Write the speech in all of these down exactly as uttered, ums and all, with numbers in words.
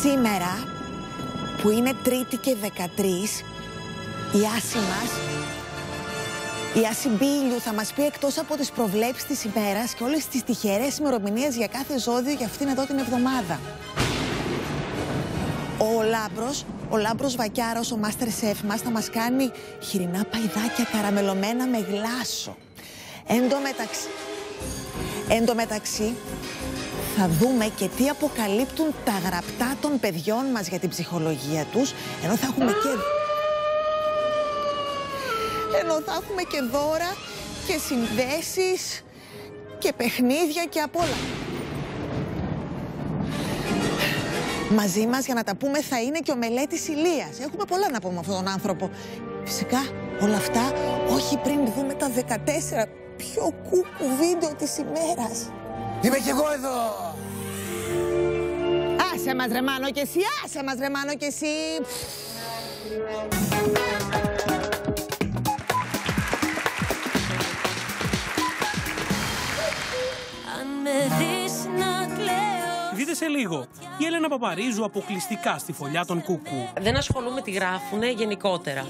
Σήμερα, που είναι Τρίτη και δεκατρείς, η Άση μας, η Άση Μπίλιου, θα μας πει εκτός από τις προβλέψεις της ημέρας και όλες τις τυχερές ημερομηνίες για κάθε ζώδιο για αυτήν εδώ την εβδομάδα. Ο Λάμπρος, ο Λάμπρος Βακιάρος, ο Master Chef μας, θα μας κάνει χοιρινά παϊδάκια καραμελωμένα με γλάσο. Εν τω μεταξύ, εν τω μεταξύ, θα δούμε και τι αποκαλύπτουν τα γραπτά των παιδιών μας για την ψυχολογία τους, ενώ θα έχουμε και... ενώ θα έχουμε και δώρα και συνδέσεις και παιχνίδια και απ' όλα. Μαζί μας για να τα πούμε θα είναι και ο Μελέτης Ηλίας. Έχουμε πολλά να πούμε αυτόν τον άνθρωπο. Φυσικά όλα αυτά όχι πριν δούμε τα δεκατέσσερα πιο κούκου βίντεο της ημέρας. Είμαι κι εγώ εδώ! Άσε μας ρε Μάνο κι εσύ, άσε μας ρε Μάνο κι εσύ. Δείτε σε λίγο, η Έλενα Παπαρίζου αποκλειστικά στη φωλιά των Κουκού. Δεν ασχολούμαι τι γράφουνε γενικότερα.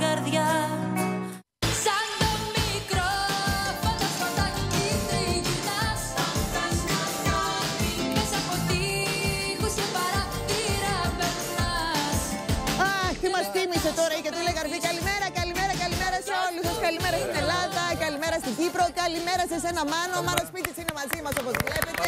Θύμισε τώρα η Κατρίλα Καρβή. Καλημέρα, καλημέρα, καλημέρα σε όλους σας. Καλημέρα στην Ελλάδα, καλημέρα στην Κύπρο, καλημέρα σε σένα Μάνο. Ο Μάνος Σπίτης είναι μαζί μας όπως βλέπετε.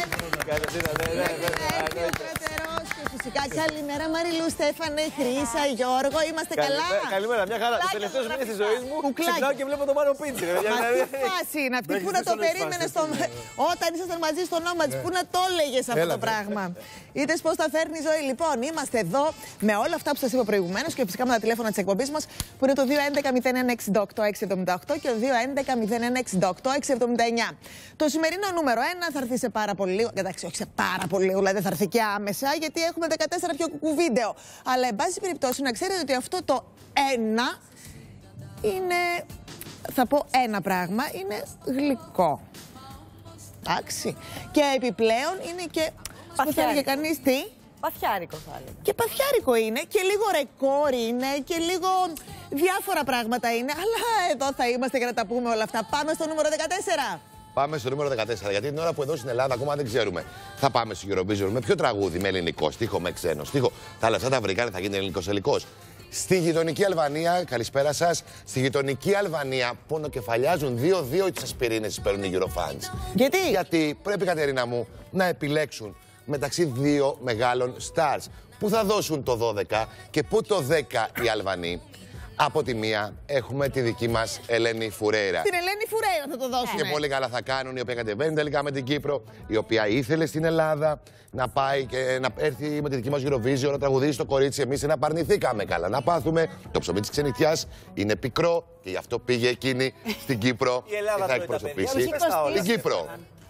Και φυσικά καλημέρα Μαριλού, Στέφανε, Χρύσα, Γιώργο. Είμαστε καλά? Καλημέρα, μια χαρά. Τους τελευταίους μήνες της ζωής μου ξυπνάω και βλέπω τον Μάνο Πίτσι. Μα τι φάση είναι αυτή, πού να το περίμενες όταν ήσασταν μαζί στο Νόματς, πού να το έλεγες αυτό το πράγμα. Είδες πώς τα φέρνει η ζωή. Λοιπόν, είμαστε εδώ με όλα αυτά που σας είπα προηγουμένως και φυσικά με τα τηλέφωνα της εκπομπής μας που είναι το δύο έντεκα μηδέν ένα εξήντα οκτώ έξι εβδομήντα οκτώ και το δύο έντεκα μηδέν ένα εξήντα οκτώ έξι εβδομήντα εννιά. Το σημερινό νούμερο ένα θα έρθει σε πάρα πολύ λίγο. Εντάξει, όχι σε πάρα πολύ λίγο, δηλαδή θα έρθει και άμεσα, γιατί έχουμε δεκατέσσερα πιο κουκού βίντεο. Αλλά εν πάση περιπτώσει να ξέρετε ότι αυτό το ένα είναι, θα πω ένα πράγμα, είναι γλυκό. Εντάξει. Και επιπλέον είναι και. Παθιάρικο. Κανείς τι? Παθιάρικο θα έλεγα. Και παθιάρικο είναι και λίγο ρεκόρ είναι και λίγο διάφορα πράγματα είναι. Αλλά εδώ θα είμαστε για να τα πούμε όλα αυτά. Πάμε στο νούμερο δεκατέσσερα. Πάμε στο νούμερο δεκατέσσερα. Γιατί την ώρα που εδώ στην Ελλάδα ακόμα δεν ξέρουμε. Θα πάμε στο Eurovision με ποιο τραγούδι, με ελληνικό στίχο, με ξένο στίχο. Τα λεφτά τα βρήκανε, θα γίνει ελληνικός-ελικός. Στη γειτονική Αλβανία, καλησπέρα σας. Στη γειτονική Αλβανία πονοκεφαλιάζουν δύο δύο τις ασπιρίνες τις παίρνουν οι Eurofans. Γιατί? Γιατί πρέπει, Κατερίνα μου, να επιλέξουν μεταξύ δύο μεγάλων stars που θα δώσουν το δώδεκα και που το δέκα οι Αλβανοί. Από τη μία έχουμε τη δική μας Ελένη Φουρέιρα. Την Ελένη Φουρέιρα θα το δώσουμε. Και πολύ καλά θα κάνουν, η οποία κατεβαίνει τελικά με την Κύπρο, η οποία ήθελε στην Ελλάδα να πάει και να έρθει με τη δική μας Eurovision, να τραγουδήσει το κορίτσι. Εμείς να παρνηθήκαμε καλά. Να πάθουμε το ψωμί της ξενιτιάς είναι πικρό και γι' αυτό πήγε εκείνη στην Κύπρο η Ελλάδα και θα εκπροσωπήσει την Κύπρο.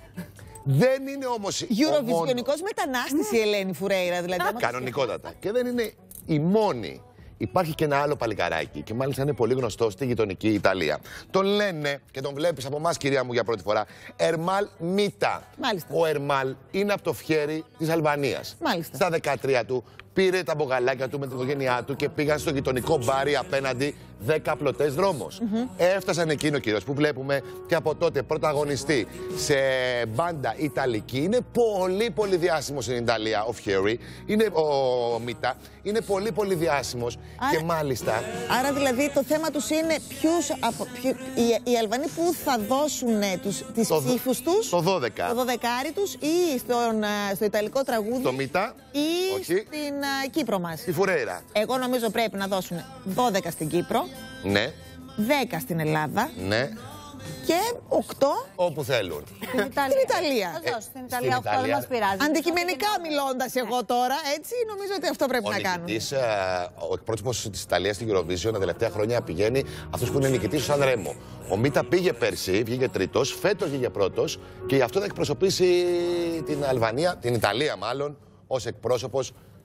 Δεν είναι όμως. Eurovisionικός μετανάστης η Ελένη Φουρέιρα, δηλαδή. Κανονικότατα. Και δεν είναι η μόνη. Υπάρχει και ένα άλλο παλικαράκι και μάλιστα είναι πολύ γνωστό στη γειτονική Ιταλία. Τον λένε και τον βλέπεις από εμάς, κυρία μου, για πρώτη φορά, Ερμάλ Μίτα. Μάλιστα. Ο Ερμάλ είναι από το Φιέρι της Αλβανίας. Μάλιστα. Στα δεκατρία του πήρε τα μπογαλάκια του με την οικογένειά του και πήγαν στο γειτονικό μπάρι απέναντι δέκα πλωτές δρόμους. Mm-hmm. Έφτασαν εκείνο ο κύριος που βλέπουμε και από τότε πρωταγωνιστή σε μπάντα Ιταλική. Είναι πολύ πολύ διάσημος στην Ιταλία ο Φιέρι, είναι ο Μίτα, είναι πολύ πολύ διάσημος. Άρα, και μάλιστα. Άρα δηλαδή το θέμα τους είναι ποιους, από, ποιου, οι, οι Αλβανοί που θα δώσουν τους, τις το, ψήφους τους, το δώδεκα. Το δωδεκάρι τους ή στον, στο Ιταλικό τραγούδι το Μίτα, ή όχι. στην uh, Κύπρο μας. Στη Φουρέιρα. Εγώ νομίζω πρέπει να δώσουν δώδεκα στην Κύπρο. Ναι. δέκα στην Ελλάδα. Ναι. Και οκτώ όπου θέλουν. Στην Ιταλία. Στην Ιταλία. Θα δώσω στην Ιταλία, οκτώ δεν μας πειράζει. Αντικειμενικά μιλώντας εγώ τώρα, έτσι, νομίζω ότι αυτό πρέπει ο να κάνουμε. Νικητής, ο εκπρόσωπος της Ιταλίας στην Eurovision τα τελευταία χρόνια πηγαίνει αυτός που είναι νικητής, ο Σαν Ρέμο. Ο Μίτα πήγε πέρσι, βγήκε τρίτος, φέτος βγήκε πρώτος και γι' αυτό θα εκπροσωπήσει την Αλβανία, την Ιταλία μάλλον, ως εκπρόσωπος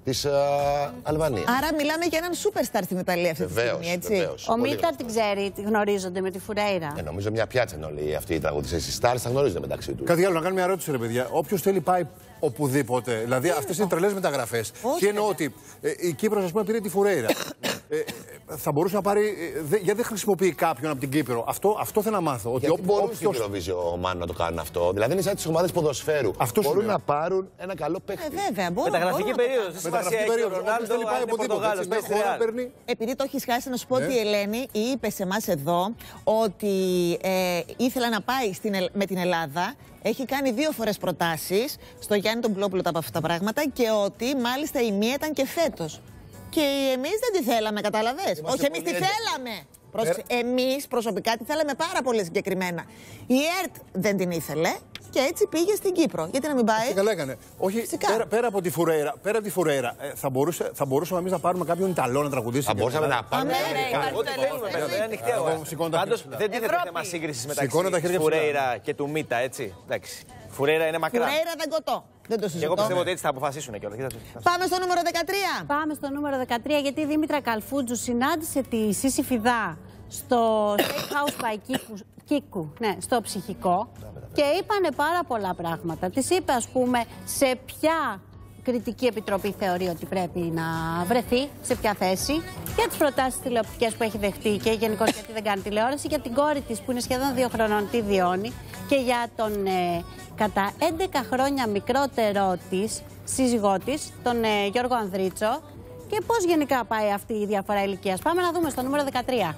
της Αλβανίας. Άρα μιλάμε για έναν superstar στην Ιταλία αυτή τη στιγμή, έτσι. Βεβαίως, Ο Μίτα την ξέρει, τη γνωρίζονται με τη Φουρέιρα. Ε, νομίζω μια πιάτσα είναι όλοι αυτοί οι τραγουδιστές. Οι stars θα γνωρίζονται μεταξύ τους. Κάτι άλλο, να κάνω μια ερώτηση, ρε παιδιά. Όποιος θέλει πάει οπουδήποτε. Δηλαδή, αυτές είναι τρελές μεταγραφές. Και εννοώ ότι ε, η Κύπρος, ας πούμε, πήρε τη Φουρέιρα. ε, ε, θα μπορούσε να πάρει. Ε, δε, γιατί δεν χρησιμοποιεί κάποιον από την Κύπρο. Αυτό, αυτό θέλω να μάθω. Ότι γιατί μπορούν όποιος... στην Eurovision, Μάνο, να το κάνουν αυτό. Δηλαδή, είναι σαν τις ομάδες ποδοσφαίρου. Αυτό μπορούν λέω. να πάρουν ένα καλό παίχτη. Ε, βέβαια, μπορούν. Μεταγραφική περίοδος. Μεταγραφική περίοδος. Όποιος θέλει πάει οπουδήποτε. Επειδή το έχει χάσει, να σου πω ότι η Ελένη είπε σε εμάς εδώ ότι ε, ήθελε να πάει στην, με την Ελλάδα. Έχει κάνει δύο φορές προτάσεις στο Γιάννη τον Πουλόπουλο από αυτά τα πράγματα και ότι μάλιστα η μία ήταν και φέτος. Και εμείς δεν τη θέλαμε, καταλαβες. Όχι, εμείς τη θέλαμε. Πρόσεξε, εμείς προσωπικά τη θέλαμε πάρα πολύ συγκεκριμένα. Η ΕΡΤ δεν την ήθελε και έτσι πήγε στην Κύπρο. Γιατί να μην πάει. Και καλά έκανε. Όχι, πέρα, πέρα από τη Φουρέιρα, πέρα από τη Φουρέιρα ε, θα, μπορούσε, θα μπορούσαμε εμείς να πάρουμε κάποιον Ιταλό να τραγουδήσει. Θα μπορούσαμε να πάρουμε. Ό,τι θέλουμε, βέβαια. Είναι ανοιχτή αγορά. Πάντως δεν τίθεται θέμα σύγκρισης μεταξύ Φουρέιρα και του Μίτα, έτσι. Φουρέιρα είναι μακρά. Φουρέιρα δεν κοτώ. Δεν το συζητώ. Και εγώ πιστεύω ότι έτσι θα αποφασίσουν κιόλας. Πάμε στο νούμερο δεκατρία. Πάμε στο νούμερο δεκατρία, γιατί η Δήμητρα Καλφούτζου συνάντησε τη Σύση Φιδά στο Steakhouse by Κίκου, Κίκου, ναι, στο Ψυχικό, και είπανε πάρα πολλά πράγματα. Της είπε, ας πούμε, σε ποια κριτική επιτροπή θεωρεί ότι πρέπει να βρεθεί, σε ποια θέση, για τις προτάσεις τηλεοπτικές που έχει δεχτεί και γενικώς γιατί δεν κάνει τηλεόραση, για την κόρη της που είναι σχεδόν δύο χρονών, τη Διόνη, και για τον ε, κατά έντεκα χρόνια μικρότερο της σύζυγό της, τον ε, Γιώργο Ανδρίτσο, και πώς γενικά πάει αυτή η διαφορά ηλικίας. Πάμε να δούμε στο νούμερο δεκατρία.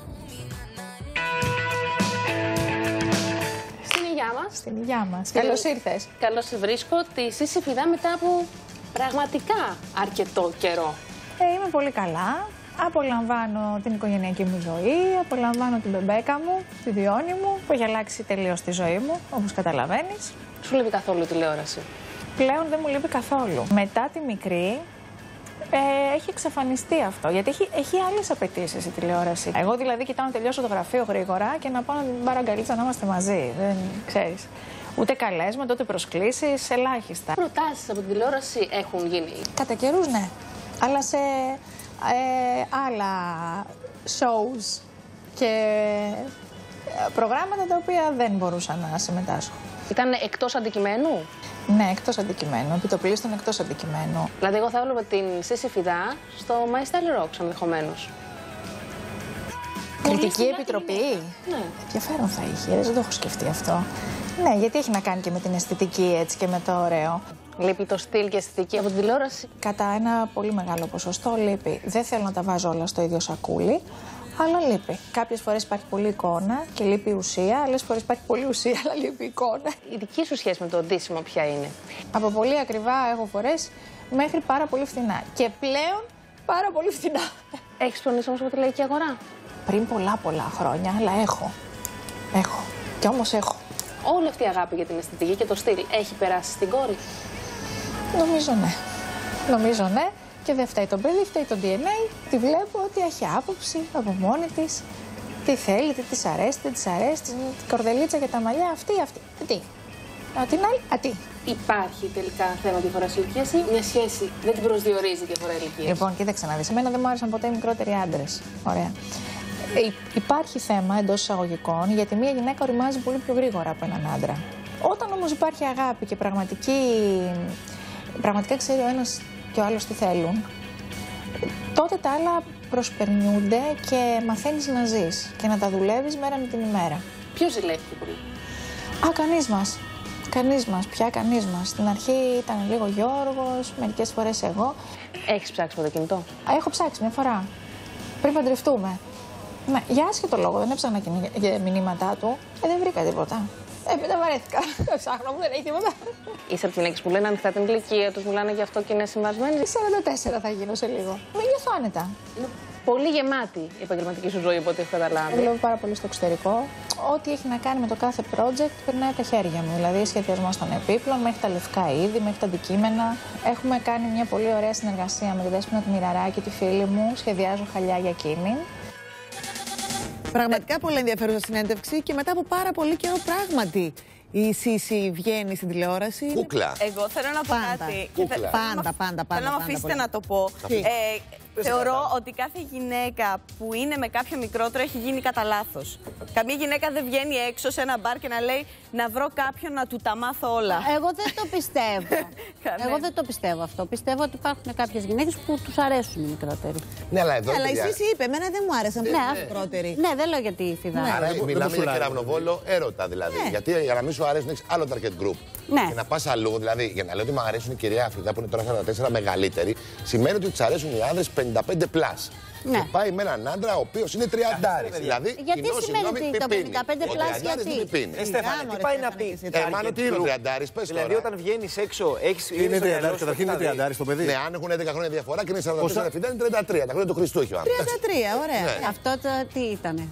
Στην υγειά μας. Στην υγειά μας. Καλώς ήρθες. Καλώς σε βρίσκω. Τη Σύση Φιδά μετά από πραγματικά αρκετό καιρό. Ε, είμαι πολύ καλά. Απολαμβάνω την οικογενειακή μου ζωή, απολαμβάνω την μπεμπέκα μου, τη Διόνη μου, που έχει αλλάξει τελείως τη ζωή μου, όπως καταλαβαίνεις. Σου λείπει καθόλου τηλεόραση? Πλέον δεν μου λείπει καθόλου. Μετά τη μικρή, ε, έχει εξαφανιστεί αυτό, γιατί έχει, έχει άλλες απαιτήσεις η τηλεόραση. Εγώ δηλαδή κοιτάω να τελειώσω το γραφείο γρήγορα και να πάω να την πάρω αγκαλίτσα να είμαστε μαζί, δεν ξέρεις. Ούτε καλέσματα, ούτε προσκλήσεις, ελάχιστα. Προτάσεις από την τηλεόραση έχουν γίνει? Κατά καιρούς ναι, αλλά σε ε, άλλα shows και προγράμματα τα οποία δεν μπορούσα να συμμετάσχω. Ήταν εκτός αντικειμένου? Ναι, εκτός αντικειμένου. Επιτοπλίστων εκτός αντικειμένου. Δηλαδή, εγώ θα έβλεπα την Σύση Φιδά στο My Style Rocks ενδεχομένως. Κριτική επιτροπή. Ναι. Ενδιαφέρον θα είχε, δεν το έχω σκεφτεί αυτό. Ναι, γιατί έχει να κάνει και με την αισθητική έτσι και με το ωραίο. Λείπει το στυλ και αισθητική από την τηλεόραση? Κατά ένα πολύ μεγάλο ποσοστό λείπει. Δεν θέλω να τα βάζω όλα στο ίδιο σακούλι, αλλά λείπει. Κάποιες φορές υπάρχει πολλή εικόνα και λείπει ουσία, άλλες φορές υπάρχει πολλή ουσία, αλλά λείπει εικόνα. Η δική σου σχέση με το ντύσιμο ποια είναι? Από πολύ ακριβά έχω φορές μέχρι πάρα πολύ φθηνά. Και πλέον πάρα πολύ φθηνά. Έχεις ψωνίσει όμως από τη λαϊκή αγορά? Πριν πολλά πολλά χρόνια, αλλά έχω. Έχω. Και όμως έχω. Όλη αυτή η αγάπη για την αισθητική και το στυλ έχει περάσει στην κόρη? Νομίζω ναι. Νομίζω ναι. Και δεν φταίει το παιδί, φταίει το ντι εν έι. Τη βλέπω ότι έχει άποψη από μόνη της. Τι θέλει, τι της αρέσει, τι της αρέσει. Την κορδελίτσα και τα μαλλιά, αυτή, αυτή. Α, τι. Α, την άλλη, α, τι. Υπάρχει τελικά θέμα διαφοράς ηλικίας ή μια σχέση δεν την προσδιορίζει διαφορά ηλικίας? Λοιπόν, κοίταξε να δεις. Εμένα δεν μου άρεσαν ποτέ οι μικρότεροι άντρες. Ωραία. Ε, υπάρχει θέμα εντός εισαγωγικών, γιατί μια γυναίκα οριμάζει πολύ πιο γρήγορα από έναν άντρα. Όταν όμως υπάρχει αγάπη και πραγματική, πραγματικά ξέρει ο ένας και ο άλλος τι θέλουν, τότε τα άλλα προσπερνιούνται και μαθαίνεις να ζεις και να τα δουλεύεις μέρα με την ημέρα. Ποιος ζηλεύει πολύ? Α, κανείς μας. Κανείς μας, πια κανείς μας. Στην αρχή ήταν λίγο Γιώργος, μερικές φορές εγώ. Έχεις ψάξει με το κινητό? Α, έχω ψάξει μια φορά. Πριν παντρευτούμε. Ναι, για άσχετο λόγο, δεν έψαχνα και μηνύματά του. Ε, δεν βρήκα τίποτα. Ε, μετά βαρέθηκα. Δεν ψάχνω, μου δεν έχει τίποτα. Είσαι από τις γυναίκες που λένε ανοιχτά την ηλικία τους, μιλάνε γι' αυτό και είναι συμβασμένοι? σαράντα τέσσερα θα γίνω σε λίγο. Με νιώθω άνετα. Είναι πολύ γεμάτη η επαγγελματική σου ζωή, από ό,τι έχω καταλάβει. Δουλεύω πάρα πολύ στο εξωτερικό. Ό,τι έχει να κάνει με το κάθε project περνάει από τα χέρια μου. Δηλαδή, σχεδιασμό των επίπλων, μέχρι τα λευκά είδη, μέχρι τα αντικείμενα. Έχουμε κάνει μια πολύ ωραία συνεργασία με τη Δέσποινα τη Μοιραράκη, τη φίλη μου. Σχεδιάζω χαλιά για εκείνη. Πραγματικά πολύ ενδιαφέρουσα συνέντευξη και μετά από πάρα πολύ καιρό πράγματι. η Σύση βγαίνει στην τηλεόραση. Κούκλα. Εγώ θέλω να πω Πάντα. κάτι. Κούκλα. Θε... Πάντα, πάντα, πάντα. Θέλω να μου αφήσετε να το πω. Ε, θεωρώ ότι κάθε γυναίκα που είναι με κάποιο μικρότερο έχει γίνει κατά λάθος. Καμία γυναίκα δεν βγαίνει έξω σε ένα μπαρ και να λέει να βρω κάποιον να του τα μάθω όλα. Εγώ δεν το πιστεύω. Εγώ δεν το πιστεύω αυτό. Πιστεύω ότι υπάρχουν κάποιες γυναίκες που τους αρέσουν οι μικρότεροι. Ναι, αλλά εδώ. Αλλά η Σύση είπε, εμένα δεν μου άρεσαν οι μικρότεροι. Ναι, δεν λέω γιατί η Φιδά. Άρα μιλάμε για κεραυνοβόλο έρωτα δηλαδή. Γιατί για να μην σου αρέσουν, έχει άλλο target group. Ναι. Και να πα αλλού, δηλαδή για να λέω ότι μου αρέσουν η κυρία Φιδά που είναι τώρα σαράντα τέσσερα μεγαλύτερη, σημαίνει ότι τη αρέσουν οι άνδρες πενήντα πέντε πλάς. Ναι. Και πάει με έναν άντρα ο οποίος είναι τριάντα. Δηλαδή, γιατί σημαίνει ότι το πενήντα πέντε πλάς γιατί. Ε, Στέφανε, τι πάει να πει. Ε, μάλλον τι είναι ο τριάντα, πες τώρα. Δηλαδή, όταν βγαίνεις έξω, έχεις. Είναι τριάντα, καταρχήν είναι τριάντα στο παιδί. Ναι, αν έχουν έντεκα χρόνια διαφορά και είναι σαράντα τέσσερα Φιδά, είναι τριάντα τρία. Τα χρόνια του Χριστού έχει ο άνθρωπος. τριάντα τρία, ωραία. Αυτό τι ήτανε.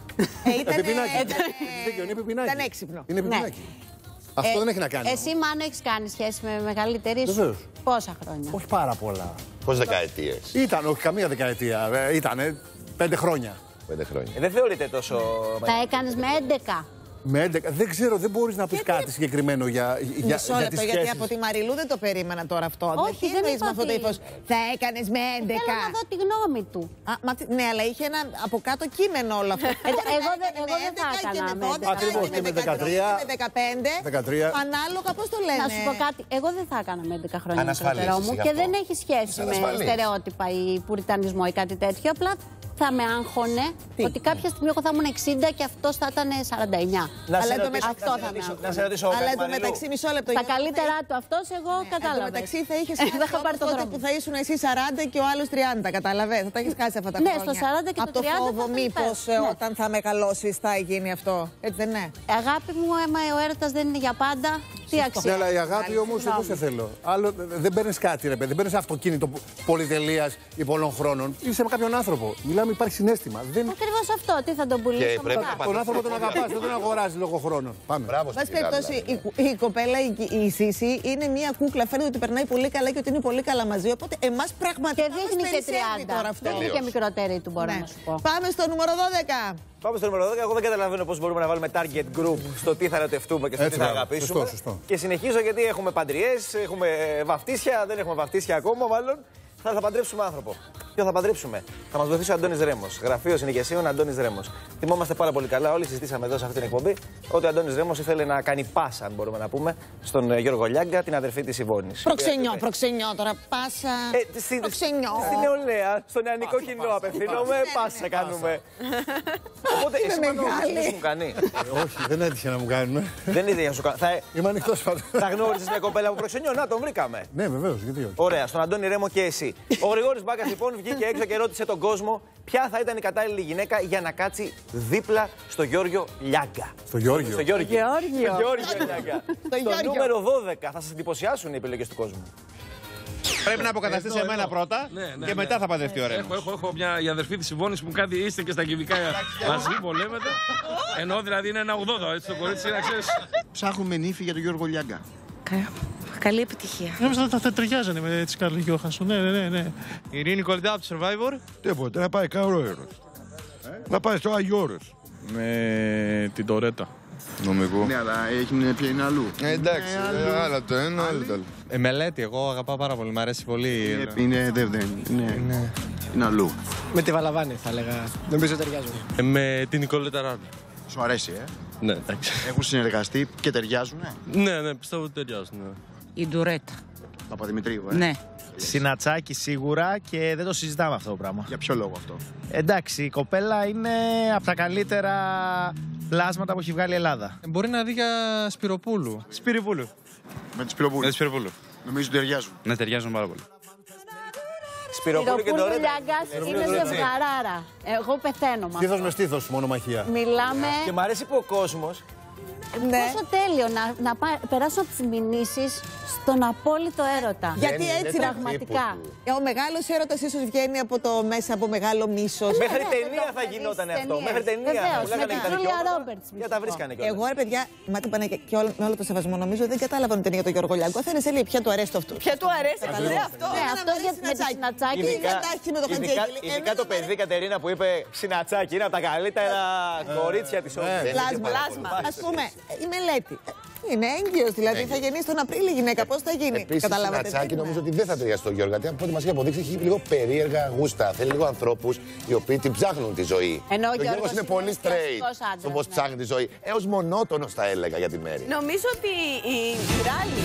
Ήταν έξυπνο. Είναι πιπινάκι. Αυτό δεν έχει να κάνει. Εσύ, Μάνο, έχεις κάνει σχέση με μεγαλύτερη σου. Βεβαίως. Πόσα χρόνια. Όχι πάρα πολλά. Πόσες δεκαετίες. Ήταν, όχι καμία δεκαετία. Ήταν πέντε χρόνια. Πέντε χρόνια. Ε, δεν θεωρείται τόσο. Τα έκανες με έντεκα. Με έντεκα. Δεν ξέρω, δεν μπορείς να πεις κάτι συγκεκριμένο για, για, Μισό για λεπτό, τις γιατί σχέσεις. από τη Μαριλού δεν το περίμενα τώρα αυτό. Όχι, τι δεν εννοείς είπα με αυτό το ότι- ύφος. Θα έκανες με έντεκα. Θέλω να δω τη γνώμη του. Α, μα, τι- ναι, αλλά είχε ένα από κάτω κείμενο όλο αυτό. Ε, εγώ δεν- εγώ δεν θα έκανα με έντεκα. Ακριβώς, και με δεκατρία, με δεκαπέντε. δεκατρία. Ανάλογα, πώς το λένε. Να σου πω κάτι, εγώ δεν θα έκανα με έντεκα χρόνια Ανασφαλής μικρότερό μου είσαι γι' και αυτό. δεν έχει σχέση Είσαι με ανασφαλής. στερεότυπα ή πουριτανισμό ή κάτι τέτοιο. Απλά θα με άγχωνε Τι? ότι κάποια στιγμή εγώ θα ήμουν εξήντα και αυτό θα ήταν σαράντα εννιά. Να Αλλά σε το ρωτήσω- μεταξύ- να σε θα ρωτήσω- με Να σε ρωτήσω, Αλλά κάτι, εν τω Μαριλού. μεταξύ, μισό λεπτό. Τα Γιώργο, καλύτερά του αυτό, εγώ Εν τω κατάλαβα. μεταξύ θα είχε Ε, δεν θα πάρει το τότε δρόμο. που θα ήσουν εσύ σαράντα και ο άλλο τριάντα. Κατάλαβε. Θα τα έχει χάσει αυτά τα Ναι, χρόνια. στο σαράντα και το Από το τριάντα φόβο, θα ήταν μήπω υπέρ. Ναι. όταν θα μεγαλώσει θα γίνει αυτό. Έτσι δεν είναι. Αγάπη μου, άμα ο έρωτας δεν είναι για πάντα, τι Ναι, αξία. αλλά η αγάπη όμως εγώ σε θέλω. Άλλο, δεν παίρνει κάτι, ρε παιδί. Δεν παίρνει αυτοκίνητο πολυτελείας ή πολλών χρόνων. Είσαι με κάποιον άνθρωπο. Μιλάμε, υπάρχει συναίσθημα. Δεν... Ακριβώς αυτό, τι θα τον πουλήσω Και πρέπει μετά. να Τον άνθρωπο τον αγαπάς, δεν τον αγοράζει λόγω χρόνων. Πάμε. Μπράβο Εν πάση στην κυρία, περιπτώσει, δηλαδή. η, η κοπέλα, η, η Σύση, είναι μια κούκλα. Φαίνεται ότι περνάει πολύ καλά και ότι είναι πολύ καλά μαζί. Οπότε εμά πραγματικά. Και μας δείχνει και περισσεύει τριάντα. τώρα αυτό. Δείχνει και μικρότερη του, μπορώ Ναι. να σου πω. Πάμε στο νούμερο δώδεκα. Πάμε στο νούμερο δώδεκα. Εγώ δεν καταλαβαίνω πώς μπορούμε να βάλουμε target group στο τι θα ερωτευτούμε και στο Έτσι, τι θα μπράβο. αγαπήσουμε. Σωστό, σωστό. Και συνεχίζω γιατί έχουμε παντριές, έχουμε βαφτίσια, δεν έχουμε βαφτίσια ακόμα μάλλον. Θα, θα παντρέψουμε άνθρωπο. Ποιο θα παντρέψουμε? Θα μας βοηθήσει ο Αντώνης Ρέμος. Γραφείο συνοικιασίων Αντώνης Ρέμος. Θυμόμαστε πάρα πολύ καλά, όλοι συζητήσαμε εδώ σε αυτή την εκπομπή, ότι ο Αντώνης Ρέμος ήθελε να κάνει πάσα, αν μπορούμε να πούμε, στον ε, Γιώργο Λιάγκα, την αδερφή της Ιβώνης. Προξενιό, προξενιό τώρα. Πάσα. Ε, στη, προξενιό. Στην νεολαία, στο νεανικό κοινό απευθύνομαι, πάσα κάνουμε. Οπότε εσύ Μανώ, τι σου κάνει? Όχι, δεν έτυχε να μου κάνουν. Δεν είδε να σου κάνει. Θα, Είμαι ανοιχτό πάντω. θα γνώρισες μια κοπέλα από προξενιό, να τον βρήκαμε. Ναι, βεβαίω, γιατί όχι. Ωραία, στον Αντώνη Ρέμο και εσύ. Ο Γρηγόρης Μπάκας λοιπόν βγήκε έξω και ρώτησε τον κόσμο ποια θα ήταν η κατάλληλη γυναίκα για να κάτσει δίπλα στο Γιώργιο Λιάγκα. Στο Γιώργιο. Στο Γιώργιο. Γεώργιο. Στο Γιώργιο Λιάγκα. Στο Γιώργιο. νούμερο δώδεκα θα σας εντυπωσιάσουν οι επιλογές του κόσμου. Πρέπει να αποκαταστήσει Εδώ, εμένα εδώ. πρώτα Ναι, ναι, και ναι. μετά θα παντρευτεί ο Ρέμος. Έχω, έχω, έχω μια η αδερφή τη Ιβώνης που μου κάνει είστε και στα κυβικά μαζί πολέμετε. Ενώ δηλαδή είναι ένα ογδόντα έτσι το κορίτσι, να ξέρεις. Ψάχνουμε νύφη για τον Γιώργο Λιάγκα. Καλή επιτυχία. Νόμιζα ότι θα ταιριάζανε με τη Σκάρλετ Γιόχανσον. Ναι, ναι, ναι, ναι. Η Ειρήνη Κολυντά από το Survivor. Τίποτε, να πάει καλό έρωτα. Να πάει στο Άγιο Όρος. Με την Τορέτα. Νομικό. Ναι, αλλά έχει ποια είναι αλλού. εντάξει, άλλο το ένα, άλλο το άλλο. Ε, μελέτη, εγώ αγαπάω πάρα πολύ, μου αρέσει πολύ. Είναι, δεν, δεν, είναι, είναι αλλού. Με τη Βαλαβάνη θα έλεγα. Νομίζω ταιριάζουν. Ε, με την Νικόλετα Ράνου. Σου αρέσει, ε. Ναι, εντάξει. Έχουν συνεργαστεί και ταιριάζουνε. Ναι, ναι, πιστεύω ότι ταιριάζουν. Ναι. Η Ντουρέτα. Παπαδημητρίου, ε. Ναι. Συνατσάκι σίγουρα και δεν το συζητάμε αυτό το πράγμα. Για ποιο λόγο αυτό? Εντάξει, η κοπέλα είναι από τα καλύτερα πλάσματα που έχει βγάλει η Ελλάδα. Μπορεί να δει για Σπυροπούλου. Σπυροπούλου. Με τη Σπυροπούλου. Με Σπυροπούλου. Νομίζω ότι ταιριάζουν. Ναι, ταιριάζουν πάρα πολύ. Σπυροπούλου και Σπυροπούλου Ντορέτα. Λιάγκας είναι ζευγαράρα. Εγώ πεθαίνω με Στήθος αυτό. με στήθος, μονομαχία. Μιλάμε. Και μ' αρέσει που ο κόσμος Ναι. Πόσο τέλειο να, να πά, περάσω από τις μηνύσεις στον απόλυτο έρωτα. Γιατί είναι έτσι τα πραγματικά. τύπου Ο μεγάλο έρωτα ίσω βγαίνει από το μέσα από μεγάλο μίσο. Μέχρι ταινία θα γινόταν αυτό. Μέχρι ταινία. Βεβαίως, Που λέγανε με και τη τα Τζούλια δικαιώματα. Ρόμπερτς, Για τα βρίσκανε κιόλας. Εγώ ρε παιδιά, μα τι πάνε και, και όλο, με όλο το σεβασμό νομίζω δεν κατάλαβαν ότι είναι για τον Γιώργο Λιάγκο. Θα είναι σε λέει, ποια του αρέσει το αυτό. Ποια του αρέσει, ναι, αυτό. Ναι, αυτό για με τη Συνατσάκη. Ειδικά, με το ειδικά, Χατζégγελη. ειδικά το παιδί Κατερίνα που είπε Συνατσάκι είναι από τα καλύτερα κορίτσια της Πλάσμα. όπερας. Ας πούμε, η μελέτη. Είναι έγκυος, δηλαδή θα γεννήσει τον Απρίλιο η γυναίκα. Πώς θα γίνει, επίσης, καταλάβατε. Το Νατσάκι νομίζω ότι δεν θα ταιριάσει στον Γιώργο. Γιατί από ό,τι μας έχει αποδείξει έχει λίγο περίεργα γούστα. Θέλει λίγο ανθρώπους οι οποίοι την ψάχνουν τη ζωή. Ενώ ο Γιώργος είναι πολύ straight στο πώς ψάχνει τη ζωή. Έως μονότονος θα έλεγα για τη Μέρη. Νομίζω ότι η Ράλη.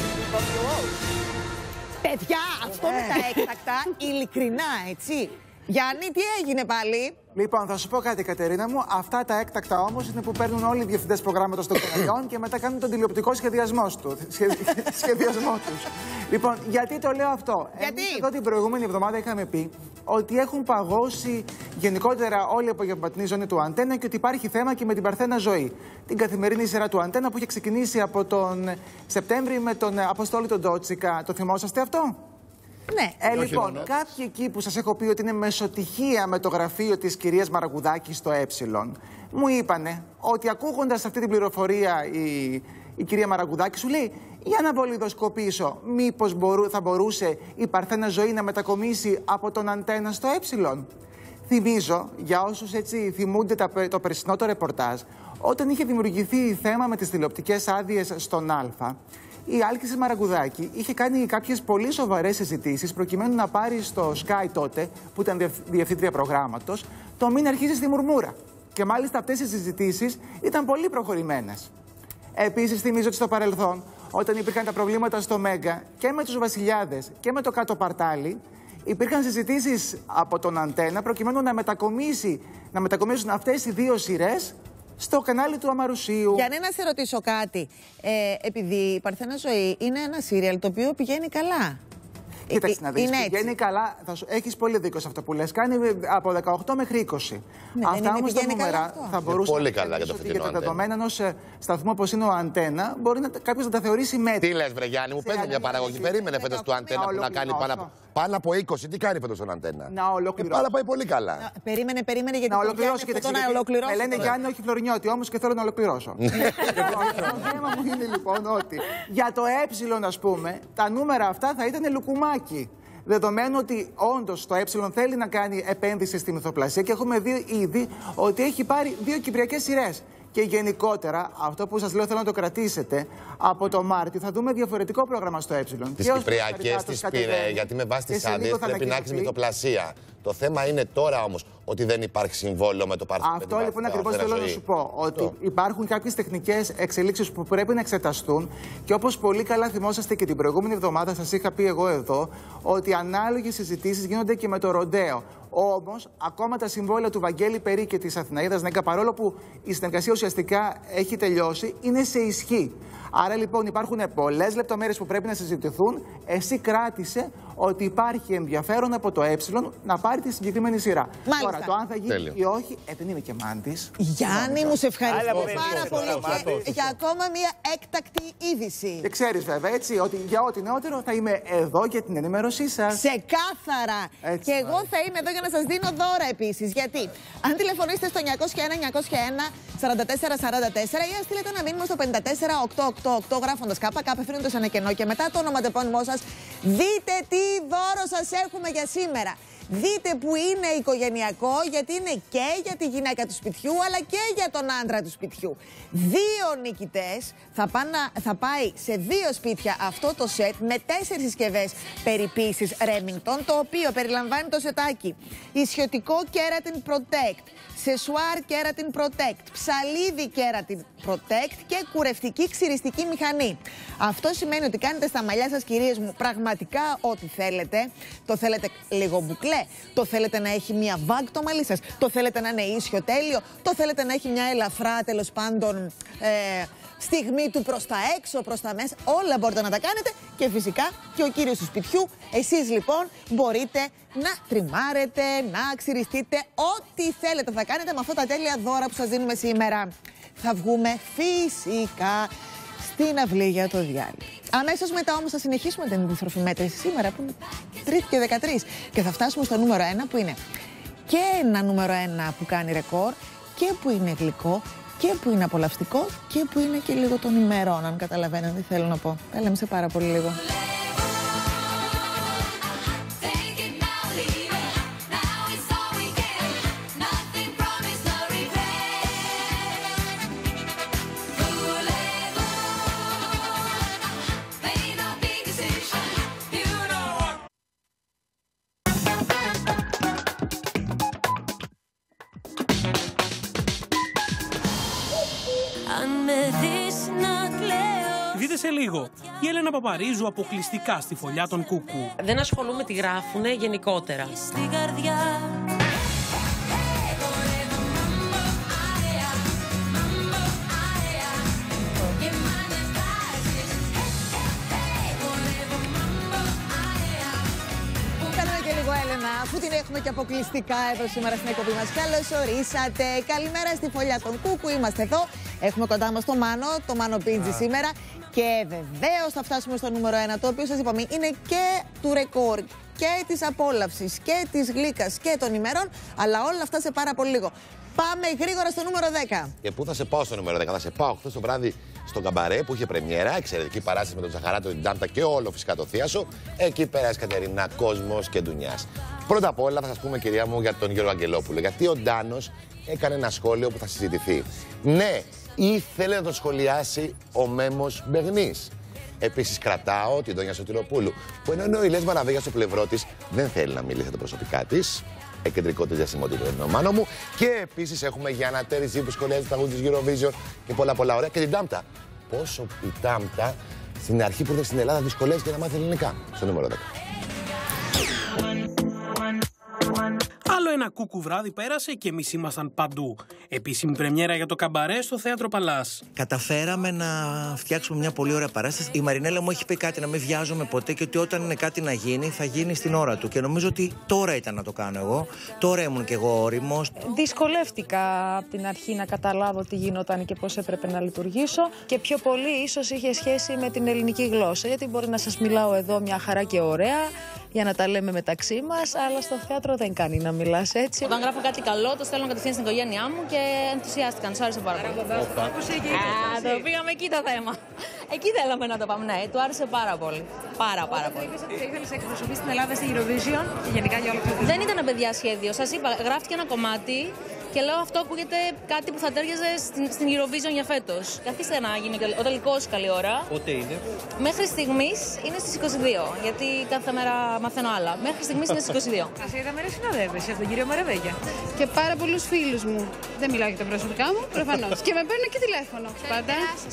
Παιδιά, αυτό με τα έκτακτα, ειλικρινά, έτσι. Γιάννη, τι έγινε πάλι? Λοιπόν, θα σου πω κάτι, Κατερίνα μου. Αυτά τα έκτακτα όμως είναι που παίρνουν όλοι οι διευθυντές προγράμματος των καναλιών και μετά κάνουν τον τηλεοπτικό σχεδιασμό του. σχεδιασμό τους. Λοιπόν, γιατί το λέω αυτό? Γιατί? Εμείς εδώ την προηγούμενη εβδομάδα είχαμε πει ότι έχουν παγώσει γενικότερα όλη η απογευματινή ζώνη του Αντένα και ότι υπάρχει θέμα και με την Παρθένα Ζωή. Την καθημερινή σειρά του Αντένα που είχε ξεκινήσει από τον Σεπτέμβρη με τον Αποστόλη τον Ντότσικα. Το θυμόσαστε αυτό? Ναι. Ε, λοιπόν, κάποιοι εκεί που σας έχω πει ότι είναι μεσοτυχία με το γραφείο της κυρίας Μαραγουδάκη στο Ε, μου είπανε ότι ακούγοντας αυτή την πληροφορία η, η κυρία Μαραγουδάκη σου λέει για να βολιδοσκοπήσω, μήπως μπορού, θα μπορούσε η Παρθένα Ζωή να μετακομίσει από τον Αντένα στο Ε. Θυμίζω, για όσους έτσι θυμούνται τα, το περσινό το ρεπορτάζ, όταν είχε δημιουργηθεί θέμα με τις τηλεοπτικές άδειες στον Α, η Άλκηση Μαραγουδάκη είχε κάνει κάποιες πολύ σοβαρές συζητήσεις προκειμένου να πάρει στο Sky τότε, που ήταν διευθύντρια προγράμματος, το μην αρχίσει στη μουρμούρα. Και μάλιστα αυτές οι συζητήσεις ήταν πολύ προχωρημένες. Επίσης, θυμίζω ότι στο παρελθόν, όταν υπήρχαν τα προβλήματα στο Μέγκα και με τους Βασιλιάδες και με το Κάτω Παρτάλι, υπήρχαν συζητήσεις από τον Αντένα προκειμένου να, μετακομίσει, να μετακομίσουν αυτές οι δύο σειρές στο κανάλι του Αμαρουσίου. Γιάννη, να σε ρωτήσω κάτι. Ε, επειδή η Παρθένα Ζωή είναι ένα σύριαλ το οποίο πηγαίνει καλά. Κοίταξε να δεις, είναι πηγαίνει καλά, θα σου, έχεις πολύ δίκιο σε αυτό που λες, κάνει από δεκαοκτώ μέχρι είκοσι. Ναι, αυτά όμως τα νούμερα θα μπορούσαν πολύ καλά για το φετινό. Για τα δεδομένα ενός σταθμού όπως είναι ο Αντένα, μπορεί να, κάποιος να τα θεωρήσει μέτρια. Τι λες, βρε Γιάννη, μου παίρνει μια παραγωγή. Περίμενε φέτος του Αντένα που να κάνει πάνω από, πάνω από είκοσι. Τι κάνει φέτος τον Αντένα? Να ολοκληρώσω. Πάρα πάει πολύ καλά. Να, περίμενε, περίμενε γιατί να ολοκληρώσω και το να ολοκληρώσω. Με λένε Γιάννη, όχι Φλωρινιώτη, όμως και θέλω να ολοκληρώσω. Το θέμα μου είναι λοιπόν ότι για το Ε, ας πούμε, τα νούμερα αυτά θα ήταν λουκουμάκι. Δεδομένου ότι όντως το Ε θέλει να κάνει επένδυση στη μυθοπλασία και έχουμε δει ήδη ότι έχει πάρει δύο κυπριακές σειρές. Και γενικότερα, αυτό που σας λέω θέλω να το κρατήσετε, από το Μάρτιο θα δούμε διαφορετικό πρόγραμμα στο Ε. Τις κυπριακές τις πήρε, γιατί με βάση τις άδειες πρέπει να έχεις μυθοπλασία. Το θέμα είναι τώρα όμως ότι δεν υπάρχει συμβόλαιο με το Παρθένα. Αυτό λοιπόν ακριβώς θέλω να σου πω. Ότι το. υπάρχουν κάποιες τεχνικές εξελίξεις που πρέπει να εξεταστούν και όπως πολύ καλά θυμόσαστε και την προηγούμενη εβδομάδα σας είχα πει εγώ εδώ, ότι ανάλογες συζητήσεις γίνονται και με το Ροντέο. Όμως, ακόμα τα συμβόλαια του Βαγγέλη Περί και της Αθηναίδας Νέγκα, παρόλο που η συνεργασία ουσιαστικά έχει τελειώσει, είναι σε ισχύ. Άρα λοιπόν υπάρχουν πολλές λεπτομέρειες που πρέπει να συζητηθούν. Εσύ κράτησε ότι υπάρχει ενδιαφέρον από το Ε να πάρει τη συγκεκριμένη σειρά. Μάλιστα. Τώρα, το αν θα γίνει Τέλειο. ή όχι, επειδή είμαι και μάντης. Γιάννη, μου σε ευχαριστώ πάρα πολύ και για ακόμα μία έκτακτη είδηση. Και ξέρεις βέβαια έτσι, ότι για ό,τι νεότερο θα είμαι εδώ για την ενημέρωσή σας. Ξεκάθαρα. Έτσι, και εγώ θα είμαι εδώ για να σας δίνω δώρα επίσης. Γιατί αν τηλεφωνήσετε στο εννιακόσια ένα εννιακόσια ένα σαράντα τέσσερα σαράντα τέσσερα ή αν στείλετε ένα μήνυμα στο πέντε τέσσερα οκτώ οκτώ οκτώ γράφοντας ΚΚ, αφήνοντας ένα κενό και μετά το όνομα τεπώνυμό σας, δείτε τι δώρο σας έχουμε για σήμερα. Δείτε που είναι οικογενειακό, γιατί είναι και για τη γυναίκα του σπιτιού, αλλά και για τον άντρα του σπιτιού. Δύο νικητές θα, θα πάει σε δύο σπίτια αυτό το σετ με τέσσερις συσκευές περιποίησης Remington, το οποίο περιλαμβάνει το σετάκι ισιωτικό Keratin Protect, σεσουάρ Keratin Protect, ψαλίδι Keratin Protect και κουρευτική ξυριστική μηχανή. Αυτό σημαίνει ότι κάνετε στα μαλλιά σας, κυρίες μου, πραγματικά ό,τι θέλετε. Το θέλετε λίγο μπουκλέ, το θέλετε να έχει μια βάγκ το μαλλί σας, το θέλετε να είναι ίσιο τέλειο, το θέλετε να έχει μια ελαφρά τέλος πάντων ε, στιγμή του προς τα έξω, προς τα μέσα. Όλα μπορείτε να τα κάνετε και φυσικά και ο κύριος του σπιτιού. Εσείς λοιπόν μπορείτε να τριμάρετε, να ξυριστείτε, ό,τι θέλετε θα κάνετε με αυτά τα τέλεια δώρα που σας δίνουμε σήμερα. Θα βγούμε φυσικά στην αυλή για το διάλειμμα. Αμέσως μετά όμως θα συνεχίσουμε την επιστροφή μέτρηση σήμερα που είναι Τρίτη και δεκατρείς και θα φτάσουμε στο νούμερο ένα που είναι και ένα νούμερο ένα που κάνει ρεκόρ και που είναι γλυκό και που είναι απολαυστικό και που είναι και λίγο των ημερών, αν καταλαβαίνετε τι θέλω να πω. Τα λέμε σε πάρα πολύ λίγο. Δείτε σε λίγο. Η Έλενα Παπαρίζου αποκλειστικά στη φωλιά των Κουκού. Δεν ασχολούμαι τι γράφουνε γενικότερα. Στην καρδιά. Έλενα, αφού την έχουμε και αποκλειστικά εδώ σήμερα στην εκπομπή μας. Καλώς ορίσατε. Καλημέρα στη φωλιά των Κούκου. Είμαστε εδώ. Έχουμε κοντά μας το Μάνο, το Μάνο Πίντζη σήμερα. Και βεβαίως θα φτάσουμε στο νούμερο ένα, το οποίο σας είπαμε είναι και του ρεκόρ και της απόλαυσης και της γλύκας και των ημερών. Αλλά όλα αυτά σε πάρα πολύ λίγο. Πάμε γρήγορα στο νούμερο δέκα. Και πού θα σε πάω στο νούμερο δέκα? Θα σε πάω χθες το βράδυ στο Καμπαρέ που είχε πρεμιέρα. Εξαιρετική παράσταση με τον Ζαχαράτο, την Ντάμπτα και όλο φυσικά το θίασο. Εκεί πέρασε Κατερίνα, κόσμος και ντουνιάς. Πρώτα απ' όλα θα σας πούμε, κυρία μου, για τον Γιώργο Αγγελόπουλο. Γιατί ο Ντάνος έκανε ένα σχόλιο που θα συζητηθεί. Ναι, ήθελε να τον σχολιάσει ο Μέμος Μπεγνής. Επίσης, κρατάω την Ντόνια Σωτηροπούλου, που ενώ είναι ο Ηλίας Μαραβέγιας στο πλευρό της, δεν θέλει να μιλήσει για τα προσωπικά της. Κεντρικό της διασημότητα είναι ο Μάνο μου. Και επίσης έχουμε Γιάννα Τέριζη που σχολιάζει τα τραγούδια της Eurovision και πολλά πολλά ωραία. Και την Ντάμπτα. Πόσο η Ντάμπτα στην αρχή που ήρθε στην Ελλάδα δυσκολεύτηκε να μάθει ελληνικά. Στο νούμερο δέκα. Άλλο ένα κούκου βράδυ πέρασε και εμείς ήμασταν παντού. Επίσημη πρεμιέρα για το Καμπαρέ στο Θέατρο Παλάς. Καταφέραμε να φτιάξουμε μια πολύ ωραία παράσταση. Η Μαρινέλα μου έχει πει κάτι, να μην βιάζομαι ποτέ και ότι όταν είναι κάτι να γίνει, θα γίνει στην ώρα του. Και νομίζω ότι τώρα ήταν να το κάνω εγώ. Τώρα ήμουν κι εγώ όριμος. Δυσκολεύτηκα από την αρχή να καταλάβω τι γινόταν και πώς έπρεπε να λειτουργήσω. Και πιο πολύ ίσως είχε σχέση με την ελληνική γλώσσα. Γιατί μπορεί να σας μιλάω εδώ μια χαρά και ωραία, για να τα λέμε μεταξύ μας, αλλά στο θέατρο δεν κάνει να μιλάς έτσι. Όταν γράφω κάτι καλό, το στέλνω κατευθείαν στην οικογένειά μου και ενθουσιάστηκαν. Του άρεσε πάρα πολύ. Α, το πήγαμε εκεί το θέμα. Εκεί θέλαμε να το πάμε. Ναι, του άρεσε πάρα πολύ. Πάρα, πάρα πολύ. Ήθελες να εκπροσωπήσεις την Ελλάδα στην Eurovision και γενικά για όλο αυτό το. Δεν ήταν παιδιά σχέδιο. Σας είπα, γράφτηκε ένα κομμάτι. Και λέω αυτό ακούγεται κάτι που θα τέριαζε στην, στην Eurovision για φέτος. Καθίστε να γίνει ο τελικός καλή ώρα. Πότε είναι? Μέχρι στιγμής είναι στις είκοσι δύο. Γιατί κάθε μέρα μαθαίνω άλλα. Μέχρι στιγμής είναι στις είκοσι δύο. Ας είδαμε ρε συνοδεύεσαι από τον κύριο Μαραβέγια. Και πάρα πολλούς φίλους μου. Δεν μιλάω για τα προσωπικά μου, προφανώς. Και με παίρνουν και τηλέφωνο. Πάντα.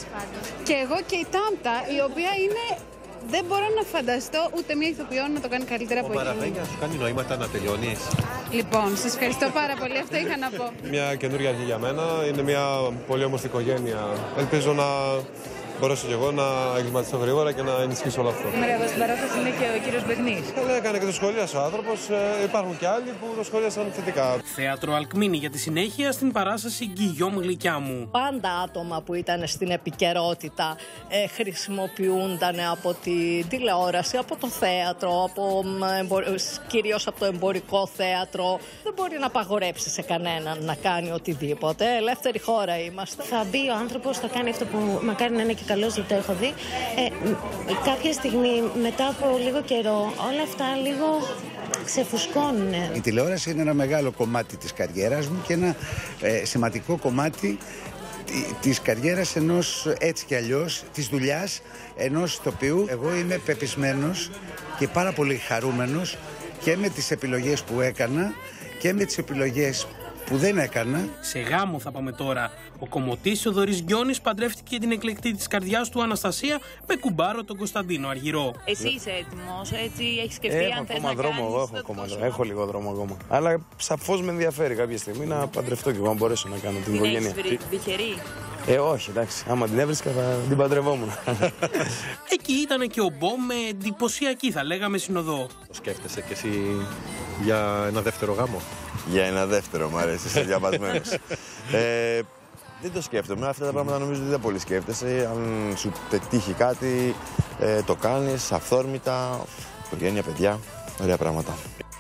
Και εγώ και η Τάμπτα, η οποία είναι. Δεν μπορώ να φανταστώ ούτε μία ηθοποιό να το κάνει καλύτερα από εκείνη. Ο Μαραβέγιας σου κάνει νοήματα να τελειώνεις? Λοιπόν, σας ευχαριστώ πάρα πολύ. Αυτό είχα να πω. Μια καινούργια αρχή για μένα. Είναι μια πολύ όμορφη οικογένεια. Ελπίζω να μπορέσω και εγώ να εγκληματιστώ γρήγορα και να ενισχύσω όλο αυτό. Σήμερα εδώ στην παράσταση είναι και ο κύριος Μπεγνής. Καλά, έκανε και το σχολίασε ο άνθρωπος. Ε, υπάρχουν και άλλοι που το σχολίασαν θετικά. Θέατρο Αλκμίνη για τη συνέχεια στην παράσταση Γκυγιόμ Γλυκιά μου. Πάντα άτομα που ήταν στην επικαιρότητα ε, χρησιμοποιούνταν από τη τηλεόραση, από το θέατρο, από, ε, κυρίως από το εμπορικό θέατρο. Δεν μπορεί να απαγορέψει σε κανέναν να κάνει οτιδήποτε. Ελεύθερη χώρα είμαστε. Θα μπει ο άνθρωπος, θα κάνει αυτό που μακάρι να είναι και καλός, δεν το έχω δει. Ε, κάποια στιγμή, μετά από λίγο καιρό, όλα αυτά λίγο ξεφουσκώνουν. Η τηλεόραση είναι ένα μεγάλο κομμάτι της καριέρας μου και ένα ε, σημαντικό κομμάτι της καριέρας ενός, έτσι κι αλλιώς, της δουλειάς ενός ηθοποιού. Εγώ είμαι πεπισμένος και πάρα πολύ χαρούμενος και με τις επιλογές που έκανα και με τις επιλογές που δεν έκανα. Σε γάμο θα πάμε τώρα. Ο κομμωτής Θοδωρής Γκιόνης παντρεύτηκε την εκλεκτή της καρδιάς του Αναστασία με κουμπάρο τον Κωνσταντίνο Αργυρό. Εσύ είσαι έτοιμος, έτσι έχεις σκεφτεί έχω αν θες ακόμα να δρόμο, κάνεις εγώ έχω ακόμα δρόμο. Έχω λίγο δρόμο ακόμα. Αλλά σαφώς με ενδιαφέρει κάποια στιγμή να παντρευτώ και εγώ, αν μπορέσω να κάνω την, την οικογένεια. Την έχεις βρει τυχερή? Ε, όχι, εντάξει. Άμα την έβρισκα θα την παντρευόμουν. Εκεί ήταν και ο Μπο με εντυπωσιακή, θα λέγαμε, συνοδό. Το σκέφτεσαι κι εσύ για ένα δεύτερο γάμο? Για ένα δεύτερο, μου αρέσει, είσαι διαβασμένος. ε, δεν το σκέφτομαι. Αυτά τα πράγματα νομίζω ότι δεν πολύ σκέφτεσαι. Αν σου πετύχει κάτι, ε, το κάνεις αυθόρμητα. Οικογένεια, παιδιά, ωραία πράγματα.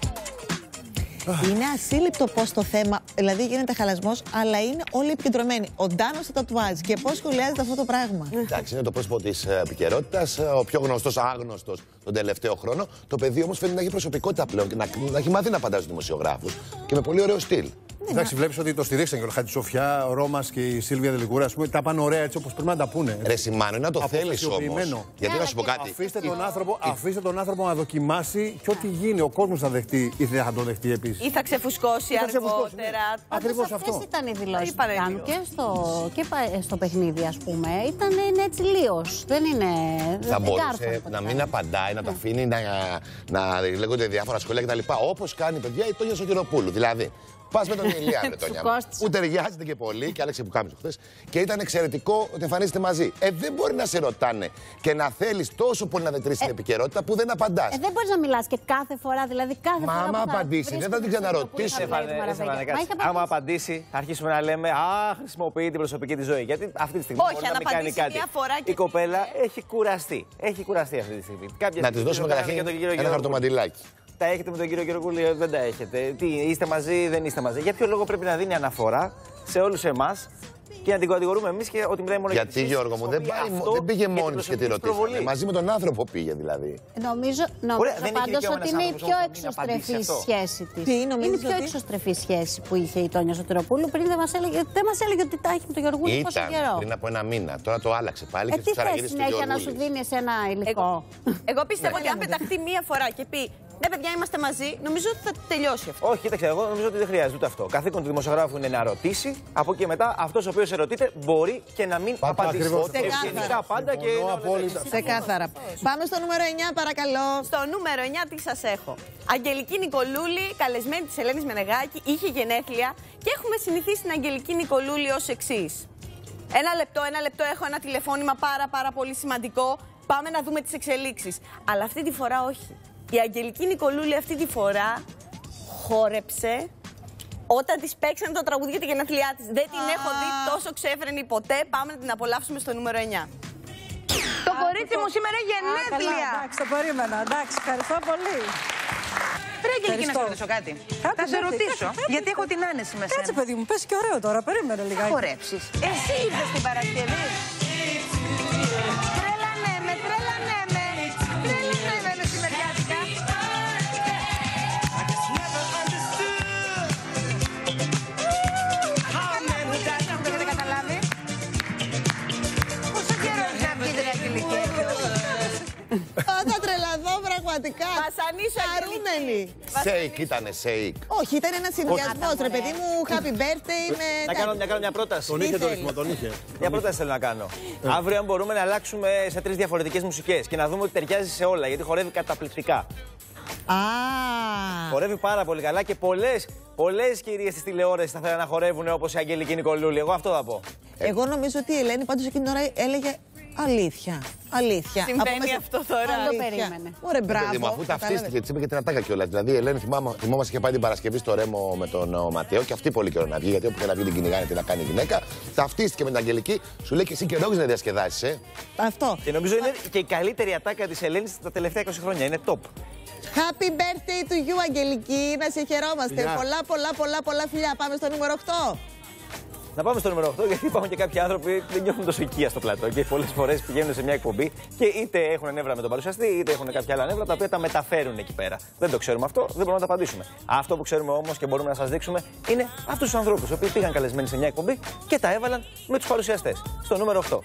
Είναι ασύλληπτο πώς το θέμα, δηλαδή γίνεται χαλασμός, αλλά είναι όλοι επικεντρωμένοι. Ο Ντάνος τα τατουάζ και πώς σχολιάζεται αυτό το πράγμα. Εντάξει, είναι το πρόσωπο της επικαιρότητας, ο πιο γνωστός, άγνωστος τον τελευταίο χρόνο. Το παιδί όμως φαίνεται να έχει προσωπικότητα πλέον και να, να έχει μάθει να απαντά στους δημοσιογράφους και με πολύ ωραίο στυλ. Εντάξει, βλέπει ότι το στηρίξαν και ο Χατζησοφιά, ο Ρώμας και η Σίλβια Δελικούρα. Τα πάνε ωραία έτσι όπως πρέπει να τα πούνε. Ρε Σιμάνο, να το θέλει όμως. Γιατί να σου πω κάτι. Αφήστε τον, άνθρωπο, αφήστε τον άνθρωπο να δοκιμάσει και ό,τι γίνει. Ο κόσμος θα δεχτεί ή δεν θα το δεχτεί επίσης. Ή θα ξεφουσκώσει αργότερα. Ακριβώς αυτό. Αυτές ήταν οι δηλώσεις που κάνουν και στο, και στο παιχνίδι, ας πούμε. Ήταν είναι έτσι λίος. Δεν είναι. Θα μπορούσε να μην απαντάει, να το αφήνει να, να λέγονται διάφορα σχόλια κτλ. Όπως κάνει παιδιά η Τόνια Σωτηροπούλου. Δηλαδή. Πα με τον Ηλία, ρε Τόνια. Που ταιριάζεται και πολύ και άλλαξε που κάμισε χθες. Και ήταν εξαιρετικό ότι εμφανίζεται μαζί. Ε, δεν μπορεί να σε ρωτάνε και να θέλει τόσο πολύ να μετρήσει την επικαιρότητα που δεν απαντά. Ε, δεν μπορεί να μιλά και κάθε φορά, δηλαδή κάθε Μα φορά. Μα άμα απαντήσει, δεν θα την ξαναρωτήσει. Άμα απαντήσει, θα αρχίσουμε να λέμε Α, χρησιμοποιεί την προσωπική τη ζωή. Γιατί αυτή τη στιγμή όχι, μπορεί να μην κάνει κάτι. Και... Η κοπέλα έχει κουραστεί. Έχει κουραστεί αυτή τη στιγμή. Να τη δώσουμε καταρχήν ένα χαρτομαντιλάκι. Τα έχετε με τον κύριο Γεωργούλη, δεν τα έχετε. Τι, είστε μαζί, δεν είστε μαζί. Για ποιο λόγο πρέπει να δίνει αναφορά σε όλους εμάς και να την κατηγορούμε εμείς και ότι μιλάει μόνο για Γιατί, Γιώργο μου, δεν, πάει, δεν πήγε μόνη και τη ρωτήσανε. Μαζί με τον άνθρωπο πήγε δηλαδή. Νομίζω, νομίζω πάντως ότι είναι η πιο εξωστρεφή σχέση της. Είναι η πιο εξωστρεφή σχέση που είχε η Τόνια Σωτηροπούλου. Πριν δεν μας έλεγε, δεν μας έλεγε ότι τα έχει με τον Γεωργούλη πόσο καιρό. Πριν από ένα μήνα. Τώρα το άλλαξε πάλι ε, και του ξαναγύρισε στο Γεωργούλη. Τι θες συνέχεια να σου δίνει ένα υλικό. Εγώ πιστεύω ότι αν πεταχτεί μία φορά και πει ναι, παιδιά, είμαστε μαζί. Νομίζω ότι θα τελειώσει αυτό. Όχι, κοίταξε, εγώ νομίζω ότι δεν χρειάζεται ούτε αυτό. Καθήκον του δημοσιογράφου είναι να ρωτήσει. Από εκεί και μετά, αυτό ο οποίο ερωτείται μπορεί και να μην απαντήσει. Ευγενικά πάντα και. Ξεκάθαρα. Πάμε στο νούμερο εννιά, παρακαλώ. Στο νούμερο εννιά, τι σας έχω. Αγγελική Νικολούλη, καλεσμένη της Ελένης Μενεγάκη, είχε γενέθλια και έχουμε συνηθίσει την Αγγελική Νικολούλη ως εξής. Ένα λεπτό, ένα λεπτό, έχω ένα τηλεφώνημα πάρα πάρα πολύ σημαντικό. Πάμε να δούμε τις εξελίξεις. Αλλά αυτή τη φορά όχι. Η Αγγελική Νικολούλη αυτή τη φορά χόρεψε όταν της παίξανε το τραγούδι για τη γενέθλιά της. Δεν την έχω δει τόσο ξέφρενη ποτέ. Πάμε να την απολαύσουμε στο νούμερο εννιά. Το κορίτσι μου σήμερα γενέθλια. Εντάξει, το περίμενα. Εντάξει, ευχαριστώ πολύ. Πρέπει Αγγελική να σε ρωτήσω κάτι. Θα σε ρωτήσω, γιατί έχω την άνεση με σένα. Κάτσε παιδί μου, πες και ωραίο τώρα, περίμενε λιγάκι. Θα χορέψεις. Εσύ ήρθες την Παρασκευή. Τρέλανε με, τρέλανε με. Τρέλανε με μεσημεριάτικα. Έχετε καταλάβει. Πόσο καιρό έχει να βγείτε ρε Αγγελική. Θα τρελαθώ πραγματικά. Βασανίσω χαρούμενη. Σέικ ήτανε, σέικ. Όχι, ήταν ένα συνδυασμό. Ρε παιδί μου, happy birthday με. Να κάνω, να κάνω μια πρόταση. Τον είχε το ρυθμό, τον είχε. Μια πρόταση θέλω να κάνω. Αύριο, αν μπορούμε να αλλάξουμε σε τρεις διαφορετικές μουσικές και να δούμε ότι ταιριάζει σε όλα, γιατί χορεύει καταπληκτικά. Α. Χορεύει πάρα πολύ καλά και πολλές, πολλές κυρίες της τηλεόρασης θα θέλουν να χορεύουν όπως η Αγγελική Νικολούλη. Εγώ αυτό θα πω. Εγώ νομίζω ότι η Ελένη πάντως εκείνη την ώρα έλεγε αλήθεια. Αλήθεια. Συμβαίνει μέσα... αυτό τώρα. Αν το περίμενε. Ωραία, μπράβο. Μου, αφού ταυτίστηκε, τη είπε και την ατάκα κιόλα. Δηλαδή η Ελένη θυμόμαστε είχε πάει την Παρασκευή στο Ρέμο με τον ο, Ματέο και αυτή πολύ καιρό να βγει. Γιατί όπου και να βγει την κυνηγάνε τι να κάνει η γυναίκα. Ταυτίστηκε με την Αγγελική, σου λέει και εσύ καιρό να διασκεδάσει. Ε. Αυτό. Και νομίζω είναι και η καλύτερη ατάκα της Ελένης τα τελευταία είκοσι χρόνια. Είναι top. Happy birthday to you, Αγγελική. Να σε χαιρόμαστε. Yeah. Πολλά, πολλά, πολλά, πολλά φιλιά. Πάμε στο νούμερο οκτώ. Να πάμε στο νούμερο οκτώ, γιατί υπάρχουν και κάποιοι άνθρωποι που δεν νιώθουν τόσο οικία στο πλατό και πολλές φορές πηγαίνουν σε μια εκπομπή και είτε έχουν νεύρα με τον παρουσιαστή, είτε έχουν κάποια άλλα νεύρα τα οποία τα μεταφέρουν εκεί πέρα. Δεν το ξέρουμε αυτό, δεν μπορούμε να τα απαντήσουμε. Αυτό που ξέρουμε όμως και μπορούμε να σας δείξουμε είναι αυτούς τους ανθρώπους, οι οποίοι πήγαν καλεσμένοι σε μια εκπομπή και τα έβαλαν με τους παρουσιαστές. Στο νούμερο οκτώ.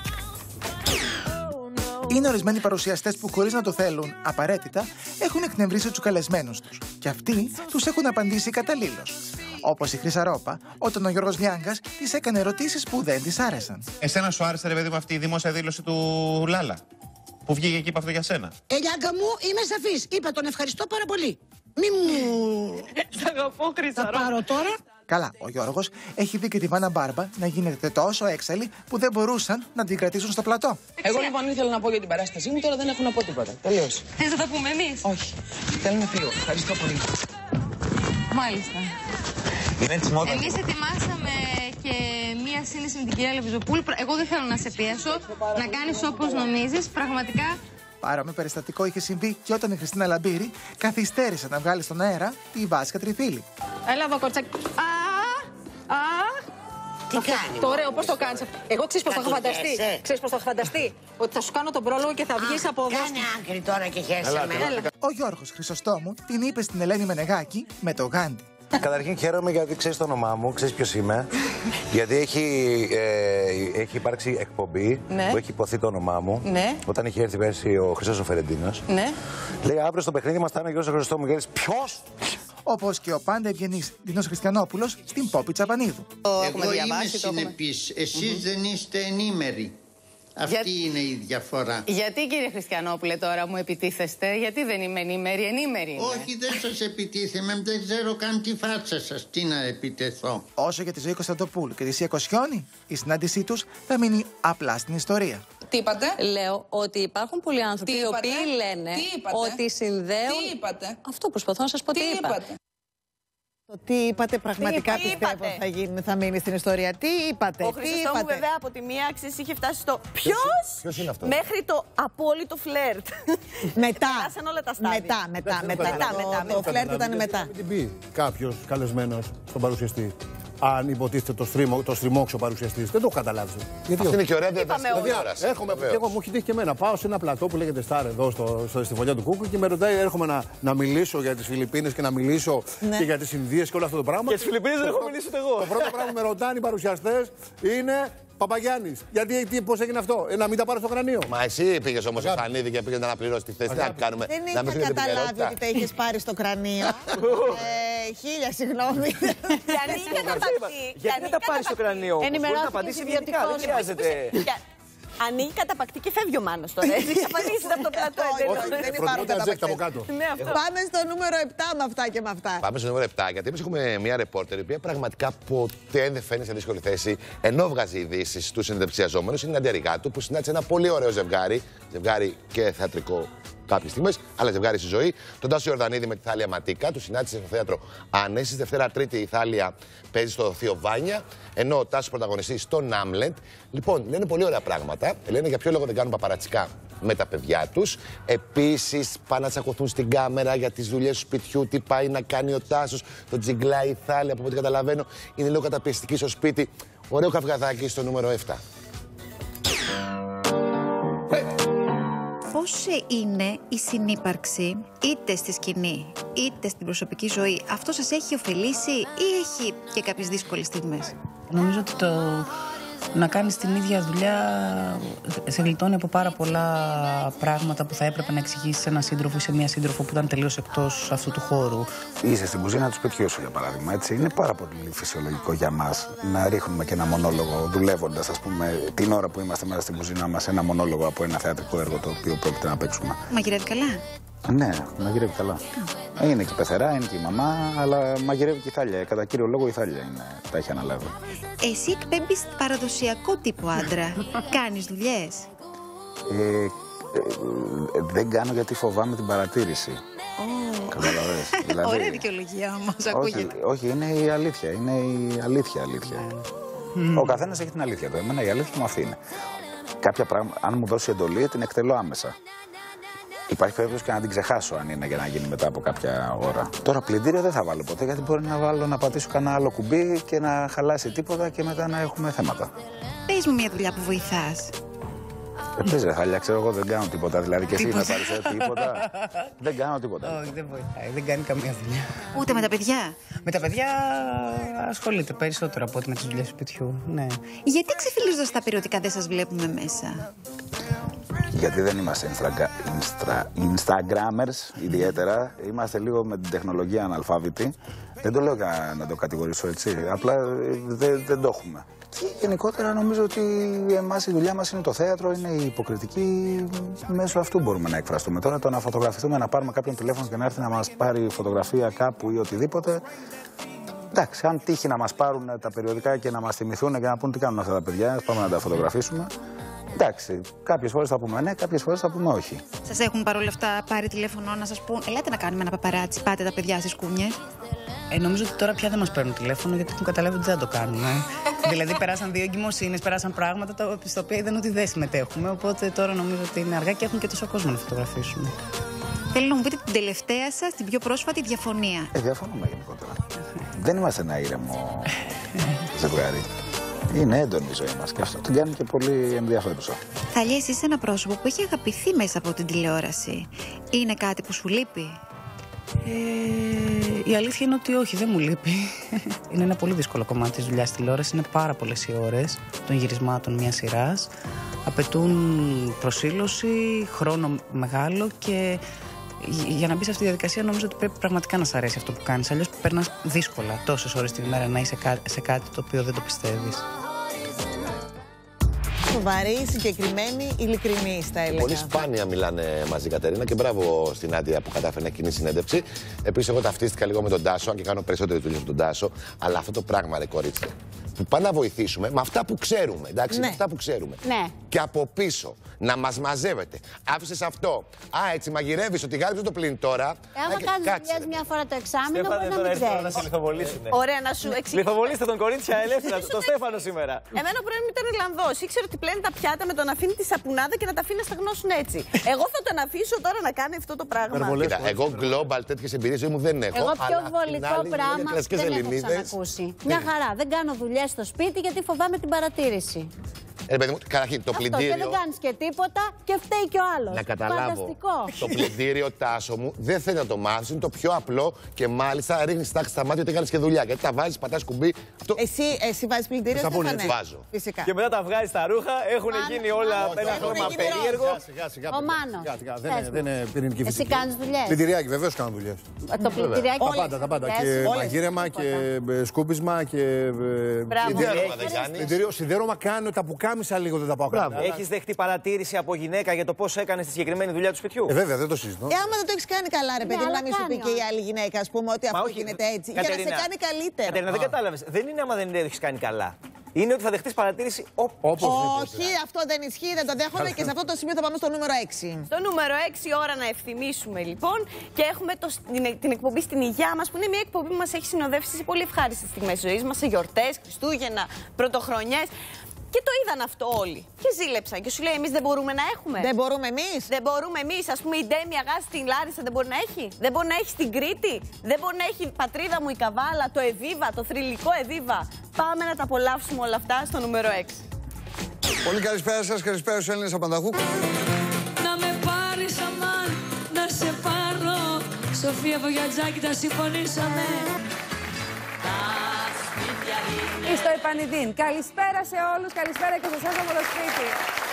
Είναι ορισμένοι παρουσιαστές που χωρίς να το θέλουν απαραίτητα έχουν εκνευρίσει τους καλεσμένους τους και αυτοί τους έχουν απαντήσει καταλήλως. Όπως η Χρύσα Ρόπα, όταν ο Γιώργος Βιάγκας της έκανε ερωτήσεις που δεν της άρεσαν. Εσένα σου άρεσε, ρε παιδί μου, αυτή η δημόσια δήλωση του Λάλα, που βγήκε εκεί από αυτό για σένα? Ελιάγκα μου, είμαι σαφής. Είπα τον ευχαριστώ πάρα πολύ. Μη μου. Σ' αγαπώ, Χρύσα Ρόπα. Θα πάρω τώρα. Καλά, ο Γιώργος έχει δει και τη Βάνα Μπάρμπα να γίνεται τόσο έξαλλη που δεν μπορούσαν να την κρατήσουν στο πλατό. Εγώ λοιπόν ήθελα να πω για την παράστασή μου, τώρα δεν έχω να πω τίποτα. Τελείωσε. Θες να τα πούμε εμείς? Όχι. Θέλω να φύγω. Ευχαριστώ πολύ. Μάλιστα. Εμείς ετοιμάσαμε και μία σύνδεση με την κυρία Λεβιζοπούλου. Εγώ δεν θέλω να σε πιέσω, να κάνεις όπως νομίζεις. Πραγματικά. Παρόμοιο περιστατικό είχε συμβεί και όταν η Χριστίνα Λαμπύρη καθυστέρησε να βγάλει στον αέρα τη Βάσκα Τριφίλη. Έλα εδώ, κορτσάκι. Α! Α! Τι κάνει? Το ωραίο, πώς το κάνεις? Εγώ ξέρεις πώς το έχω φανταστεί. Ξέρεις πώς το έχω φανταστεί? Ότι θα σου κάνω τον πρόλογο και θα βγεις από εδώ. Κάνε άκρη τώρα και χέσαι με. Ο Γιώργος Χρυσοστόμου την είπε στην Ελένη Μενεγάκη με το Γάντι. Καταρχήν χαίρομαι γιατί ξέρεις το όνομά μου, ξέρεις ποιος είμαι. Γιατί έχει, ε, έχει υπάρξει εκπομπή ναι. που έχει υποθεί το όνομά μου. Ναι. Όταν είχε έρθει πέρσι ο Χρήστος ο Φερεντίνος. Ναι. Λέει αύριο στο παιχνίδι μας θα είναι ο Γιώργος Χριστόμου. Και λες ποιος? Όπως και ο πάντα ευγενής Δίνος Χριστιανόπουλος στην Πόπη Τσαπανίδου. Εγώ είμαι συνεπής, εσείς δεν είστε ενήμεροι. Αυτή Για... είναι η διαφορά. Γιατί κύριε Χριστιανόπουλε τώρα μου επιτίθεστε, γιατί δεν είμαι ενήμερη, ενήμερη είμαι. Όχι, δεν σας επιτίθεμαι, δεν ξέρω καν τη φάτσα σας, τι να επιτεθώ. Όσο για τη Ζωή Κωνσταντοπούλου και τη Σία Κοσιόνη, η συνάντησή τους θα μείνει απλά στην ιστορία. Τι είπατε? Λέω ότι υπάρχουν πολλοί άνθρωποι οι οποίοι λένε ότι συνδέουν... Τι είπατε? Αυτό προσπαθώ να σας πω τι, τι είπα. είπατε? Το τι είπατε πραγματικά τι πιστεύω είπατε. θα, γίνει, θα μείνει στην ιστορία. Τι είπατε, Ο τι Χριστόφου είπατε. βέβαια από τη μία αξίση είχε φτάσει στο ποιος, ποιος είναι αυτό? μέχρι το απόλυτο φλερτ. Μετά, Περάσαν όλα τα στάδια. μετά, μετά, μετά. μετά, μετά, Το, το φλερτ ήταν μετά. Μην πει κάποιος καλεσμένος στον παρουσιαστή. Αν υποτίθεται το, στρίμο, το στριμόξο παρουσιαστής. Δεν το έχω καταλάβει. Γιατί αυτή είναι και ωραία διαδικασία. Έρχομαι, και εγώ μου έχει τύχει και εμένα. Πάω σε ένα πλατό που λέγεται Star εδώ στο, στο, στη φωλιά του Κούκου και με ρωτάει, έρχομαι να, να μιλήσω για τις Φιλιππίνες και να μιλήσω ναι. και για τις Ινδίες και όλο αυτό το πράγμα. Για τις Φιλιππίνες δεν έχω μιλήσει εγώ. Το πρώτο πράγμα που με ρωτάνε οι παρουσιαστές είναι Παπαγιάννης. Γιατί, τι, πώς έγινε αυτό, ε, να μην τα πάρω στο κρανίο. Μα εσύ πήγες όμως στο Φανίδη και πήγες να αναπληρώσεις τη θέση. Τι να κάνουμε, δεν να είχα καταλάβει ότι τα είχες πάρει στο κρανίο. ε, χίλια συγγνώμη. Γιάννη, καταπακτή. Γιατί δεν τα πάρει στο κρανίο. Μπορεί να απαντήσει ιδιωτικά, δεν χρειάζεται. Ανοίγει καταπακτή και φεύγει ο Μάνος τώρα. Έτσι, εξαφανίζεται από το πλατό. Δεν υπάρχουν καταπακτές. Πάμε στο νούμερο επτά με αυτά και με αυτά. Πάμε στο νούμερο επτά, γιατί εμείς έχουμε μια ρεπόρτερ η οποία πραγματικά ποτέ δεν φαίνει σε δύσκολη θέση, ενώ βγάζει ειδήσεις στους συνεντευξιαζόμενους. Είναι η Νάντια Ριγάτου που συνάντησε ένα πολύ ωραίο ζευγάρι, ζευγάρι και θεατρικό κάποιες στιγμές, αλλά ζευγάρι στη ζωή. Τον Τάσο Ιορδανίδη με τη Θάλια Ματίκα, του συνάντησε στο θέατρο Άνεσης. Δευτέρα Τρίτη η Θάλια παίζει στο Θείο Βάνια, ενώ ο Τάσος πρωταγωνιστής στο Νάμλεντ. Λοιπόν, λένε πολύ ωραία πράγματα. Λένε για ποιο λόγο δεν κάνουν παπαρατσικά με τα παιδιά τους. Επίσης, πάνε να τσακωθούν στην κάμερα για τις δουλειές του σπιτιού, τι πάει να κάνει ο Τάσος. Το τζιγκλάει η Θάλια, από ό,τι καταλαβαίνω, είναι λίγο καταπιεστική στο σπίτι. Ωραίο καυγαδάκι στο νούμερο επτά. Πώς είναι η συνύπαρξη είτε στη σκηνή είτε στην προσωπική ζωή, αυτό σας έχει ωφελήσει ή έχει και κάποιες δύσκολες στιγμές? Νομίζω ότι το να κάνεις την ίδια δουλειά σε γλιτώνει από πάρα πολλά πράγματα που θα έπρεπε να εξηγήσεις σε έναν σύντροφο ή σε μία σύντροφο που ήταν τελείως εκτός αυτού του χώρου. Είσαι στην κουζίνα του σπιτιού σου, για παράδειγμα. Έτσι. Είναι πάρα πολύ φυσιολογικό για μας να ρίχνουμε και ένα μονόλογο δουλεύοντας, ας πούμε, την ώρα που είμαστε μέσα στην κουζίνα μας, ένα μονόλογο από ένα θεατρικό έργο το οποίο πρόκειται να παίξουμε. Μαγειρεύει καλά. Ναι, μαγειρεύει καλά. Είναι και η πεθερά, είναι και η μαμά, αλλά μαγειρεύει και η Θάλια. Κατά κύριο λόγο η Θάλια είναι, τα έχει αναλάβει. Εσύ εκπέμπεις παραδοσιακό τύπο άντρα. Κάνεις δουλειές? Ε, ε, δεν κάνω γιατί φοβάμαι την παρατήρηση. Oh. Καταλαβαίνεις. Δηλαδή, ωραία δικαιολογία όμως, ακούγεται. Όχι, είναι η αλήθεια. Είναι η αλήθεια, αλήθεια. Mm. Ο καθένας έχει την αλήθεια του. Εμένα η αλήθεια μου αυτή είναι. Κάποια πράγματα, αν μου δώσει εντολή, την εκτελώ άμεσα. Υπάρχει περίπτωση και να την ξεχάσω αν είναι για να γίνει μετά από κάποια ώρα. Τώρα πλυντήριο δεν θα βάλω ποτέ, γιατί μπορεί να βάλω να πατήσω κανένα άλλο κουμπί και να χαλάσει τίποτα και μετά να έχουμε θέματα. Πες μου μια δουλειά που βοηθάς. Ε, πες ρε Θάλια, ξέρω εγώ δεν κάνω τίποτα, δηλαδή και εσύ με παρουσία τίποτα. Δεν κάνω τίποτα. Όχι, δεν βοηθάει, δεν κάνει καμία δουλειά. Ούτε με τα παιδιά? Με τα παιδιά ασχολείται περισσότερο από ό,τι με τις δουλειές του σπιτιού, ναι. Γιατί ξεφυλίζοντας τα περιοδικά δεν σας βλέπουμε μέσα? Γιατί δεν είμαστε Instagra... Instra... Instagrammers ιδιαίτερα. Είμαστε λίγο με την τεχνολογία αναλφάβητοι. Δεν το λέω για να το κατηγορήσω έτσι. Απλά δεν, δεν το έχουμε. Και γενικότερα νομίζω ότι εμάς η δουλειά μας είναι το θέατρο, είναι η υποκριτική. Μέσω αυτού μπορούμε να εκφραστούμε. Τώρα το να φωτογραφηθούμε, να πάρουμε κάποιον τηλέφωνο και να έρθει να μας πάρει φωτογραφία κάπου ή οτιδήποτε. Εντάξει, αν τύχει να μας πάρουν τα περιοδικά και να μας θυμηθούν και να πούν τι κάνουν αυτά τα παιδιά, πάμε να τα φωτογραφίσουμε. Εντάξει, κάποιες φορές θα πούμε ναι, κάποιες φορές θα πούμε όχι. Σας έχουν παρόλα αυτά πάρει τηλέφωνο να σας πούν ελάτε να κάνουμε ένα παπαράτσι, πάτε τα παιδιά στις κούμιες? Ε, νομίζω ότι τώρα πια δεν μας παίρνουν τηλέφωνο γιατί έχουν καταλάβει ότι δεν το κάνουμε. Δηλαδή περάσαν δύο εγκυμοσύνες, περάσαν πράγματα τα οποία είδαν ότι δεν συμμετέχουμε. Οπότε τώρα νομίζω ότι είναι αργά και έχουν και τόσο κόσμο να φωτογραφίσουμε. Θέλω να μου πείτε την τελευταία σας, την πιο πρόσφατη διαφωνία. Ε, διαφωνούμε γενικότερα. Δεν είμαστε ένα ήρεμο ζευγάρι. Είναι έντονη η ζωή μας και αυτό την κάνει και πολύ ενδιαφέρουσα. Θάλια, εσύ είσαι ένα πρόσωπο που έχει αγαπηθεί μέσα από την τηλεόραση. Είναι κάτι που σου λείπει? Ε, η αλήθεια είναι ότι όχι, δεν μου λείπει. Είναι ένα πολύ δύσκολο κομμάτι της δουλειάς στη τηλεόραση. Είναι πάρα πολλές οι ώρες των γυρισμάτων μιας σειράς. Απαιτούν προσήλωση, χρόνο μεγάλο και για να μπει σε αυτή τη διαδικασία νομίζω ότι πρέπει πραγματικά να σ' αρέσει αυτό που κάνεις. Αλλιώς περνάς δύσκολα τόσες ώρες τη μέρα να είσαι σε κάτι το οποίο δεν το πιστεύεις. Σοβαρή, συγκεκριμένη, ειλικρινή, θα έλεγα. Πολύ σπάνια μιλάνε μαζί, Κατερίνα, και μπράβο στην Νάντια που κατάφερε να κοινή συνέντευξη. Επίσης, εγώ ταυτίστηκα λίγο με τον Τάσο, αν και κάνω περισσότερη δουλειά με τον Τάσο. Αλλά αυτό το πράγμα, ρε κορίτσια, που πάμε να βοηθήσουμε με αυτά που ξέρουμε. Εντάξει, Ναι. με αυτά που ξέρουμε. Ναι. Και από πίσω να μας μαζεύετε. Άφησες αυτό. Α, έτσι μαγειρεύεις ότι γάλυψε το πλήν τώρα. Ε, άμα κάνεις δουλειές μια φορά το εξάμηνο, μπορεί να μην να ξέρεις. σε λιθοβολήσουν. Ωραία, να σου εξηγήσω. Λιθοβολήστε τον κορίτσια ελεύθερα, τον Στέφανο σήμερα. Εμένα ο πρώην μου ήταν Ιρλανδός. Ήξερε ότι πλένει τα πιάτα με το να αφήνει τη σαπουνάδα και να τα αφήνει να σταγνώσουν έτσι. Εγώ θα τον αφήσω τώρα να κάνει αυτό το πράγμα. Κοίτα, εγώ global τέτοιες εμπειρίες μου δεν έχω. Εγώ πιο αλλά βολικό πράγμα δεν έχω ξανακούσει. Μια χαρά. Δεν κάνω δουλειές στο σπίτι γιατί φοβάμαι την παρατήρηση. Ε, παιδί μου, καταρχήν το Αυτό, πλυντήριο. και δεν κάνεις και τίποτα και φταίει και ο άλλος. Να καταλάβω. Φανταστικό. Το πλυντήριο Τάσο μου δεν θέλει να το μάθει. Είναι το πιο απλό και μάλιστα ρίχνει τάξη στα μάτια ότι έκανε και δουλειά. Γιατί τα βάζει, πατά κουμπί. Αυτό... Εσύ, εσύ βάζει πλυντήριο, Στέφανε? Βάζω. Φυσικά. Και μετά τα βγάζει στα ρούχα, έχουν γίνει όλα ένα χρώμα περίεργο. Ο Μάνος. Δεν είναι πυρηνική φυσική. Εσύ κάνεις δουλειές? Πλυντηριάκι, βεβαίως κάνω δουλειές. Το πλυντηριάκι. Τα πάντα, τα πάντα. Και μαγείρεμα και σκούπισμα και. Πλυντήριο. Σιδέρωμα κάνω, τα πουκάμισα λίγο δεν τα πάω. Έχεις δεχτεί παρατήρηση από γυναίκα για το πώς έκανες τη συγκεκριμένη δουλειά του σπιτιού? Ε, βέβαια, δεν το συζητώ. Ε, άμα δεν το έχει κάνει καλά, ρε παιδί, να μην σου πει και η άλλη γυναίκα, α πούμε, ότι αυτό γίνεται έτσι. Για να σε κάνει καλύτερα. Κατερίνα, δεν κατάλαβες. Δεν είναι άμα δεν το έχεις κάνει καλά. Είναι ότι θα δεχτείς παρατήρηση όπως. Όχι, αυτό δεν ισχύει, δεν το δέχομαι και σε αυτό το σημείο θα πάμε στο νούμερο έξι. Στο νούμερο έξι, ώρα να ευθυμίσουμε λοιπόν και έχουμε το, την, την εκπομπή Στην Υγειά μας, που είναι μια εκπομπή που μας έχει συνοδεύσει σε πολύ ευχάριστες στιγμές ζωής μας, σε γιορτές, Χριστούγεννα, πρωτοχρονιές. Και το είδαν αυτό όλοι. Και ζήλεψαν. Και σου λέει: εμείς δεν μπορούμε να έχουμε. Δεν μπορούμε εμείς. Δεν μπορούμε εμείς. Ας πούμε, η Ντέμι Αγά στην Λάρισα δεν μπορεί να έχει. Δεν μπορεί να έχει στην Κρήτη. Δεν μπορεί να έχει η πατρίδα μου η Καβάλα, το Εβίβα, το θρυλικό Εβίβα. Πάμε να τα απολαύσουμε όλα αυτά στο νούμερο έξι. Πολύ καλησπέρα σας. Καλησπέρα στους Έλληνες Απανταχού. Να με πάρεις αμάν, να σε πάρω. Σοφία Βογιατζάκη, τα συμφωνήσαμε. Στο Επανιδίν. Καλησπέρα σε όλους, καλησπέρα και σε εσάς από το σπίτι.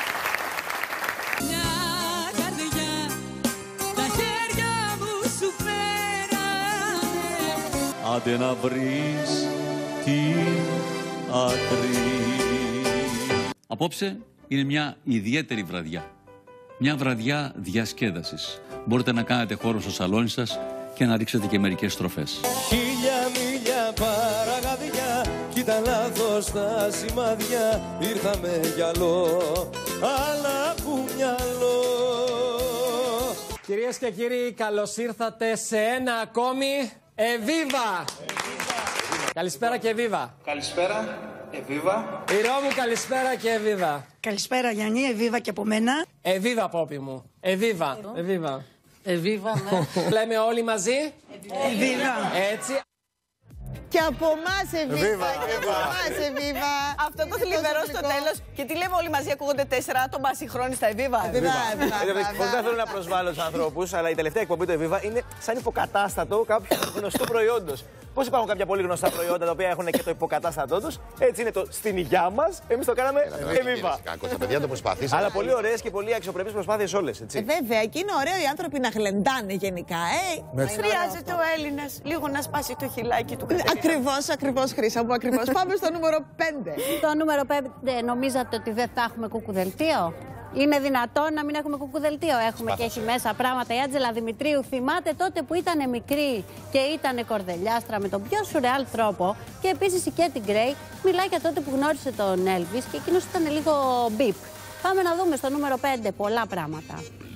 Μια καρδιά, τα χέρια μου σου φέρανε. Άντε να βρεις την άκρη. Απόψε είναι μια ιδιαίτερη βραδιά. Μια βραδιά διασκέδασης. Μπορείτε να κάνετε χώρο στο σαλόνι σας και να ρίξετε και μερικές στροφές. Χίλια μίλια παραγαδιά, κοίτα λάθος τα σημάδια, ήρθαμε κι άλλο, αλλά που μυαλό. Κυρίες και κύριοι, καλώς ήρθατε σε ένα ακόμη Εβίβα! Καλησπέρα και Εβίβα! Καλησπέρα, Εβίβα! Η Ρώμου, καλησπέρα και Εβίβα! Καλησπέρα Γιάννη, Εβίβα και από μένα. Εβίβα, Πόπι μου! Εβίβα! Εβίβα! Εβίβα, ναι. Λέμε όλοι μαζί. Εβίβα. Έτσι. Και από εμάς Εβίβα. Και από εμάς Εβίβα. Αυτό το θλιβερό στο τέλος. Και τι λέμε όλοι μαζί, ακούγονται τέσσερα άτομα συγχρόνως στα Εβίβα. Χωρίς να θέλω να προσβάλλω τους ανθρώπους, αλλά η τελευταία εκπομπή του Εβίβα είναι σαν υποκατάστατο κάποιου γνωστού προϊόντος. Πώς υπάρχουν κάποια πολύ γνωστά προϊόντα τα οποία έχουν και το υποκατάστατό τους, έτσι είναι το Στην Υγειά μας. Εμείς το κάναμε Εβίβα. Τα παιδιά το προσπαθήσαμε. Αλλά πολύ ωραίες και πολύ αξιοπρεπείς προσπάθειες όλες. Ε, βέβαια, και είναι ωραίο οι άνθρωποι να γλεντάνε γενικά. Ε. Χρειάζεται ο Έλληνας λίγο να σπάσει το χιλάκι του. Ακριβώς, ακριβώς, Χρύσα μου, ακριβώς. Πάμε στο νούμερο πέντε. Το νούμερο πέντε, νομίζατε ότι δεν θα έχουμε κουκουδελτίο? Είναι δυνατόν να μην έχουμε κουκουδελτίο? Έχουμε και έχει μέσα πράγματα. Η Άντζελα Δημητρίου θυμάται τότε που ήταν μικρή και ήταν κορδελιάστρα με τον πιο σουρεάλ τρόπο. Και επίσης η Κέτι Γκρέι μιλάει για τότε που γνώρισε τον Έλβις και εκείνος ήταν λίγο μπιπ. Πάμε να δούμε στο νούμερο πέντε πολλά πράγματα.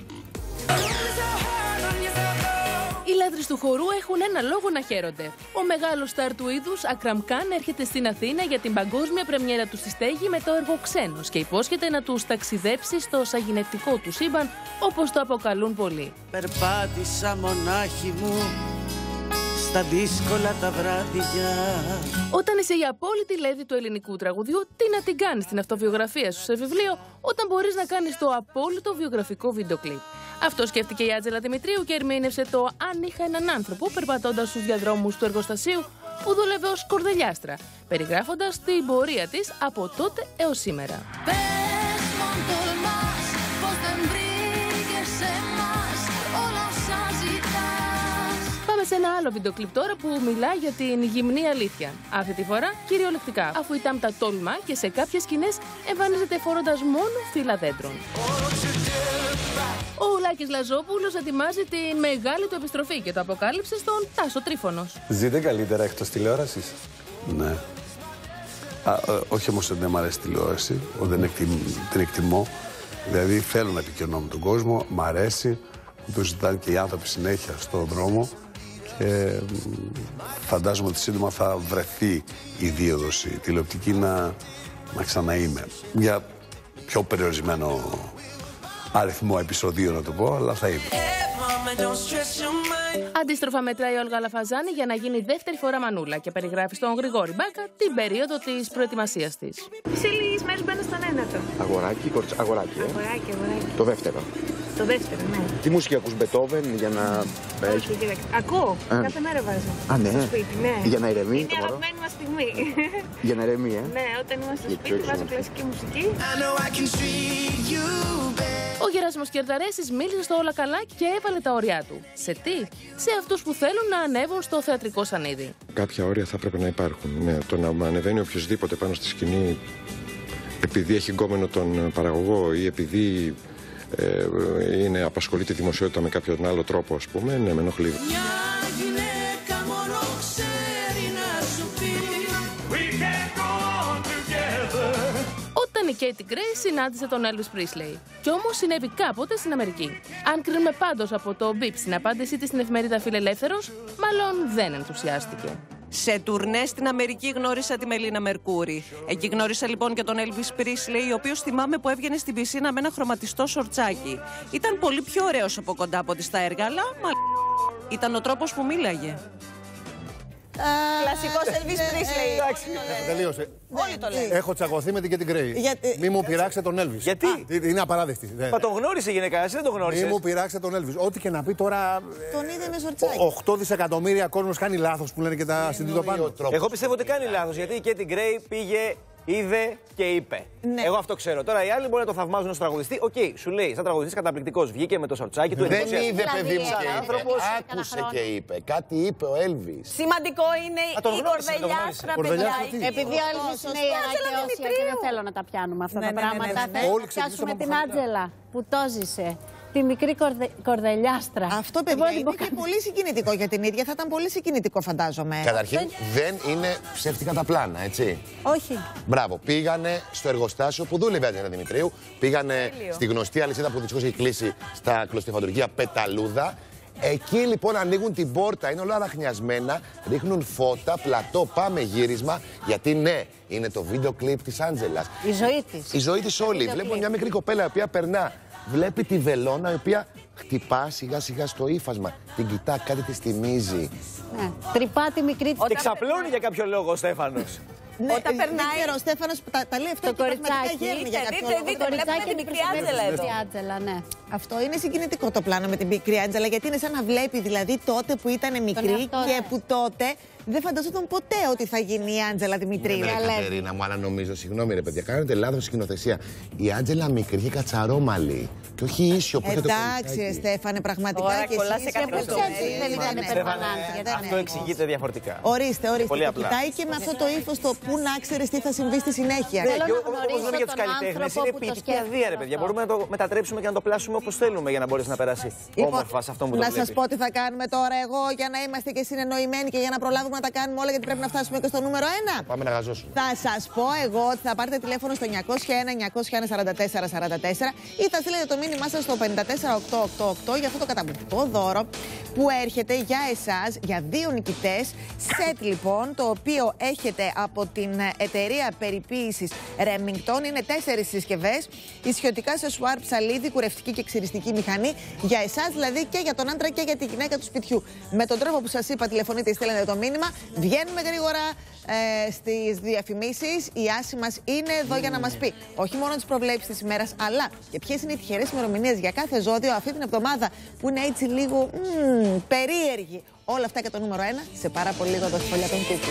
Οι λάτρεις του χορού έχουν ένα λόγο να χαίρονται. Ο μεγάλος στάρ του είδους, Ακραμ Καν, έρχεται στην Αθήνα για την παγκόσμια πρεμιέρα του στη Στέγη με το έργο Ξένος και υπόσχεται να τους ταξιδέψει στο σαγηνευτικό του σύμπαν, όπως το αποκαλούν πολλοί. Περπάτησα μονάχη μου στα δύσκολα τα βράδια. Όταν είσαι η απόλυτη λέδη του ελληνικού τραγουδιού, τι να την κάνεις την αυτοβιογραφία σου σε βιβλίο, όταν μπορείς να κάνεις το απόλυτο βιογραφικό βίντεο κλιπ. Αυτό σκέφτηκε η Άντζελα Δημητρίου και ερμήνευσε το «Αν είχα έναν άνθρωπο» περπατώντας στους διαδρόμους του εργοστασίου που δούλευε ως κορδελιάστρα, περιγράφοντας την πορεία της από τότε έως σήμερα. Πάμε σε ένα άλλο βίντεο κλιπ τώρα που μιλά για την γυμνή αλήθεια. Αυτή τη φορά κυριολεκτικά, αφού η Τάμτα τόλμα και σε κάποιες σκηνές εμφανίζεται φορώντας μόνο φύλλα δέντρων. Ο Λάκης Λαζόπουλος ετοιμάζει την μεγάλη του επιστροφή και το αποκάλυψε στον Τάσο Τρίφωνος. Ζείτε καλύτερα εκτός τηλεόρασης? Ναι. Α, ε, όχι όμως δεν μου αρέσει τηλεόραση, δεν εκτιμ, την εκτιμώ. Δηλαδή θέλω να επικοινωνώ με τον κόσμο, μ' αρέσει, μου το ζητάνε και οι άνθρωποι συνέχεια στον δρόμο και φαντάζομαι ότι σύντομα θα βρεθεί η δίωδος η τηλεοπτική να, να ξαναείμαι. Για πιο περιορισμένο αριθμό επεισοδίων να το πω, αλλά θα είμαι. Αντίστροφα μετράει η Όλγα Λαφαζάνη για να γίνει δεύτερη φορά μανούλα και περιγράφει στον Γρηγόρη Μπάκα την περίοδο της προετοιμασίας της. Σε λίγες μέρες μπαίνω στον ένατο. Αγοράκι, κορτσ... αγοράκι, ε. Αγοράκι, αγοράκι. Το δεύτερο. Το δεύτερο, ναι. Τι μουσική ακούς, Μπετόβεν, για να... Όχι, κοίταξε. Ακούω. Α. Κάθε μέρα βάζω. Α, ναι. Στο σπίτι, ναι. Για να ηρεμεί. Είναι η αγαπημένη μας στιγμή. Για να ηρεμεί, ε. Ναι, όταν είμαστε στο σπίτι βάζω κλασική μουσική. Ο Γεράσιμος Κερδαρέσης μίλησε στο Όλα Καλά και έβαλε τα όρια του. Σε τι? Σε αυτούς που θέλουν να ανέβουν στο θεατρικό σανίδι. Κάποια όρια θα έπρεπε να υπάρχουν. Ναι, το να ανεβαίνει οποιοδήποτε πάνω στη σκηνή επειδή έχει γκόμενο τον παραγωγό ή επειδή ε, είναι, απασχολεί τη δημοσιότητα με κάποιον άλλο τρόπο, ας πούμε, ναι, με ενοχλεί. Όταν η Κέιτι Γκρέι συνάντησε τον Elvis Presley. Κι όμως συνέβη κάποτε στην Αμερική. Αν κρίνουμε πάντως από το Beep στην απάντησή της στην εφημερίδα Φιλελεύθερος, μάλλον δεν ενθουσιάστηκε. Σε τουρνέ στην Αμερική γνώρισα τη Μελίνα Μερκούρη. Εκεί γνώρισα λοιπόν και τον Elvis Presley, ο οποίος θυμάμαι που έβγαινε στην πισίνα με ένα χρωματιστό σορτσάκι. Ήταν πολύ πιο ωραίος από κοντά από ό,τι στα έργα, αλλά μα... ήταν ο τρόπος που μίλαγε. Κλασικός Elvis Presley. Εντάξει, τελείωσε. Όλοι το λένε. Έχω τσακωθεί με την Κέιτι Γκρέι. Γιατί... Μη μου πειράξετε τον Elvis. Γιατί? Είναι απαράδεκτη. Μα τον γνώρισε η γυναίκα, εσύ δεν τον γνώρισες. Μη μου πειράξετε τον Elvis. Ό,τι και να πει τώρα. Τον είδε με σορτσάκι. οκτώ δισεκατομμύρια κόσμος κάνει λάθος που λένε και τα συντητοπάνω. Εγώ πιστεύω ότι κάνει λάθος γιατί η Κέιτι Γκρέι πήγε, είδε και είπε. Ναι. Εγώ αυτό ξέρω. Τώρα οι άλλοι μπορεί να το θαυμάζουν ως τραγουδιστή. Οκ, okay, σου λέει, σαν τραγουδιστής καταπληκτικός. Βγήκε με το σορτσάκι του. Δεν είδε, παιδί μου, δηλαδή, και είπε. Άκουσε και είπε. Κάτι είπε ο Elvis. Σημαντικό είναι η κορδελιάστρα, παιδιά. Επειδή ο Elvis είναι ιερά και δεν θέλω να τα πιάνουμε αυτά τα πράγματα. Θέλω να πιάσουμε την Άντζελα που το ζήσε. Τη μικρή κορδε... κορδελιάστρα. Αυτό, παιδιά, είναι και πολύ συγκινητικό για την ίδια. Θα ήταν πολύ συγκινητικό, φαντάζομαι. Καταρχήν, δεν είναι ψεύτικα τα πλάνα, έτσι. Όχι. Μπράβο. Πήγανε στο εργοστάσιο που δούλευε η Άντζελα Δημητρίου. Πήγανε Τέλειο. στη γνωστή αλυσίδα που δυστυχώς έχει κλείσει στα κλωστιφαντουργία Πεταλούδα. Εκεί λοιπόν ανοίγουν την πόρτα, είναι όλα αραχνιασμένα, ρίχνουν φώτα, πλατό, πάμε γύρισμα. Γιατί ναι, είναι το βίντεο κλιπ της Άντζελας. Η ζωή της. Η ζωή της όλη. Βλέπουμε μια μικρή κοπέλα η οποία περνά. Βλέπει τη βελόνα η οποία χτυπά σιγά σιγά στο ύφασμα. Την κοιτά, κάτι τη θυμίζει. Ναι. Τρυπά τη μικρή της. Και ξαπλώνει για κάποιο λόγο ο Στέφανος. Ναι, Όταν ε, περνάει. Δεν ξέρω, ο Στέφανος τα, τα λέει αυτά το και πραγματικά κοριτσάκι. γέρνει για Δείτε, κάποιο δείτε, λόγο. δείτε, βλέπουμε τη μικρή Άντζελα εδώ. Άντζελα, ναι. Αυτό είναι συγκινητικό το πλάνο με την μικρή Άντζελα, γιατί είναι σαν να βλέπει δηλαδή τότε που ήταν μικρή εαυτό, και ναι. που τότε δεν φανταζόταν ποτέ ότι θα γίνει η Άντζελα Δημητρίου. Ναι, ρε Κατερίνα μου, αλλά νομίζω, συγγνώμη ρε παιδιά, κάνετε λάθος σκηνοθεσία. Η Άντζελα μικρή και κατσαρόμαλη. Και όχι ίσιο, πώς θα το Εντάξει, ρε Στέφανε, πραγματικά. Τώρα και κολλάς εσύ σε κάποιο είσαι τομέα. πολύ- Δεν ήταν ναι, ναι. περμανάντη. Αυτό εξηγείται διαφορετικά. Ορίστε, ορίστε. Πολύ Το απλά. κοιτάει και με αυτό το ύφος το πού να ξέρεις τι θα συμβεί στη συνέχεια. Ναι, Θέλω και να όπως γνωρίσω λέμε για τους τον καλλιτέχνες, άνθρωπο είναι που το ποιητική σκέφτεται αδεία, ρε παιδιά. αυτό. Μπορούμε να το μετατρέψουμε και να το πλάσουμε όπως θέλουμε για να μπορέσει να περάσει Λοιπόν, όμορφα σε αυτόν που το να βλέπει. σας πω τι θα κάνουμε τώρα εγώ για να είμαστε και συνεννοημένοι και για να προλάβουμε να τα κάνουμε όλα, γιατί πρέπει να φτάσουμε και στο νούμερο ένα. Πάμε να γαζώσουμε. Θα σας πω εγώ ότι θα πάρετε τηλέφωνο στο εννιακόσια ένα εννιακόσια ένα σαράντα τέσσερα σαράντα τέσσερα ή θα στείλετε το μήνυμά σας στο πέντε τέσσερα οκτώ οκτώ οκτώ για αυτό το καταπληκτικό δώρο που έρχεται για εσάς, για δύο νικητές. Σετ λοιπόν, το οποίο έχετε από την εταιρεία περιποίησης Remington. Είναι τέσσερις συσκευές, ισιωτικά σε σουάρ, ψαλίδι, κουρευτική και ξυριστική μηχανή. Για εσάς δηλαδή και για τον άντρα και για τη γυναίκα του σπιτιού. Με τον τρόπο που σας είπα, τηλεφωνείτε ή στέλνετε το μήνυμα απόγευμα. Βγαίνουμε γρήγορα ε, στις διαφημίσεις. Η Άση μας είναι εδώ για να μας πει όχι μόνο τις προβλέψεις της ημέρας, αλλά και ποιες είναι οι τυχερές ημερομηνίες για κάθε ζώδιο αυτή την εβδομάδα που είναι έτσι λίγο μ, περίεργη. Όλα αυτά και το νούμερο ένα σε πάρα πολύ λίγο εδώ στη Φωλιά των Κούκου.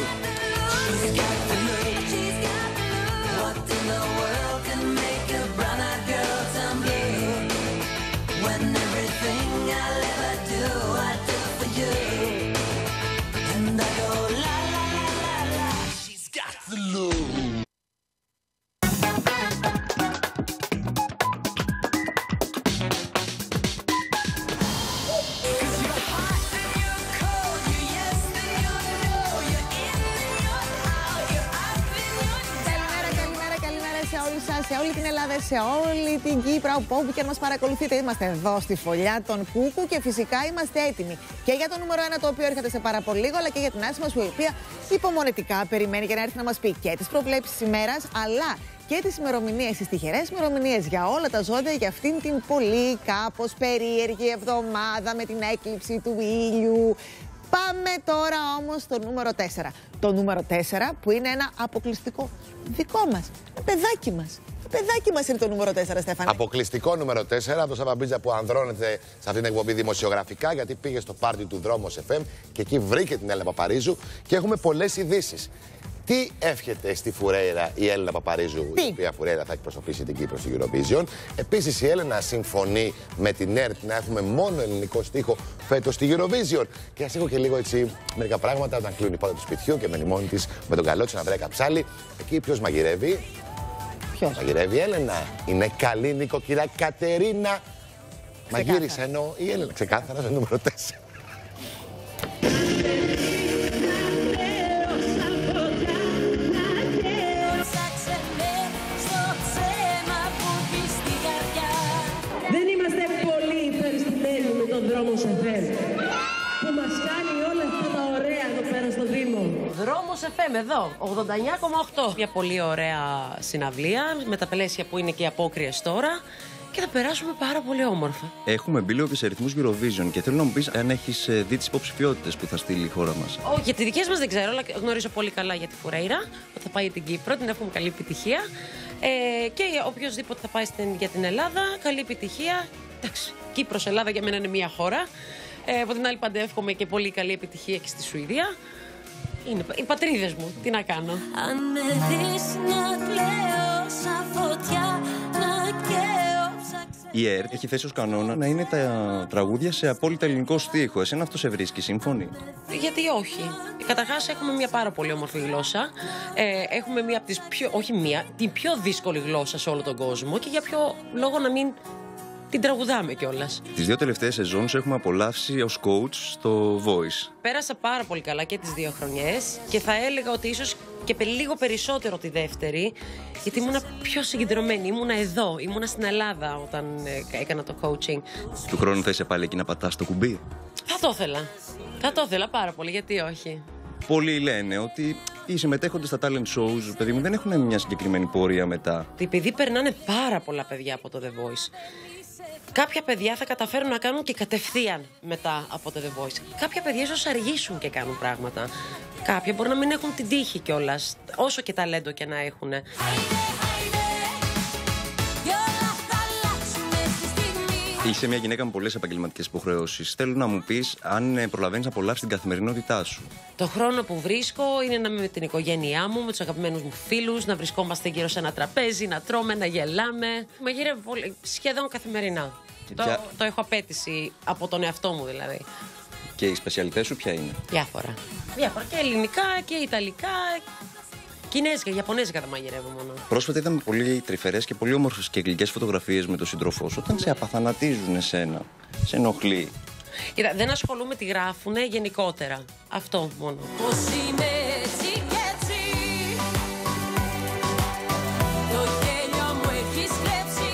Σε όλη την Ελλάδα, σε όλη την Κύπρο, από όπου και αν μας παρακολουθείτε, είμαστε εδώ στη Φωλιά των Κούκου και φυσικά είμαστε έτοιμοι και για το νούμερο ένα το οποίο έρχεται σε πάρα πολύ λίγο, αλλά και για την Άση μας, η οποία υπομονετικά περιμένει για να έρθει να μας πει και τις προβλέψεις της ημέρας, αλλά και τις ημερομηνίες, τις τυχερές ημερομηνίες για όλα τα ζώδια για αυτήν την πολύ κάπως περίεργη εβδομάδα με την έκλειψη του ήλιου. Πάμε τώρα όμως στο νούμερο τέσσερα. Το νούμερο τέσσερα που είναι ένα αποκλειστικό δικό μας, παιδάκι μας. Παιδάκι μας είναι το νούμερο τέσσερα, Στέφανε. Αποκλειστικό νούμερο τέσσερα από τον Σαββαμπίτζα που ανδρώνεται σε αυτήν την εκπομπή δημοσιογραφικά, γιατί πήγε στο πάρτι του Δρόμος εφ εμ και εκεί βρήκε την Έλληνα Παπαρίζου και έχουμε πολλές ειδήσεις. Τι εύχεται στη Φουρέιρα η Έλληνα Παπαρίζου, Τι? η οποία Φουρέιρα θα εκπροσωπήσει την Κύπρο στη Eurovision. Επίσης η Έλληνα συμφωνεί με την ΕΡΤ να έχουμε μόνο ελληνικό στίχο φέτος στη Eurovision. Και ας έχω και λίγο έτσι μερικά πράγματα όταν κλείνει η πόρτα του σπιτιού και μένει μόνη της με τον καλό της να βρει καψάλι. Εκεί ποιος μαγειρεύει? Ποιος? Μαγειρεύει η Έλληνα. Είναι καλή νοικοκυρά Κατερίνα. Μαγείρισε εννοώ η Έλληνα. Ξεκάθαρα στο νούμερο τέσσερα. Δεν είμαστε πολύ ευχαριστημένοι με τον Δρόμος εφ εμ που μας κάνει όλα αυτά τα ωραία εδώ πέρα στο Δήμο. Δρόμος εφ εμ εδώ, ογδόντα εννιά κόμμα οκτώ. Μια πολύ ωραία συναυλία με τα πλαίσια που είναι και οι απόκριες τώρα και θα περάσουμε πάρα πολύ όμορφα. Έχουμε μπει λίγο και σε ρυθμούς Eurovision και θέλω να μου πεις αν έχεις δει τις υποψηφιότητες που θα στείλει η χώρα μας. Όχι, για τις δικές μας δεν ξέρω, αλλά γνωρίζω πολύ καλά για τη Φουρέιρα, ότι θα πάει την Κύπρο, την εύχομαι καλή επιτυχία. Ε, και οποιοδήποτε θα πάει στην, για την Ελλάδα, καλή επιτυχία. Εντάξει, Κύπρος, Ελλάδα για μένα είναι μία χώρα. Ε, από την άλλη πάντα εύχομαι και πολύ καλή επιτυχία και στη Σουηδία. Είναι οι πατρίδες μου, τι να κάνω. Αν με δεις να κλαίω σαν φωτιά, να καίω ψάξε... Η ΕΡΤ έχει θέσει ως κανόνα να είναι τα τραγούδια σε απόλυτα ελληνικό στίχο. Εσένα αυτό σε βρίσκει, σύμφωνη? Γιατί όχι. Καταρχάς έχουμε μια πάρα πολύ όμορφη γλώσσα. Ε, έχουμε μια από τις πιο, όχι μια, την πιο δύσκολη γλώσσα σε όλο τον κόσμο και για ποιο λόγο να μην την τραγουδάμε κιόλας. Τις δύο τελευταίες σεζόν έχουμε απολαύσει ως coach στο Voice. Πέρασα πάρα πολύ καλά και τις δύο χρονιές και θα έλεγα ότι ίσως και λίγο περισσότερο τη δεύτερη, γιατί ήμουνα πιο συγκεντρωμένη. Ήμουνα εδώ, ήμουνα στην Ελλάδα όταν ε, έκανα το coaching. Του χρόνου θα είσαι πάλι εκεί να πατάς το κουμπί? Θα το ήθελα. Θα το ήθελα πάρα πολύ, γιατί όχι. Πολλοί λένε ότι οι συμμετέχοντες στα talent shows, παιδί μου, δεν έχουν μια συγκεκριμένη πορεία μετά. Επειδή περνάνε πάρα πολλά παιδιά από το The Voice. Κάποια παιδιά θα καταφέρουν να κάνουν και κατευθείαν μετά από το The Voice. Κάποια παιδιά ίσως αργήσουν και κάνουν πράγματα. Κάποια μπορεί να μην έχουν την τύχη κιόλας, όσο και ταλέντο και να έχουν. Είσαι μια γυναίκα με πολλές επαγγελματικές υποχρεώσεις. Θέλω να μου πεις αν προλαβαίνεις να απολαύσεις την καθημερινότητά σου. Το χρόνο που βρίσκω είναι να είμαι με την οικογένειά μου, με τους αγαπημένους μου φίλους, να βρισκόμαστε γύρω σε ένα τραπέζι, να τρώμε, να γελάμε. Μαγειρεύω πολύ, σχεδόν καθημερινά. Το, ποια... το έχω απέτηση από τον εαυτό μου δηλαδή. Και οι σπεσιαλιτές σου ποια είναι? Διάφορα. Διάφορα. Και ελληνικά και ιταλικά. Κινέζικα, Ιαπωνέζικα τα μαγειρεύω μόνο. Πρόσφατα είδαμε πολύ τρυφερές και πολύ όμορφες και γλυκές φωτογραφίες με τον σύντροφό σου. Όταν σε απαθανατίζουν εσένα, σε ενοχλεί? Κοίτα, δεν ασχολούμαι τι γράφουνε γενικότερα. Αυτό μόνο. Πώς είμαι έτσι και έτσι, το γέλιο μου έχεις κλέψει.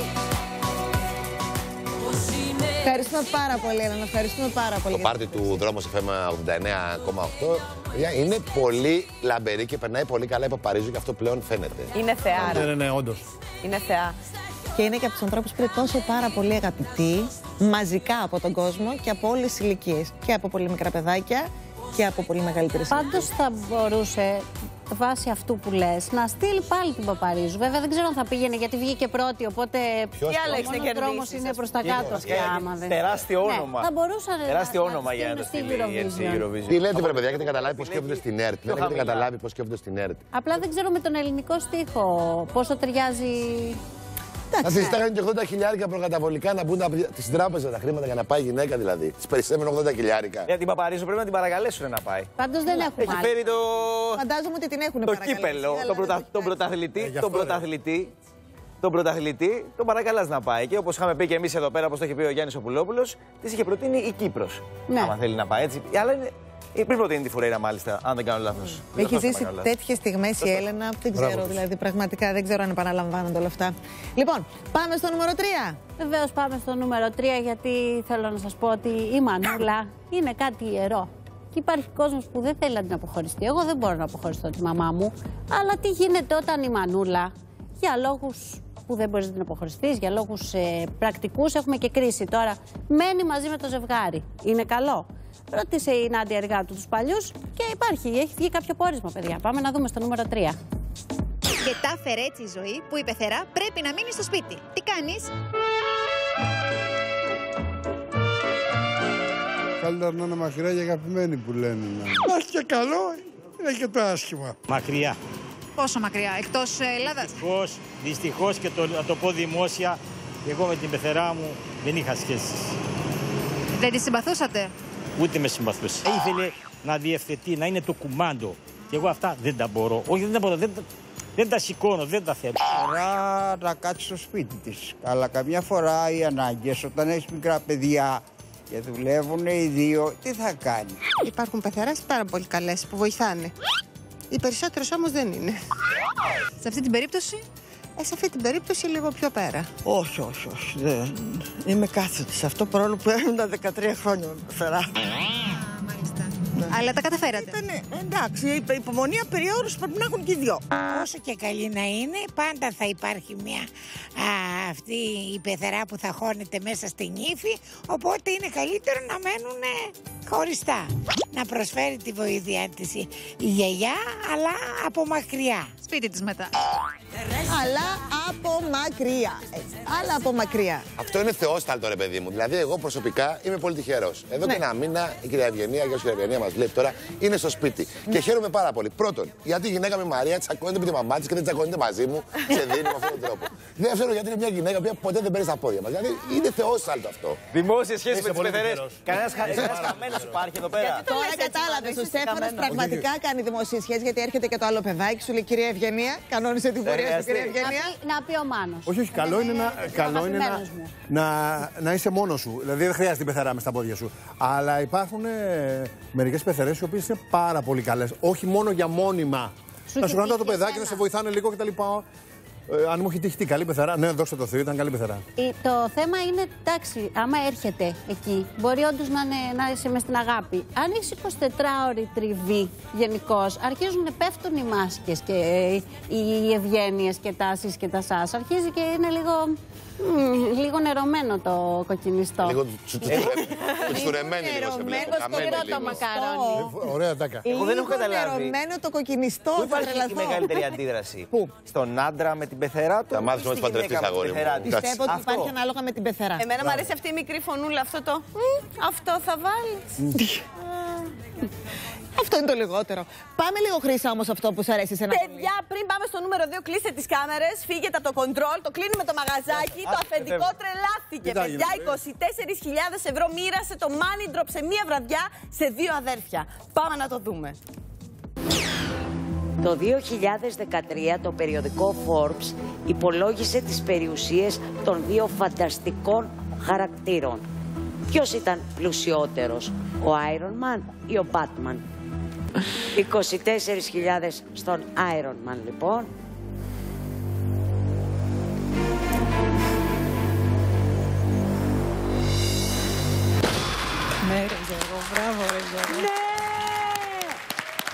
Ευχαριστούμε πάρα πολύ, Έλληνα. Ευχαριστούμε πάρα πολύ. Το πάρτι του Δρόμος εφ εμ ογδόντα εννιά κόμμα οκτώ είναι πολύ λαμπερή και περνάει πολύ καλά η Παπαρίζου και αυτό πλέον φαίνεται. Είναι θεά. Ναι, ναι, ναι, όντως. Είναι θεά. Και είναι και από τους ανθρώπους που είναι τόσο πάρα πολύ αγαπητοί μαζικά από τον κόσμο και από όλες τις ηλικίες. Και από πολύ μικρά παιδάκια και από πολύ μεγαλύτερες ηλικίες. Πάντως θα μπορούσε, βάσει αυτού που λες, να στείλει πάλι την Παπαρίζου. Βέβαια δεν ξέρω αν θα πήγαινε γιατί βγήκε πρώτη, οπότε ποιος τι άλλο έχεις να κερδίσεις. Ο δρόμος είναι προς τα κάτω πια, άμα δεν... Τεράστιο όνομα. Ναι, θα μπορούσαν τεράστιο να, όνομα να για να το στείλει η Eurovision. Τι λέτε, βρε παιδιά, έχετε καταλάβει πώς σκέφτονται στην ΕΡΤ. Δεν έχετε καταλάβει πώς σκέφτονται στην ΕΡΤ. Απλά δεν ξέρω με τον ελληνικό στίχο πόσο ταιριάζει. Θα συζητάγανε και ογδόντα χιλιάρικα προκαταβολικά να μπουν στην τράπεζα τα χρήματα για να πάει γυναίκα δηλαδή. Τη περισσεύουν ογδόντα χιλιάρικα. Για την Παπαρίζου πρέπει να την παρακαλέσουν να πάει. Πάντως δεν έχουμε. Έχει φέρει το. Φαντάζομαι ότι την έχουν το κύπελο, τον πρωτα... το πρωταθλητή. Τον πρωταθλητή. Τον πρωταθλητή τον παρακαλάς να πάει. Και όπως είχαμε πει και εμείς εδώ πέρα, όπως το είχε πει ο Γιάννης ο Πουλόπουλος, της είχε προτείνει η Κύπρος. Ναι. Άμα θέλει να πάει έτσι. Αλλά είναι. Πριν προτείνει τη Φουρέιρα, μάλιστα, αν δεν κάνω λάθος. Έχει ζήσει τέτοιες στιγμές η Έλενα, δεν ξέρω Μπράβο. δηλαδή, πραγματικά δεν ξέρω αν επαναλαμβάνονται όλα αυτά. Λοιπόν, πάμε στο νούμερο τρία. Βεβαίως πάμε στο νούμερο τρία, γιατί θέλω να σας πω ότι η Μανούλα είναι κάτι ιερό. Και υπάρχει κόσμος που δεν θέλει να την αποχωριστεί. Εγώ δεν μπορώ να αποχωριστώ τη μαμά μου. Αλλά τι γίνεται όταν η Μανούλα, για λόγους που δεν μπορείς να την αποχωριστείς, για λόγους ε, πρακτικούς, έχουμε και κρίση τώρα, μένει μαζί με το ζευγάρι. Είναι καλό? Ρώτησε η Νάντια Εργάτου τους παλιούς και υπάρχει, έχει βγει κάποιο πόρισμα, παιδιά. Πάμε να δούμε στο νούμερο τρία. Και τα φέρε έτσι η ζωή που η πεθερά πρέπει να μείνει στο σπίτι. Τι κάνεις? Καλύτερα να είναι μακριά και αγαπημένη που λένε. Να έχει και καλό, είναι και το άσχημα. Μακριά. Πόσο μακριά, εκτός Ελλάδας? Δυστυχώς, δυστυχώς και το, να το πω δημόσια, εγώ με την πεθερά μου δεν είχα σχέσεις. Δεν τη συμπαθούσατε? Ούτε με συμπαθούσε. Ήθελε να διευθετεί, να είναι το κουμάντο. Και εγώ αυτά δεν τα μπορώ. Όχι, δεν τα μπορώ, δεν, δεν τα σηκώνω, δεν τα θέλω. Φορά να κάτσει στο σπίτι της. Αλλά καμιά φορά οι ανάγκες, όταν έχεις μικρά παιδιά και δουλεύουν οι δύο, τι θα κάνει? Υπάρχουν πεθερές πάρα πολύ καλές που βοηθάνε. Οι περισσότερες όμως δεν είναι. Σε αυτή την περίπτωση? Ε, σε αυτή την περίπτωση λίγο πιο πέρα. Όχι, όχι, όχι. Δεν. Είμαι κάθετη σε αυτό, παρόλο που έμεινα δεκατρία χρόνια με πεθερά. Ναι. Αλλά τα καταφέρατε. Ήτανε, εντάξει, η υπομονή απεριόριστου πρέπει να έχουν και οι δυο. Όσο και καλή να είναι, πάντα θα υπάρχει μια α, αυτή η πεθερά που θα χώνεται μέσα στην ύφη, οπότε είναι καλύτερο να μένουν χωριστά. Να προσφέρει τη βοήθεια της η γιαγιά, αλλά από μακριά. Σπίτι της μετά. Αλλά από μακριά. Αλλά από μακριά. Αυτό είναι θεόσταλτο, ρε παιδί μου. Δηλαδή, εγώ προσωπικά είμαι πολύ τυχερός. Εδώ Ναι. και ένα μήνα η κυρία Ευγενία, για κυρία Ευγενία μας βλέπει τώρα, είναι στο σπίτι. Ναι. Και χαίρομαι πάρα πολύ. Πρώτον, γιατί η γυναίκα με Μαρία τσακώνεται με τη μαμά της και δεν τσακώνεται μαζί μου. Σε δίνει με αυτόν τον τρόπο. Δεύτερον, γιατί είναι μια γυναίκα που ποτέ δεν παίρνει στα πόδια μας. Δηλαδή, είναι θεόσταλτο αυτό. Δημόσια σχέση με τις πεθερές. Κανένας χαμένος υπάρχει εδώ πέρα. Τώρα κατάλαβε. Ο Στέφανος πραγματικά κάνει δημοσίες σχέσεις, γιατί έρχεται και το άλλο παιδάκι σου λέει: κυρία Ευγενία, κανόνισε την πορεία σου, κυρία Ευγενία. Να πει ο Μάνος. Όχι, όχι, καλό είναι, να, καλό είναι να, να, να είσαι μόνος σου. Δηλαδή δεν χρειάζεται την πεθερά μες στα πόδια σου. Αλλά υπάρχουν ε, μερικές πεθερές οι οποίες είναι πάρα πολύ καλές. Όχι μόνο για μόνιμα. Σου να σου κρατάω το τύχει παιδάκι, εσένα. να σε βοηθάνε λίγο κτλ. Ε, αν μου έχει τύχει καλή πεθερά, ναι, δώστε το Θεό, ήταν καλή πεθερά. Ε, Το θέμα είναι, εντάξει, άμα έρχεται εκεί, μπορεί όντως να, να είσαι μες στην αγάπη. Αν έχει εικοσιτετράωρη τριβή γενικώς, αρχίζουν να πέφτουν οι μάσκες και ε, οι ευγένειες και τα σεις και τα σας. Αρχίζει και είναι λίγο, μ, λίγο νερωμένο το κοκκινιστό. Λίγο τσουρεμένη λίγο σε βλέπω. Καμένη το λίγο. μακαρόνι. Ωραία, τάκα. Εγώ δεν έχω καταλάβει. Νερωμένο το κοκκινιστό. Πού θα υπάρχει η τρελαθώ. μεγαλύτερη αντίδραση? Πού? Στον άντρα με την πεθερά του? Θα μάθεις ή όμως στη παντρευτείς, γυναίκα με την αγόρι μου. πεθερά της? Πιστεύω ότι Αυτό. υπάρχει ανάλογα με την πεθερά. Εμένα μου αρέσει αυτή η μικρή φωνούλα, αυτό το «Μμ, αυτό θα βάλεις». Αυτό είναι το λιγότερο. Πάμε λίγο, Χρύσα, όμως αυτό που σου αρέσει σε ένα. Παιδιά, πριν πάμε στο νούμερο δύο, κλείστε τις κάμερες, φύγετε από το κοντρόλ, το κλείνουμε το μαγαζάκι, το αφεντικό τρελάθηκε. Κοιτά, Παιδιά, γίνεται. είκοσι τέσσερις χιλιάδες ευρώ μοίρασε το money drop σε μία βραδιά σε δύο αδέρφια. Πάμε να το δούμε. Το δύο χιλιάδες δεκατρία το περιοδικό Forbes υπολόγισε τις περιουσίες των δύο φανταστικών χαρακτήρων. Ποιος ήταν πλουσιότερος, ο Iron Man ή ο Batman? είκοσι τέσσερις χιλιάδες στον Iron Man, λοιπόν. Ναι, ρε Γιώργο, μπράβο ρε Γιώργο. Ναι!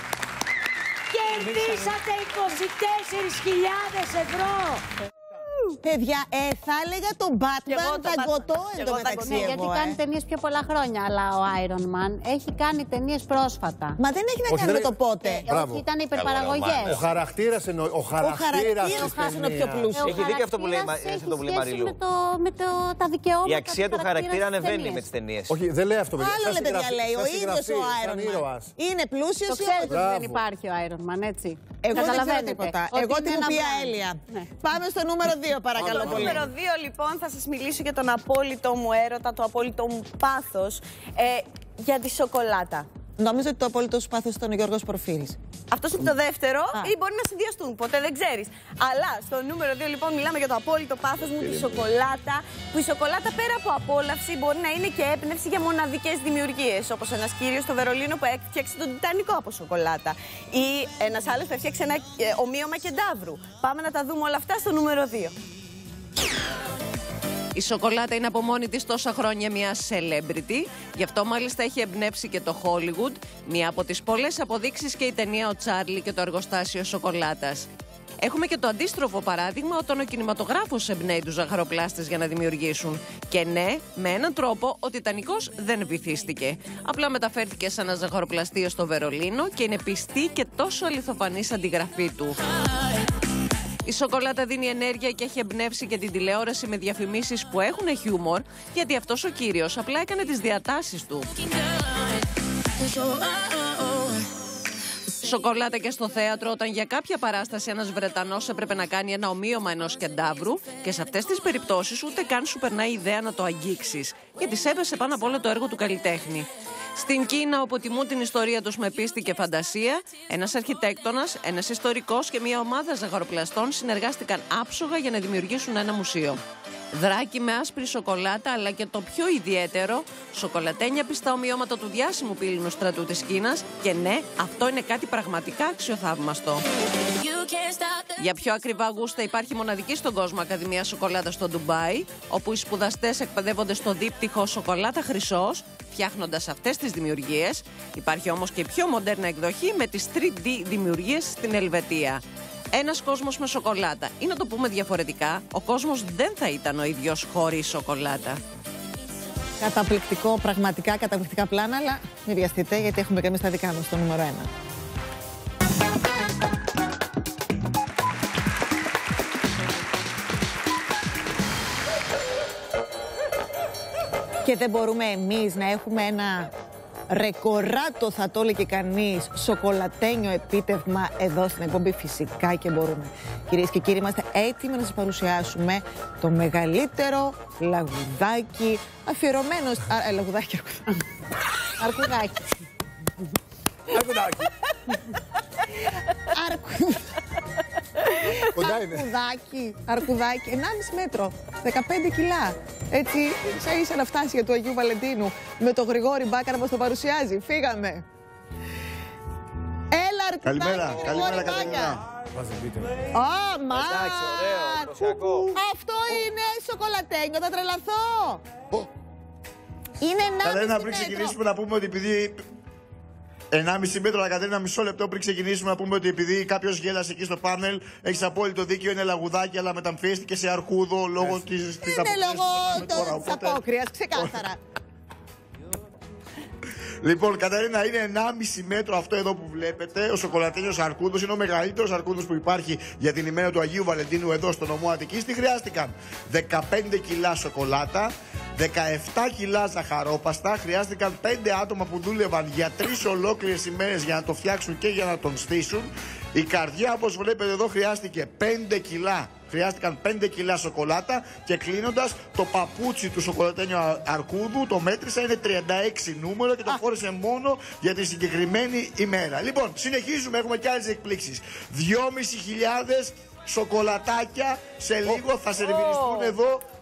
Κερδίσατε είκοσι τέσσερις χιλιάδες ευρώ! Παιδιά, ε, θα έλεγα τον Batman Ταγκωτό εντωμεταξύ. Γιατί κάνει ταινίες πιο πολλά χρόνια. Αλλά ο Iron Man έχει κάνει ταινίες πρόσφατα. Μα δεν έχει να κάνει με το πότε. Όχι, ήταν υπερπαραγωγές. Ο χαρακτήρας εννοεί. Ο χαρακτήρας είναι ο πιο πλούσιος. Έχει δίκιο αυτό που λέει η Μαριλού. Με τα δικαιώματα. Η αξία του χαρακτήρα ανεβαίνει με τις ταινίες. Όχι, δεν λέει αυτό, παιδιά. Άλλο λέει, παιδιά, λέει. Ο ίδιος ο Iron Man. Είναι πλούσιος. Το ξέρετε ότι δεν υπάρχει ο Iron Man, έτσι. Εγώ δεν ξέρω τίποτα. Εγώ την οποία Έλεια. Πάμε στο νούμερο δύο, παρακαλώ πολύ. Στο νούμερο δύο, λοιπόν, θα σας μιλήσω για τον απόλυτο μου έρωτα, το απόλυτο μου πάθος ε, για τη σοκολάτα. Νόμιζα ότι το απόλυτο σου πάθος ήταν ο Γιώργος Πορφύρης. Αυτό είναι το δεύτερο, Α. ή μπορεί να συνδυαστούν, ποτέ δεν ξέρεις. Αλλά στο νούμερο δύο, λοιπόν, μιλάμε για το απόλυτο πάθος μου, τη σοκολάτα. Που η σοκολάτα, πέρα από απόλαυση, μπορεί να είναι και έμπνευση για μοναδικές δημιουργίες. Όπως ένας κύριος στο Βερολίνο που έφτιαξε τον Τιτανικό από σοκολάτα. Ή ένας άλλος που έφτιαξε ένα ε, ομοίωμα κεντάβρου. Πάμε να τα δούμε όλα αυτά στο νούμερο δύο. Η σοκολάτα είναι από μόνη της τόσα χρόνια μια celebrity, γι' αυτό μάλιστα έχει εμπνεύσει και το Hollywood, μία από τις πολλές αποδείξεις και η ταινία «Ο Τσάρλι και το εργοστάσιο σοκολάτας». Έχουμε και το αντίστροφο παράδειγμα όταν ο κινηματογράφος εμπνέει τους ζαχαροπλάστες για να δημιουργήσουν. Και ναι, με έναν τρόπο ο Τιτανικός δεν βυθίστηκε. Απλά μεταφέρθηκε σε ένα ζαχαροπλαστείο στο Βερολίνο και είναι πιστή και τόσο αληθοφανής αντιγραφή του. Η σοκολάτα δίνει ενέργεια και έχει εμπνεύσει και την τηλεόραση με διαφημίσεις που έχουν χιούμορ, γιατί αυτός ο κύριος απλά έκανε τις διατάσεις του. Σοκολάτα και στο θέατρο, όταν για κάποια παράσταση ένας Βρετανός έπρεπε να κάνει ένα ομοίωμα ενός κεντάβρου, και σε αυτές τις περιπτώσεις ούτε καν σου περνάει η ιδέα να το αγγίξεις, γιατί σέβεσαι πάνω απ' όλα το έργο του καλλιτέχνη. Στην Κίνα, όπου τιμούν την ιστορία τους με πίστη και φαντασία, ένας αρχιτέκτονας, ένας ιστορικός και μια ομάδα ζαχαροπλαστών συνεργάστηκαν άψογα για να δημιουργήσουν ένα μουσείο. Δράκι με άσπρη σοκολάτα, αλλά και το πιο ιδιαίτερο, σοκολατένια πιστά ομοιώματα του διάσημου πύληνου στρατού της Κίνας. Και ναι, αυτό είναι κάτι πραγματικά αξιοθαύμαστο. Για πιο ακριβά γούστα υπάρχει μοναδική στον κόσμο Ακαδημία Σοκολάτα στο Ντουμπάι, όπου οι σπουδαστές εκπαιδεύονται στο δίπτυχο Σοκολάτα Χρυσός, φτιάχνοντας αυτές τις δημιουργίες. Υπάρχει όμως και πιο μοντέρνα εκδοχή με τις θρι ντι δημιουργίες στην Ελβετία. Ένας κόσμος με σοκολάτα. Ή να το πούμε διαφορετικά, ο κόσμος δεν θα ήταν ο ίδιος χωρίς σοκολάτα. Καταπληκτικό, πραγματικά καταπληκτικά πλάνα, αλλά μην βιαστείτε γιατί έχουμε και εμείς τα δικά μας στο νούμερο ένα. Και δεν μπορούμε εμείς να έχουμε ένα ρεκοράτο, θα το έλεγε κανείς, σοκολατένιο επίτευγμα εδώ στην εκπομπή? Φυσικά και μπορούμε. Κυρίες και κύριοι, είμαστε έτοιμοι να σας παρουσιάσουμε το μεγαλύτερο λαγουδάκι αφιερωμένο... Α, λαγουδάκι, αρκουδάκι. Αρκουδάκι. Αρκουδάκι. Κοντά είναι. Αρκουδάκι, αρκουδάκι, ενάμιση μέτρο, δεκαπέντε κιλά. Έτσι, ίσα ίσα να φτάσει για του Αγίου Βαλεντίνου με το Γρηγόρη Μπάκα να μας το παρουσιάζει. Φύγαμε. Έλα, αρκουδάκι. Καλημέρα, καλημέρα, Κατερίνα. Αμάν. Αυτό είναι σοκολατένιο, θα τρελαθώ. Είναι ενάμιση μέτρο. Κατερίνα, πριν ξεκινήσουμε να πούμε ότι επειδή... ενάμιση μέτρο, αλλά Κατερίνα, μισό λεπτό πριν ξεκινήσουμε να πούμε ότι επειδή κάποιος γέλασε εκεί στο πάνελ, έχεις απόλυτο δίκιο, είναι λαγουδάκι, αλλά μεταμφιέστηκε σε αρχούδο λόγω της αποκρίσης. Είναι λόγω της απόκριας, ξεκάθαρα. Λοιπόν, Κατερίνα, είναι ενάμιση μέτρο αυτό εδώ που βλέπετε. Ο σοκολατένιος αρκούδος είναι ο μεγαλύτερος αρκούδος που υπάρχει για την ημέρα του Αγίου Βαλεντίνου εδώ στο νομό Αττικής. Τι χρειάστηκαν? δεκαπέντε κιλά σοκολάτα, δεκαεπτά κιλά ζαχαρόπαστα. Χρειάστηκαν πέντε άτομα που δούλευαν για τρεις ολόκληρες ημέρες για να το φτιάξουν και για να τον στήσουν. Η καρδιά, όπως βλέπετε εδώ, χρειάστηκε πέντε κιλά. Χρειάστηκαν πέντε κιλά σοκολάτα και κλείνοντας, το παπούτσι του σοκολατένιου αρκούδου το μέτρησα, είναι τριάντα έξι νούμερο και το φόρεσε μόνο για τη συγκεκριμένη ημέρα. Λοιπόν, συνεχίζουμε, έχουμε και άλλες εκπλήξεις. δυόμισι χιλιάδες σοκολατάκια σε λίγο θα σερβιριστούν εδώ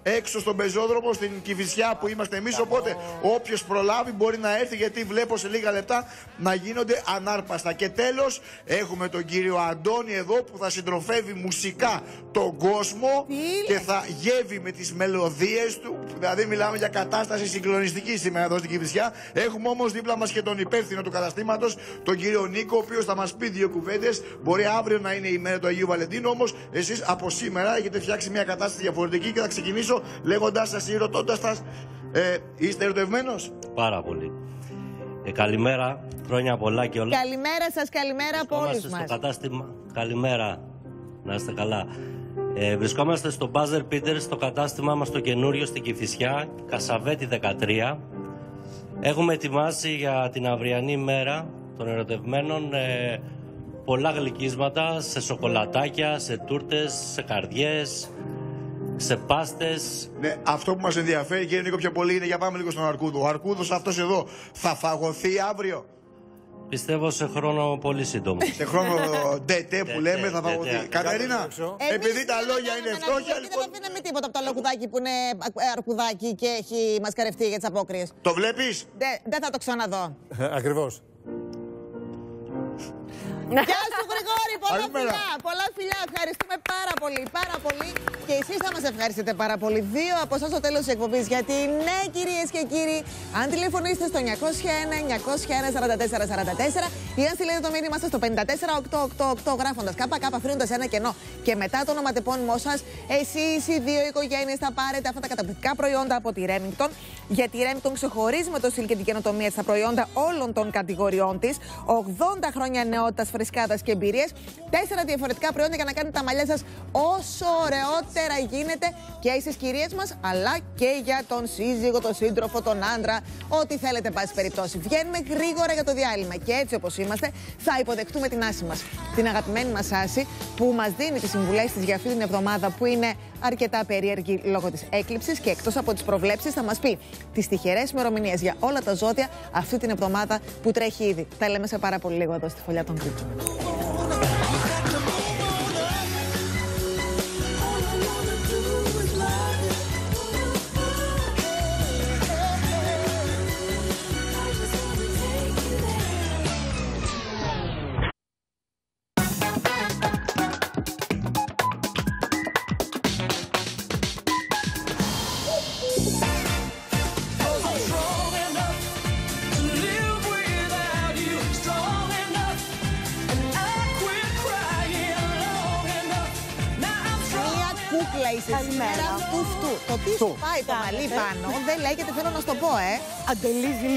έξω στον πεζόδρομο, στην Κηφισιά που είμαστε εμείς. Οπότε όποιος προλάβει μπορεί να έρθει, γιατί βλέπω σε λίγα λεπτά να γίνονται ανάρπαστα. Και τέλος, έχουμε τον κύριο Αντώνη εδώ που θα συντροφεύει μουσικά τον κόσμο και θα γεύει με τις μελωδίες του. Δηλαδή, μιλάμε για κατάσταση συγκλονιστική σήμερα εδώ στην Κηφισιά. Έχουμε όμως δίπλα μας και τον υπεύθυνο του καταστήματος, τον κύριο Νίκο, ο οποίος θα μας πει δύο κουβέντες. Μπορεί αύριο να είναι η μέρα του Αγίου Βαλεντίνου, όμως εσείς από σήμερα έχετε φτιάξει μια κατάσταση διαφορετική και θα ξεκινήσω λέγοντας σας ή ρωτώντας σας, ε, είστε ερωτευμένος? Πάρα πολύ. Ε, καλημέρα, χρόνια πολλά και όλα. Καλημέρα σας, καλημέρα από όλους στο μας. Κατάστημα. Καλημέρα, να είστε καλά. Ε, βρισκόμαστε στο Buzzer Peter, στο κατάστημά μας το καινούριο στην Κηφισιά, Κασαβέτη δεκατρία. Έχουμε ετοιμάσει για την αυριανή μέρα των ερωτευμένων ε, πολλά γλυκίσματα, σε σοκολατάκια, σε τούρτες, σε καρδιές, σε πάστες. Ναι, αυτό που μας ενδιαφέρει, κύριε Νίκο, πιο πολύ είναι, για πάμε λίγο στον Αρκούδο. Ο Αρκούδος αυτός εδώ θα φαγωθεί αύριο? Πιστεύω σε χρόνο πολύ σύντομο. Σε χρόνο ντετέ που λέμε θα φαγωθεί. Κατερίνα, επειδή τα λόγια είναι φτώχεια. Δεν θα αφήναμε τίποτα από το λογουδάκι που είναι αρκουδάκι και έχει μασκαρευτεί για τις απόκριες. Το βλέπεις? Δεν θα το ξαναδώ. Ακριβώς. Γεια σου Γρηγόρη, πολλά φιλιά, πολλά φιλιά, ευχαριστούμε πάρα πολύ, πάρα πολύ και εσείς θα μας ευχαριστείτε πάρα πολύ. Δύο από εσάς στο τέλος της εκπομπής, γιατί ναι κυρίες και κύριοι, αν τηλεφωνήσετε στο εννιακόσια ένα εννιακόσια ένα σαράντα τέσσερα σαράντα τέσσερα ή αν στείλετε το μήνυμα σας στο πέντε τέσσερα οκτώ οκτώ οκτώ γράφοντας ΚΚ αφήνοντας ένα κενό και μετά το ονοματεπώνυμό σας, εσείς οι δύο οικογένειες θα πάρετε αυτά τα καταπληκτικά προϊόντα από τη Remington, γιατί η Remington ξεχωρίζει με το στυλ και την καινοτομία στα προϊόντα όλων των κατηγοριών της, ογδόντα χρόνια νεότητας, φρεσκάδας και εμπειρίες, τέσσερα διαφορετικά προϊόντα για να κάνετε τα μαλλιά σας όσο ωραιότερα γίνεται και εσείς κυρίες μας, αλλά και για τον σύζυγο, τον σύντροφο, τον άντρα, ό,τι θέλετε πάση περιπτώσει. Βγαίνουμε γρήγορα για το διάλειμμα και έτσι όπως είμαστε θα υποδεχτούμε την Άση μας, την αγαπημένη μας Άση που μας δίνει τις συμβουλές της για αυτή την εβδομάδα που είναι αρκετά περίεργη λόγω της έκλειψης και εκτός από τις προβλέψεις θα μας πει τις τυχερές ημερομηνίες για όλα τα ζώδια αυτή την εβδομάδα που τρέχει ήδη. Τα λέμε σε πάρα πολύ λίγο εδώ στη Φωλιά των Κρήτων. Καλημέρα. Τουφτού. Το τι σου πάει το μαλλί πάνω δεν λέγεται, θέλω να σου το πω, ε. Αντελίζει.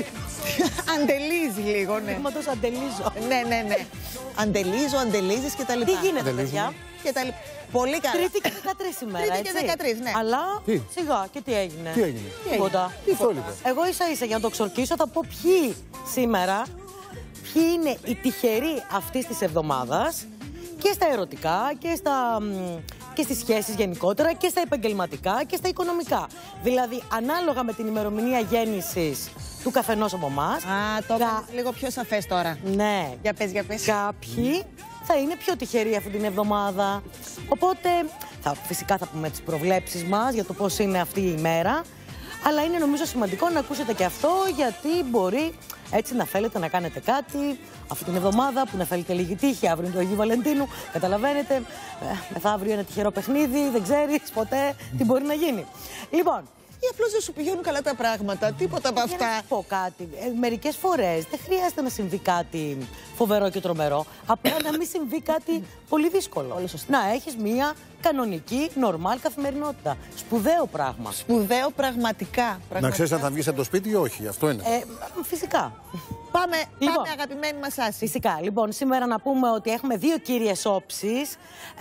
Αντελίζει λίγο, ναι. Δείγματος αντελίζω. Ναι, ναι, ναι. Αντελίζω, αντελίζεις και τα λοιπά. Τι γίνεται, παιδιά? Και τα λοιπά. Πολύ καλά. Τρίτη και δεκατρείς σήμερα, Τρίτη και δεκατρείς, ναι. Αλλά τι? Σιγά, και τι έγινε? Τι έγινε? Τίποτα. Τίποτα. Εγώ ίσα ίσα για να το ξορκίσω θα πω ποιοι σήμερα, ποιοι είναι οι τυχεροί αυτής της εβδομάδας και στα ερωτικά και στα... και στις σχέσεις γενικότερα και στα επαγγελματικά και στα οικονομικά. Δηλαδή, ανάλογα με την ημερομηνία γέννησης του καθενός από εμάς. Α, το κα... λίγο πιο σαφές τώρα. Ναι. Για πες, για πες. Κάποιοι θα είναι πιο τυχεροί αυτή την εβδομάδα. Οπότε, θα, φυσικά θα πούμε τις προβλέψεις μας για το πώς είναι αυτή η ημέρα. Αλλά είναι νομίζω σημαντικό να ακούσετε και αυτό, γιατί μπορεί έτσι να θέλετε να κάνετε κάτι αυτή την εβδομάδα που να θέλετε λίγη τύχη. Αύριο είναι το Αγίου Βαλεντίνου, καταλαβαίνετε. Ε, μεθαύριο είναι τυχερό παιχνίδι, δεν ξέρεις ποτέ τι μπορεί να γίνει. Λοιπόν. Ή απλώς δεν σου πηγαίνουν καλά τα πράγματα, τίποτα από αυτά. Να σου πω κάτι. Ε, μερικές φορές δεν χρειάζεται να συμβεί κάτι φοβερό και τρομερό. Απλά να μην συμβεί κάτι πολύ δύσκολο. Να έχεις μία κανονική, νορμάλ καθημερινότητα. Σπουδαίο πράγμα. Σπουδαίο πραγματικά. πραγματικά. Να ξέρεις αν θα βγεις από το σπίτι ή όχι, αυτό είναι. Ε, φυσικά. Πάμε, λοιπόν, πάμε αγαπημένη μας Άση. Φυσικά. Λοιπόν, σήμερα να πούμε ότι έχουμε δύο κύριες όψεις.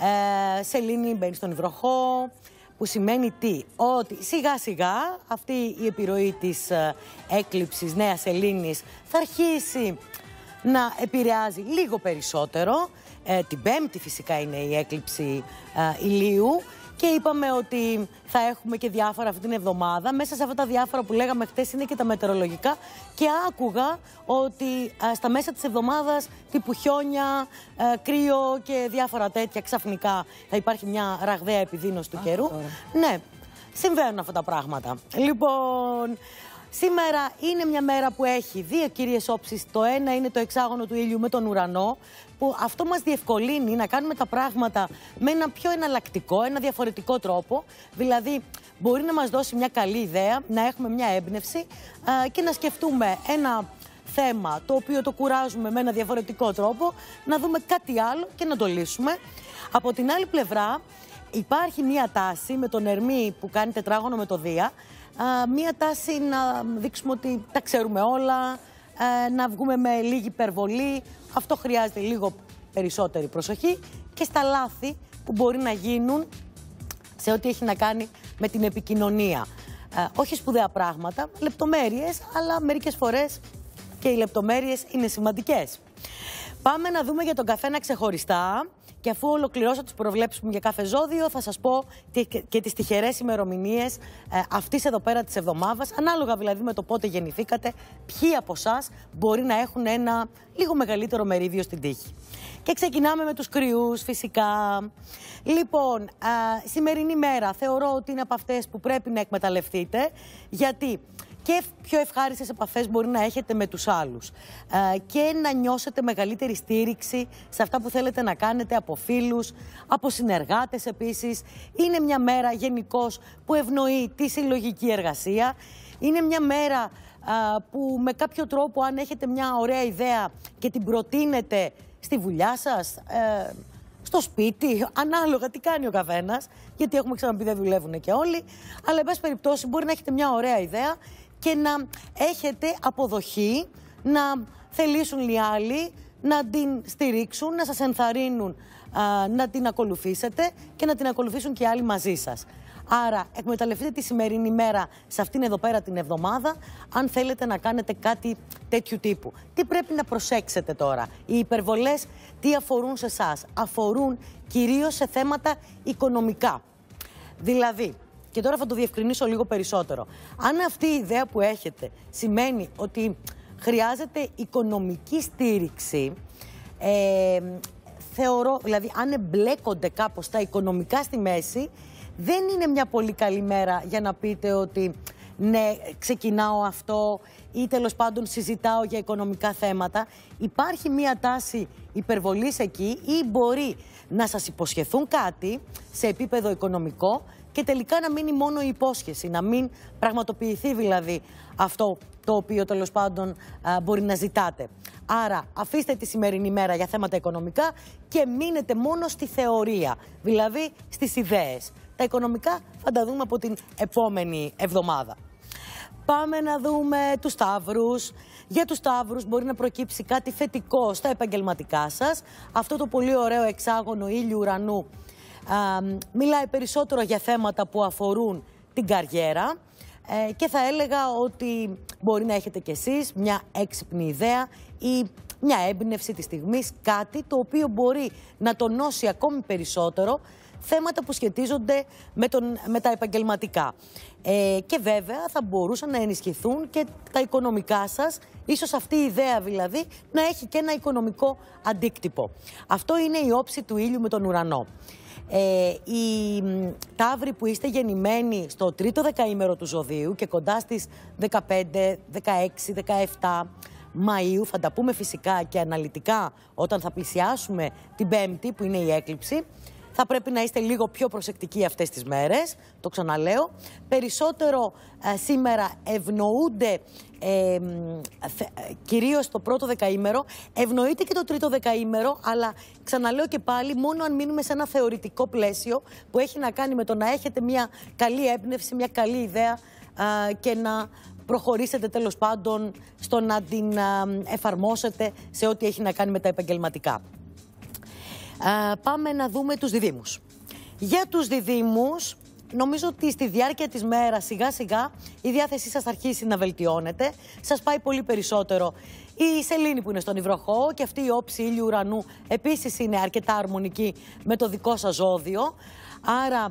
Ε, Σελήνη μπαίνει στον υδροχό. Που σημαίνει τι? Ότι σιγά σιγά αυτή η επιρροή της ε, έκλειψης νέας σελήνης θα αρχίσει να επηρεάζει λίγο περισσότερο. Ε, την Πέμπτη φυσικά είναι η έκλειψη ε, ηλίου και είπαμε ότι θα έχουμε και διάφορα αυτή την εβδομάδα. Μέσα σε αυτά τα διάφορα που λέγαμε χτες είναι και τα μετεωρολογικά και άκουγα ότι ε, στα μέσα της εβδομάδας τύπου χιόνια, ε, κρύο και διάφορα τέτοια ξαφνικά θα υπάρχει μια ραγδαία επιδείνωση του καιρού. Ναι, συμβαίνουν αυτά τα πράγματα. Λοιπόν, σήμερα είναι μια μέρα που έχει δύο κύριες όψεις. Το ένα είναι το εξάγωνο του ήλιου με τον ουρανό, που αυτό μας διευκολύνει να κάνουμε τα πράγματα με ένα πιο εναλλακτικό, ένα διαφορετικό τρόπο. Δηλαδή, μπορεί να μας δώσει μια καλή ιδέα, να έχουμε μια έμπνευση α, και να σκεφτούμε ένα θέμα το οποίο το κουράζουμε με ένα διαφορετικό τρόπο, να δούμε κάτι άλλο και να το λύσουμε. Από την άλλη πλευρά, υπάρχει μια τάση με τον Ερμή που κάνει τετράγωνο με το Δία, α, μια τάση να δείξουμε ότι τα ξέρουμε όλα, α, να βγούμε με λίγη υπερβολή. Αυτό χρειάζεται λίγο περισσότερη προσοχή και στα λάθη που μπορεί να γίνουν σε ό,τι έχει να κάνει με την επικοινωνία. Α, όχι σπουδαία πράγματα, λεπτομέρειες, αλλά μερικές φορές και οι λεπτομέρειες είναι σημαντικές. Πάμε να δούμε για τον καθένα ξεχωριστά. Και αφού ολοκληρώσω τις προβλέψεις μου για κάθε ζώδιο, θα σας πω και τις τυχερές ημερομηνίες ε, αυτής εδώ πέρα της εβδομάδας, ανάλογα δηλαδή με το πότε γεννηθήκατε, ποιοι από εσάς μπορεί να έχουν ένα λίγο μεγαλύτερο μερίδιο στην τύχη. Και ξεκινάμε με τους κρυούς, φυσικά. Λοιπόν, ε, σημερινή μέρα θεωρώ ότι είναι από αυτές που πρέπει να εκμεταλλευτείτε, γιατί και πιο ευχάριστες επαφές μπορεί να έχετε με τους άλλους ε, και να νιώσετε μεγαλύτερη στήριξη σε αυτά που θέλετε να κάνετε από φίλους, από συνεργάτες επίσης. Είναι μια μέρα γενικώς που ευνοεί τη συλλογική εργασία. Είναι μια μέρα ε, που με κάποιο τρόπο, αν έχετε μια ωραία ιδέα και την προτείνετε στη δουλειά σας, ε, στο σπίτι, ανάλογα τι κάνει ο καθένας, γιατί έχουμε ξαναπεί δεν δουλεύουν και όλοι, αλλά εν πάση περιπτώσει μπορεί να έχετε μια ωραία ιδέα και να έχετε αποδοχή, να θελήσουν οι άλλοι να την στηρίξουν, να σας ενθαρρύνουν α, να την ακολουθήσετε και να την ακολουθήσουν και οι άλλοι μαζί σας. Άρα εκμεταλλευτείτε τη σημερινή μέρα σε αυτήν εδώ πέρα την εβδομάδα, αν θέλετε να κάνετε κάτι τέτοιου τύπου. Τι πρέπει να προσέξετε τώρα? Οι υπερβολές τι αφορούν σε εσάς? Αφορούν κυρίως σε θέματα οικονομικά. Δηλαδή, και τώρα θα το διευκρινίσω λίγο περισσότερο. Αν αυτή η ιδέα που έχετε σημαίνει ότι χρειάζεται οικονομική στήριξη, ε, θεωρώ, δηλαδή αν εμπλέκονται κάπως τα οικονομικά στη μέση, δεν είναι μια πολύ καλή μέρα για να πείτε ότι ναι, ξεκινάω αυτό ή τέλος πάντων συζητάω για οικονομικά θέματα. Υπάρχει μια τάση υπερβολής εκεί, ή μπορεί να σας υποσχεθούν κάτι σε επίπεδο οικονομικό και τελικά να μείνει μόνο η υπόσχεση, να μην πραγματοποιηθεί δηλαδή αυτό το οποίο τέλος πάντων α, μπορεί να ζητάτε. Άρα αφήστε τη σημερινή μέρα για θέματα οικονομικά και μείνετε μόνο στη θεωρία, δηλαδή στις ιδέες. Τα οικονομικά θα τα δούμε από την επόμενη εβδομάδα. Πάμε να δούμε τους Σταύρους. Για τους Σταύρους μπορεί να προκύψει κάτι θετικό στα επαγγελματικά σας. Αυτό το πολύ ωραίο εξάγωνο ήλιου ουρανού α, μιλάει περισσότερο για θέματα που αφορούν την καριέρα ε, και θα έλεγα ότι μπορεί να έχετε κι εσείς μια έξυπνη ιδέα ή μια έμπνευση της στιγμής, κάτι το οποίο μπορεί να τονώσει ακόμη περισσότερο θέματα που σχετίζονται με, τον, με τα επαγγελματικά. Ε, και βέβαια θα μπορούσαν να ενισχυθούν και τα οικονομικά σας, ίσως αυτή η ιδέα δηλαδή να έχει και ένα οικονομικό αντίκτυπο. Αυτό είναι η όψη του ήλιου με τον ουρανό. Ε, οι Ταύροι που είστε γεννημένοι στο τρίτο δεκαήμερο του ζωδίου και κοντά στις δεκαπέντε, δεκαέξι, δεκαεπτά Μαΐου, θα τα πούμε φυσικά και αναλυτικά όταν θα πλησιάσουμε την Πέμπτη που είναι η έκλειψη, θα πρέπει να είστε λίγο πιο προσεκτικοί αυτές τις μέρες, το ξαναλέω. Περισσότερο ε, σήμερα ευνοούνται, ε, θε, κυρίως το πρώτο δεκαήμερο, ευνοείται και το τρίτο δεκαήμερο, αλλά ξαναλέω και πάλι μόνο αν μείνουμε σε ένα θεωρητικό πλαίσιο που έχει να κάνει με το να έχετε μια καλή έμπνευση, μια καλή ιδέα ε, και να προχωρήσετε τέλος πάντων στο να την ε, εφαρμόσετε σε ό,τι έχει να κάνει με τα επαγγελματικά. Uh, πάμε να δούμε τους διδύμους. Για τους διδύμους, νομίζω ότι στη διάρκεια της μέρας σιγά σιγά η διάθεσή σας θα αρχίσει να βελτιώνεται. Σας πάει πολύ περισσότερο η σελήνη που είναι στον υδροχόο και αυτή η όψη ήλιου ουρανού επίσης είναι αρκετά αρμονική με το δικό σας ζώδιο. Άρα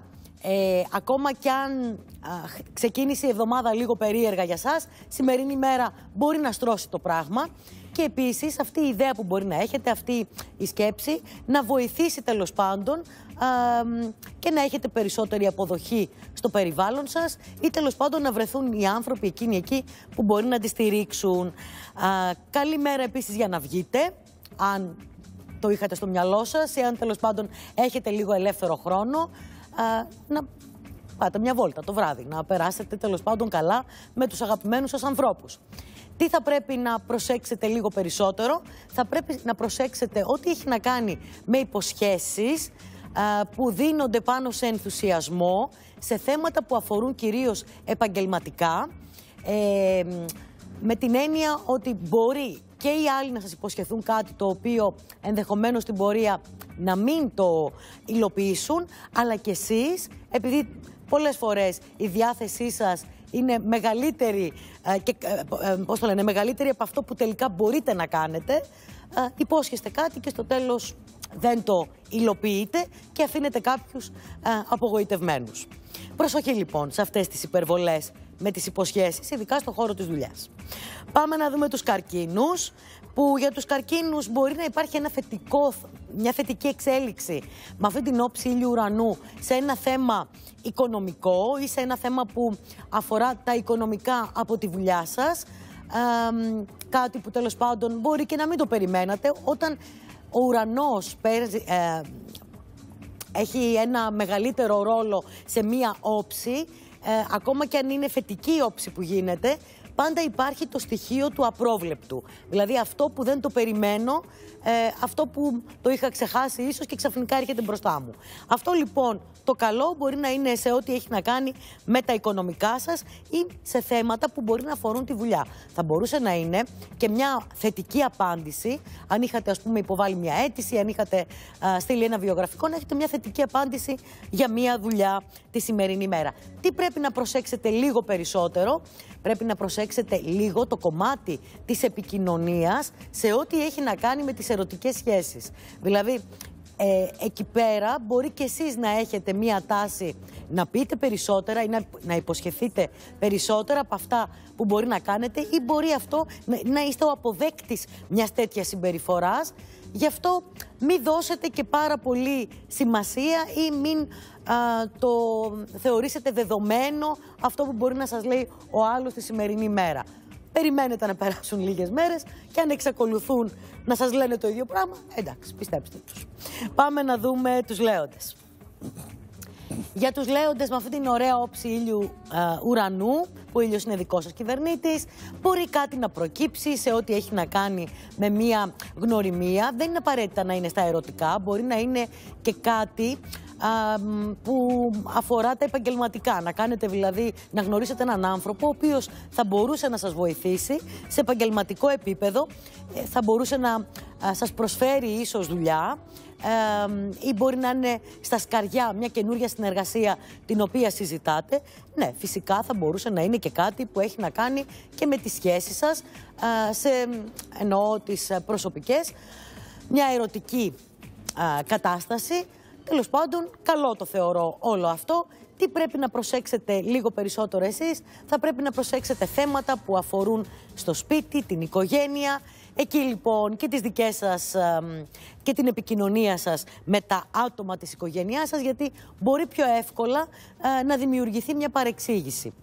Ε, ακόμα κι αν α, ξεκίνησε η εβδομάδα λίγο περίεργα για σας, σημερινή μέρα μπορεί να στρώσει το πράγμα. Και επίσης αυτή η ιδέα που μπορεί να έχετε, αυτή η σκέψη, να βοηθήσει τέλος πάντων α, και να έχετε περισσότερη αποδοχή στο περιβάλλον σας ή τέλος πάντων να βρεθούν οι άνθρωποι εκείνοι εκεί που μπορεί να τη στηρίξουν. Α, καλή μέρα επίσης για να βγείτε, αν το είχατε στο μυαλό σας ή αν τέλος πάντων έχετε λίγο ελεύθερο χρόνο, α, να πάτε μια βόλτα το βράδυ, να περάσετε τέλος πάντων καλά με τους αγαπημένους σας ανθρώπους. Τι θα πρέπει να προσέξετε λίγο περισσότερο? Θα πρέπει να προσέξετε ό,τι έχει να κάνει με υποσχέσεις α, που δίνονται πάνω σε ενθουσιασμό, σε θέματα που αφορούν κυρίως επαγγελματικά, ε, με την έννοια ότι μπορεί και οι άλλοι να σας υποσχεθούν κάτι το οποίο ενδεχομένως στην πορεία να μην το υλοποιήσουν, αλλά και εσείς, επειδή πολλές φορές η διάθεσή σας είναι μεγαλύτερη, ε, και, ε, ε, πώς το λένε, μεγαλύτερη από αυτό που τελικά μπορείτε να κάνετε, ε, υπόσχεστε κάτι και στο τέλος δεν το υλοποιείτε και αφήνετε κάποιους ε, απογοητευμένους. Προσοχή λοιπόν σε αυτές τις υπερβολές με τις υποσχέσεις, ειδικά στον χώρο της δουλειάς. Πάμε να δούμε τους καρκίνους, που για τους καρκίνους μπορεί να υπάρχει ένα θετικό, μια θετική εξέλιξη με αυτή την όψη ήλιου ουρανού σε ένα θέμα οικονομικό ή σε ένα θέμα που αφορά τα οικονομικά από τη δουλειά σας. Ε, κάτι που τέλος πάντων μπορεί και να μην το περιμένατε. Όταν ο ουρανός παίρνει, ε, έχει ένα μεγαλύτερο ρόλο σε μία όψη, ε, ακόμα και αν είναι θετική όψη που γίνεται, πάντα υπάρχει το στοιχείο του απρόβλεπτου. Δηλαδή αυτό που δεν το περιμένω, ε, αυτό που το είχα ξεχάσει ίσως και ξαφνικά έρχεται μπροστά μου. Αυτό λοιπόν το καλό μπορεί να είναι σε ό,τι έχει να κάνει με τα οικονομικά σας ή σε θέματα που μπορεί να αφορούν τη δουλειά. Θα μπορούσε να είναι και μια θετική απάντηση, αν είχατε ας πούμε υποβάλει μια αίτηση, αν είχατε α, στείλει ένα βιογραφικό, να έχετε μια θετική απάντηση για μια δουλειά τη σημερινή μέρα. Τι πρέπει να προσέξετε λίγο περισσότερο? Πρέπει να προσέξετε λίγο το κομμάτι της επικοινωνίας σε ό,τι έχει να κάνει με τις ερωτικές σχέσεις. Δηλαδή, ε, εκεί πέρα μπορεί και εσείς να έχετε μία τάση να πείτε περισσότερα ή να, να υποσχεθείτε περισσότερα από αυτά που μπορεί να κάνετε, ή μπορεί αυτό να, να είστε ο αποδέκτης μιας τέτοιας συμπεριφοράς. Γι' αυτό μην δώσετε και πάρα πολύ σημασία ή μην α, το θεωρήσετε δεδομένο αυτό που μπορεί να σας λέει ο άλλος τη σημερινή μέρα. Περιμένετε να περάσουν λίγες μέρες και αν εξακολουθούν να σας λένε το ίδιο πράγμα, εντάξει, πιστέψτε τους. Πάμε να δούμε τους Λέοντες. Για τους Λέοντες, με αυτή την ωραία όψη ήλιου α, ουρανού, που ο ήλιος είναι δικός σας κυβερνήτης, μπορεί κάτι να προκύψει σε ό,τι έχει να κάνει με μία γνωριμία. Δεν είναι απαραίτητα να είναι στα ερωτικά, μπορεί να είναι και κάτι α, που αφορά τα επαγγελματικά. Να κάνετε δηλαδή, να γνωρίσετε έναν άνθρωπο ο οποίος θα μπορούσε να σας βοηθήσει σε επαγγελματικό επίπεδο, θα μπορούσε να α, σας προσφέρει ίσως δουλειά, Ε, ή μπορεί να είναι στα σκαριά μια καινούρια συνεργασία την οποία συζητάτε. Ναι, φυσικά θα μπορούσε να είναι και κάτι που έχει να κάνει και με τις σχέσεις σας, ε, σε, εννοώ τις προσωπικές, μια ερωτική ε, κατάσταση. Τέλος πάντων, καλό το θεωρώ όλο αυτό. Τι πρέπει να προσέξετε λίγο περισσότερο εσείς? Θα πρέπει να προσέξετε θέματα που αφορούν στο σπίτι, την οικογένεια. Εκεί λοιπόν και τις δικές σας και την επικοινωνία σας με τα άτομα της οικογένειάς σας, γιατί μπορεί πιο εύκολα να δημιουργηθεί μια παρεξήγηση.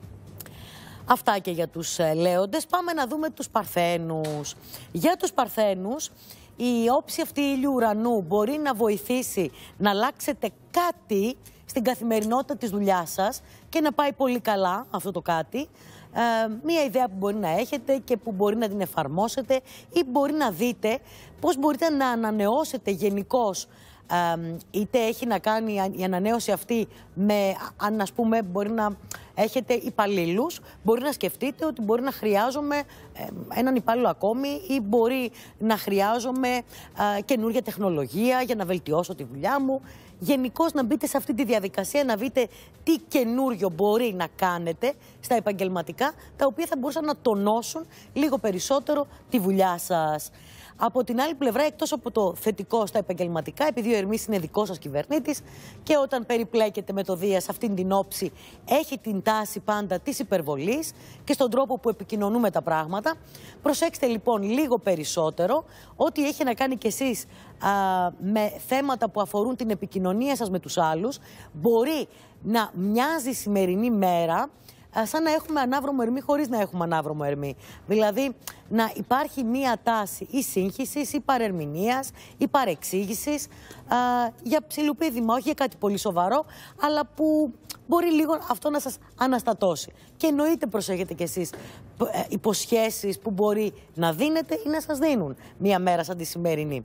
Αυτά και για τους Λέοντες. Πάμε να δούμε τους Παρθένους. Για τους Παρθένους, η όψη αυτή ήλιου ουρανού μπορεί να βοηθήσει να αλλάξετε κάτι στην καθημερινότητα της δουλειάς σας και να πάει πολύ καλά αυτό το κάτι. Ε, μία ιδέα που μπορεί να έχετε και που μπορεί να την εφαρμόσετε, ή μπορεί να δείτε πώς μπορείτε να ανανεώσετε γενικώς, ε, είτε έχει να κάνει η ανανέωση αυτή με, αν ας πούμε μπορεί να έχετε υπαλλήλους, μπορεί να σκεφτείτε ότι μπορεί να χρειάζομαι ε, έναν υπάλληλο ακόμη, ή μπορεί να χρειάζομαι ε, καινούργια τεχνολογία για να βελτιώσω τη δουλειά μου. Γενικώς να μπείτε σε αυτή τη διαδικασία, να δείτε τι καινούριο μπορεί να κάνετε στα επαγγελματικά, τα οποία θα μπορούσαν να τονώσουν λίγο περισσότερο τη δουλειά σας. Από την άλλη πλευρά, εκτός από το θετικό στα επαγγελματικά, επειδή ο Ερμής είναι δικός σας κυβερνήτης και όταν περιπλέκεται με το Δία σε αυτήν την όψη, έχει την τάση πάντα της υπερβολής και στον τρόπο που επικοινωνούμε τα πράγματα. Προσέξτε λοιπόν λίγο περισσότερο ό,τι έχει να κάνει κι εσείς α, με θέματα που αφορούν την επικοινωνία σας με τους άλλους. Μπορεί να μοιάζει η σημερινή μέρα σαν να έχουμε ανάβρομο Ερμή χωρίς να έχουμε ανάβρομο Ερμή. Δηλαδή να υπάρχει μία τάση ή σύγχυσης ή παρερμηνίας ή παρεξήγησης α, για ψιλοπίδημα, όχι για κάτι πολύ σοβαρό, αλλά που μπορεί λίγο αυτό να σας αναστατώσει. Και εννοείται προσέχετε κι εσείς υποσχέσεις που μπορεί να δίνετε ή να σας δίνουν μία μέρα σαν τη σημερινή.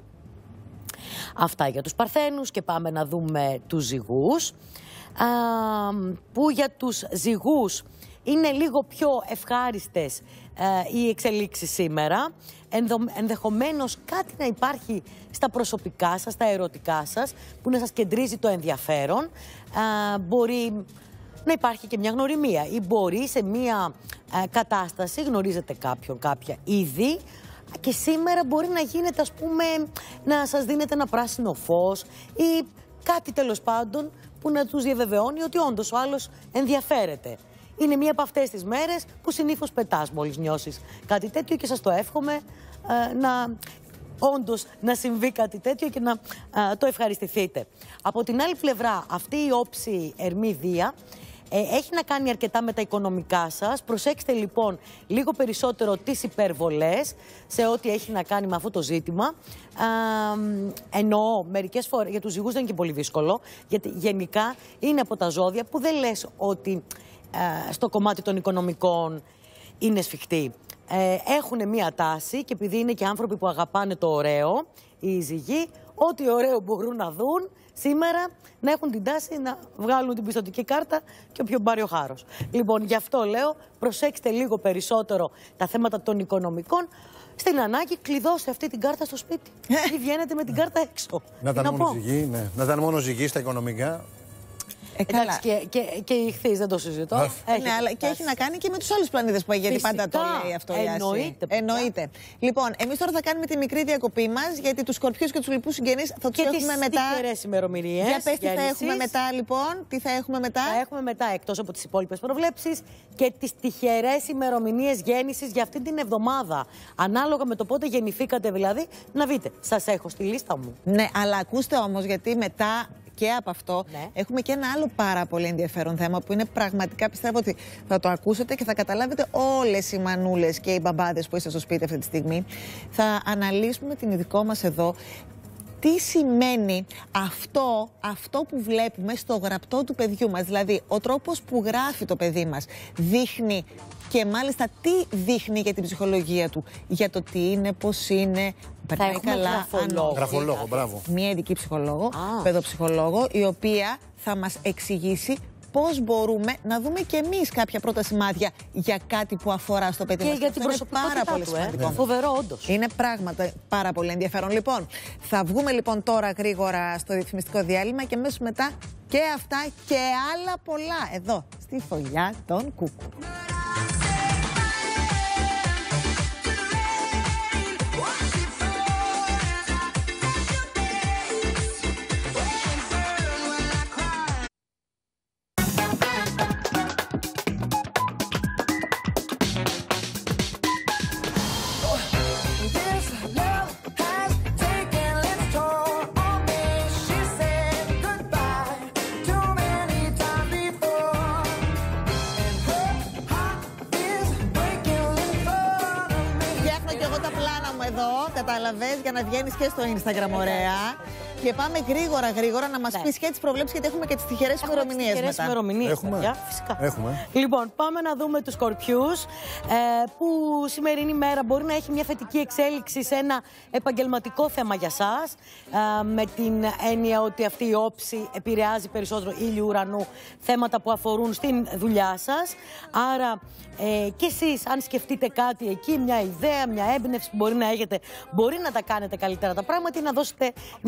Αυτά για τους Παρθένους και πάμε να δούμε τους Ζυγούς. Α, που για τους Ζυγούς είναι λίγο πιο ευχάριστες ε, οι εξελίξεις σήμερα. Ενδο, ενδεχομένως κάτι να υπάρχει στα προσωπικά σας, στα ερωτικά σας, που να σας κεντρίζει το ενδιαφέρον. Α, μπορεί να υπάρχει και μια γνωριμία ή μπορεί σε μια ε, κατάσταση, γνωρίζετε κάποιον, κάποια ήδη, και σήμερα μπορεί να γίνεται, ας πούμε, να σας δίνετε ένα πράσινο φως ή κάτι τέλος πάντων που να τους διαβεβαιώνει ότι όντως ο άλλος ενδιαφέρεται. Είναι μία από αυτές τις μέρες που συνήθως πετάς μόλις νιώσεις κάτι τέτοιο και σας το εύχομαι ε, να όντως να συμβεί κάτι τέτοιο και να ε, το ευχαριστηθείτε. Από την άλλη πλευρά, αυτή η όψη Ερμή Δία ε, έχει να κάνει αρκετά με τα οικονομικά σας. Προσέξτε λοιπόν λίγο περισσότερο τις υπερβολές σε ό,τι έχει να κάνει με αυτό το ζήτημα. Ε, εννοώ μερικές φορές, για τους Ζυγούς δεν είναι και πολύ δύσκολο, γιατί γενικά είναι από τα ζώδια που δεν λες ότι ε, στο κομμάτι των οικονομικών είναι σφιχτοί. Ε, έχουν μία τάση και επειδή είναι και άνθρωποι που αγαπάνε το ωραίο, οι Ζυγοί, ό,τι ωραίο μπορούν να δουν σήμερα, να έχουν την τάση να βγάλουν την πιστωτική κάρτα και όποιον πάρει ο χάρος. Λοιπόν, γι' αυτό λέω, προσέξτε λίγο περισσότερο τα θέματα των οικονομικών. Στην ανάγκη, κλειδώστε αυτή την κάρτα στο σπίτι. Ή βγαίνετε με την κάρτα έξω. Να ήταν μόνο Ζυγοί, ναι. Να ήταν μόνο Ζυγοί στα οικονομικά. Ε, Εντάξει, και, και, και η Ιχθύς δεν το συζητώ. Έχει, ναι, αλλά και έχει να κάνει και με τους άλλους πλανήτες που έχει, γιατί πάντα το λέει αυτό η Άση. Εννοείται. Εννοείται. Λοιπόν, εμείς τώρα θα κάνουμε τη μικρή διακοπή μας, γιατί τους Σκορπιούς και τους λοιπούς συγγενείς θα τους έχουμε μετά. Και τις τυχερές ημερομηνίες. Για πες τι θα έχουμε μετά, λοιπόν. Τι θα έχουμε μετά. Θα έχουμε μετά, εκτός από τις υπόλοιπες προβλέψεις, και τις τυχερές ημερομηνίες γέννησης για αυτή την εβδομάδα. Ανάλογα με το πότε γεννηθήκατε, δηλαδή, να δείτε. Σας έχω στη λίστα μου. Ναι, αλλά ακούστε όμως, γιατί μετά. Και από αυτό ναι. έχουμε και ένα άλλο πάρα πολύ ενδιαφέρον θέμα που είναι πραγματικά, πιστεύω ότι θα το ακούσετε και θα καταλάβετε όλες οι μανούλες και οι μπαμπάδες που είστε στο σπίτι αυτή τη στιγμή. Θα αναλύσουμε την ειδικό μας εδώ τι σημαίνει αυτό, αυτό που βλέπουμε στο γραπτό του παιδιού μας. Δηλαδή, ο τρόπος που γράφει το παιδί μας δείχνει και μάλιστα τι δείχνει για την ψυχολογία του, για το τι είναι, πώς είναι. Θα έχουμε καλά, γραφολόγο. Γραφολόγο, μπράβο. Μία ειδική ψυχολόγο, παιδοψυχολόγο, η οποία θα μας εξηγήσει πώς μπορούμε να δούμε και εμείς κάποια πρώτα σημάδια για κάτι που αφορά στο παιδί και μας. Για την προσωπικότητά πάρα πολύ του, σημαντικό. Ε. Φοβερό, όντως. Είναι πράγματα πάρα πολύ ενδιαφέρον. Λοιπόν, θα βγούμε λοιπόν τώρα γρήγορα στο διαφημιστικό διάλειμμα και αμέσως μετά και αυτά και άλλα πολλά εδώ στη Φωλιά των Κούκου. Κατάλαβες, για να βγαίνεις και στο Instagram ωραία. Και πάμε γρήγορα γρήγορα να μας ναι. πεις και τις προβλέψεις, γιατί έχουμε και τις τυχερές ημερομηνίες μετά. Ημερομηνίες, έχουμε. Παιδιά, φυσικά. Έχουμε. Λοιπόν, πάμε να δούμε τους Σκορπιούς, ε, που σημερινή μέρα μπορεί να έχει μια θετική εξέλιξη σε ένα επαγγελματικό θέμα για σας, ε, με την έννοια ότι αυτή η όψη επηρεάζει περισσότερο ήλιου ουρανού, θέματα που αφορούν στην δουλειά σας. Άρα ε, και εσείς, αν σκεφτείτε κάτι εκεί, μια ιδέα, μια έμπνευση που μπορεί να έχετε, μπορεί να τα κάνετε καλύτερα τα πράγματα ή να δώσετε μια λύση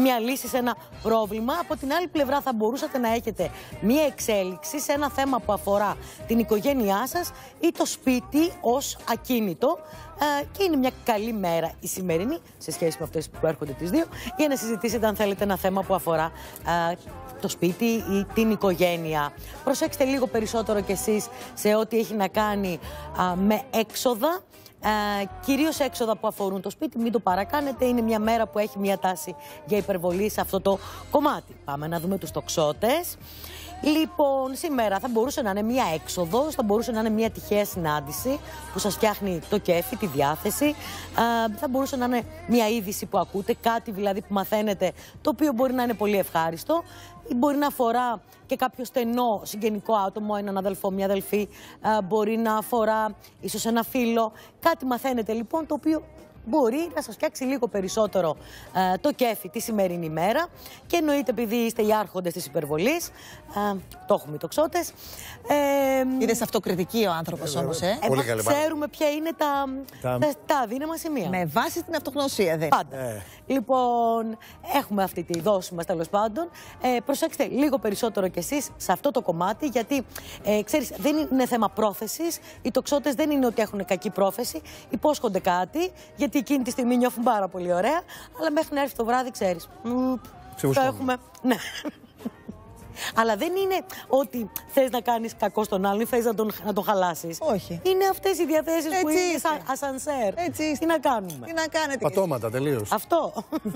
λύσει σε ένα πρόβλημα. Από την άλλη πλευρά θα μπορούσατε να έχετε μία εξέλιξη σε ένα θέμα που αφορά την οικογένειά σας ή το σπίτι ως ακίνητο. Ε, και είναι μια καλή μέρα η σημερινή σε σχέση με αυτές που έρχονται τις δύο για να συζητήσετε αν θέλετε ένα θέμα που αφορά ε, το σπίτι ή την οικογένεια. Προσέξτε λίγο περισσότερο κι εσείς σε ό,τι έχει να κάνει α, με έξοδα. Ε, κυρίως έξοδα που αφορούν το σπίτι, μην το παρακάνετε. Είναι μια μέρα που έχει μια τάση για υπερβολή σε αυτό το κομμάτι. Πάμε να δούμε τους τοξότες. Λοιπόν, σήμερα θα μπορούσε να είναι μια έξοδος, θα μπορούσε να είναι μια τυχαία συνάντηση που σας φτιάχνει το κέφι, τη διάθεση. Ε, θα μπορούσε να είναι μια είδηση που ακούτε, κάτι δηλαδή που μαθαίνετε, το οποίο μπορεί να είναι πολύ ευχάριστο. Ή μπορεί να αφορά και κάποιο στενό συγγενικό άτομο, έναν αδελφό, μια αδελφή, ε, μπορεί να αφορά ίσως ένα φίλο. Κάτι μαθαίνετε λοιπόν το οποίο μπορεί να σας φτιάξει λίγο περισσότερο ε, το κέφι τη σημερινή μέρα. Και εννοείται επειδή είστε οι άρχοντες της υπερβολής, ε, το έχουμε οι τοξότες. Ε, Είδες αυτοκριτική ο άνθρωπος ε, όμως, ε. Πολύ καλή. Ξέρουμε ποια είναι τα, τα... τα, τα αδύναμα σημεία. Με βάση την αυτογνωσία, δεν. Πάντα. Ε. Λοιπόν, έχουμε αυτή τη δόση μας τέλος πάντων. Ε, προσέξτε λίγο περισσότερο κι εσείς σε αυτό το κομμάτι, γιατί ε, ξέρεις, δεν είναι θέμα πρόθεσης. Οι τοξότες δεν είναι ότι έχουν κακή πρόθεση. Υπόσχονται κάτι, γιατί εκείνη τη στιγμή νιώθουν πάρα πολύ ωραία, αλλά μέχρι να έρθει το βράδυ, ξέρεις. Το έχουμε. Ναι. Αλλά δεν είναι ότι θες να κάνεις κακό στον άλλον ή θες να τον, να τον χαλάσεις. Όχι. Είναι αυτές οι διαθέσεις Έτσι που είναι είστε. σαν ασανσέρ. Έτσι Τι να κάνουμε. Τι να κάνετε. Πατώματα, τελείως. Αυτό.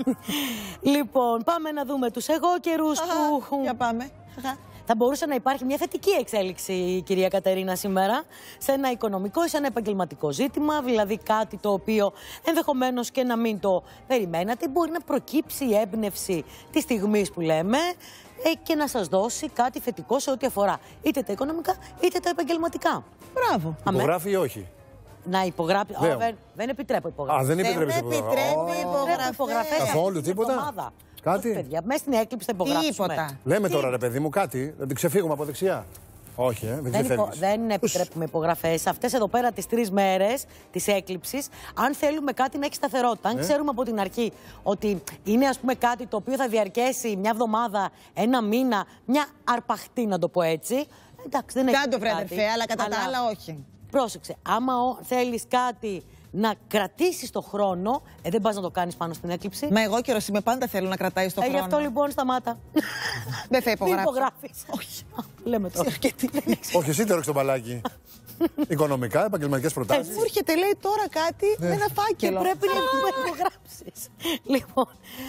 Λοιπόν, πάμε να δούμε τους εγώ καιρούς που... Για πάμε. Θα μπορούσε να υπάρχει μια θετική εξέλιξη, κυρία Κατερίνα, σήμερα σε ένα οικονομικό ή σε ένα επαγγελματικό ζήτημα, δηλαδή κάτι το οποίο ενδεχομένως και να μην το περιμένατε, μπορεί να προκύψει η έμπνευση της στιγμής που λέμε και να σας δώσει κάτι θετικό σε ό,τι αφορά είτε τα οικονομικά είτε τα επαγγελματικά. Μπράβο. Υπογράφει ή όχι. Να υπογράψει. Oh, δεν, δεν επιτρέπω υπογραφές. Α, δεν επιτρέπει υπογραφές. Καθόλου τίποτα. Κάτι. Όχι, παιδιά, μέσα στην έκλειψη θα υπογράψουμε. Τίποτα. Λέμε τώρα, ρε παιδί μου, κάτι. Να την ξεφύγουμε από δεξιά. Όχι, ε, δεν δεν, υπο, δεν επιτρέπουμε υπογραφές. Αυτές εδώ πέρα τις τρεις μέρες της έκλειψης, αν θέλουμε κάτι να έχει σταθερότητα, αν ε? ξέρουμε από την αρχή ότι είναι ας πούμε κάτι το οποίο θα διαρκέσει μια εβδομάδα, ένα μήνα, μια αρπαχτή να το πω έτσι. Εντάξει, δεν έχει. Δεν το βρε, αλλά κατά τα άλλα όχι. Πρόσεξε, άμα θέλεις κάτι να κρατήσεις το χρόνο, ε, δεν πας να το κάνεις πάνω στην έκλειψη. Μα εγώ καιρός είμαι, πάντα θέλω να κρατάει το ε, χρόνο. Γι' αυτό λοιπόν σταμάτα. Δεν θα υπογράψω. Δεν υπογράφεις. Όχι. Λέμε τώρα. Όχι, εσύ τώρα στο μπαλάκι. Οικονομικά, επαγγελματικές προτάσεις. Μου έρχεται λέει τώρα κάτι με ένα φάκελο. Και πρέπει να υπογράψεις. Λοιπόν.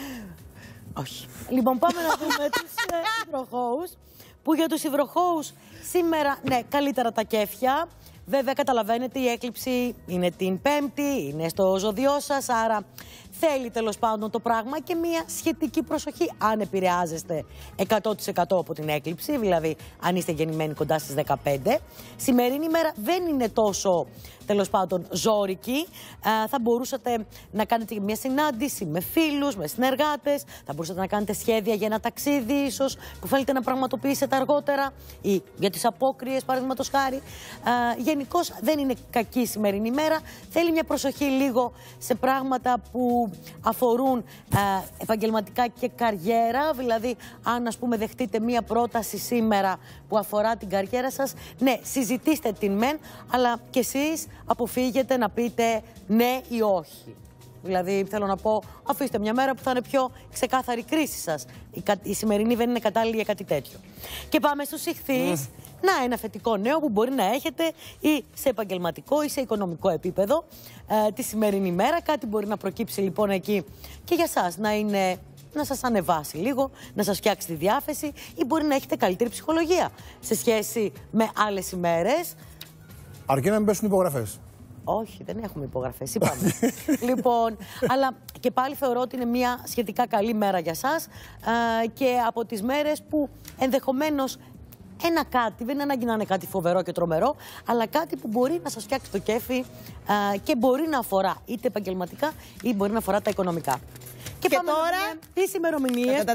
Όχι. Λοιπόν, πάμε να δούμε τους υδροχόους. Που για τους υδροχόους σήμερα, ναι, καλύτερα τα κέφια. Βέβαια, καταλαβαίνετε, η έκλειψη είναι την Πέμπτη, είναι στο ζώδιό σας, άρα θέλει τέλος πάντων το πράγμα και μια σχετική προσοχή αν επηρεάζεστε εκατό τοις εκατό από την έκλειψη, δηλαδή αν είστε γεννημένοι κοντά στις δεκαπέντε. Σημερινή ημέρα δεν είναι τόσο τέλος πάντων ζώρικη. Ε, θα μπορούσατε να κάνετε μια συνάντηση με φίλους, με συνεργάτες, θα μπορούσατε να κάνετε σχέδια για ένα ταξίδι ίσως που θέλετε να πραγματοποιήσετε αργότερα ή για τις απόκριες παραδείγματος χάρη. Ε, γενικώς δεν είναι κακή η σημερινή ημέρα, θέλει μια προσοχή λίγο σε πράγματα που αφορούν ε, επαγγελματικά και καριέρα, δηλαδή αν ας πούμε δεχτείτε μια πρόταση σήμερα που αφορά την καριέρα σας, ναι, συζητήστε την μεν, αλλά κι εσείς αποφύγετε να πείτε ναι ή όχι. Δηλαδή θέλω να πω, αφήστε μια μέρα που θα είναι πιο ξεκάθαρη η κρίση σας. Η, η σημερινή δεν είναι κατάλληλη για κάτι τέτοιο. Και πάμε στους ιχθύς. Mm. Να, ένα θετικό νέο που μπορεί να έχετε ή σε επαγγελματικό ή σε οικονομικό επίπεδο ε, τη σημερινή μέρα. Κάτι μπορεί να προκύψει λοιπόν εκεί και για σας να είναι, να σας ανεβάσει λίγο, να σας φτιάξει τη διάθεση ή μπορεί να έχετε καλύτερη ψυχολογία σε σχέση με άλλες ημέρες. Αρκεί να μην πέσουν υπογραφές. Όχι, δεν έχουμε υπογραφές, είπαμε. Λοιπόν, αλλά και πάλι θεωρώ ότι είναι μια σχετικά καλή μέρα για σας ε, και από τις μέρες που ενδεχομένως ένα κάτι, δεν είναι ανάγκη να είναι κάτι φοβερό και τρομερό, αλλά κάτι που μπορεί να σας φτιάξει το κέφι ε, και μπορεί να αφορά είτε επαγγελματικά ή μπορεί να αφορά τα οικονομικά. Και, και πάμε τώρα τις ημερομηνίες.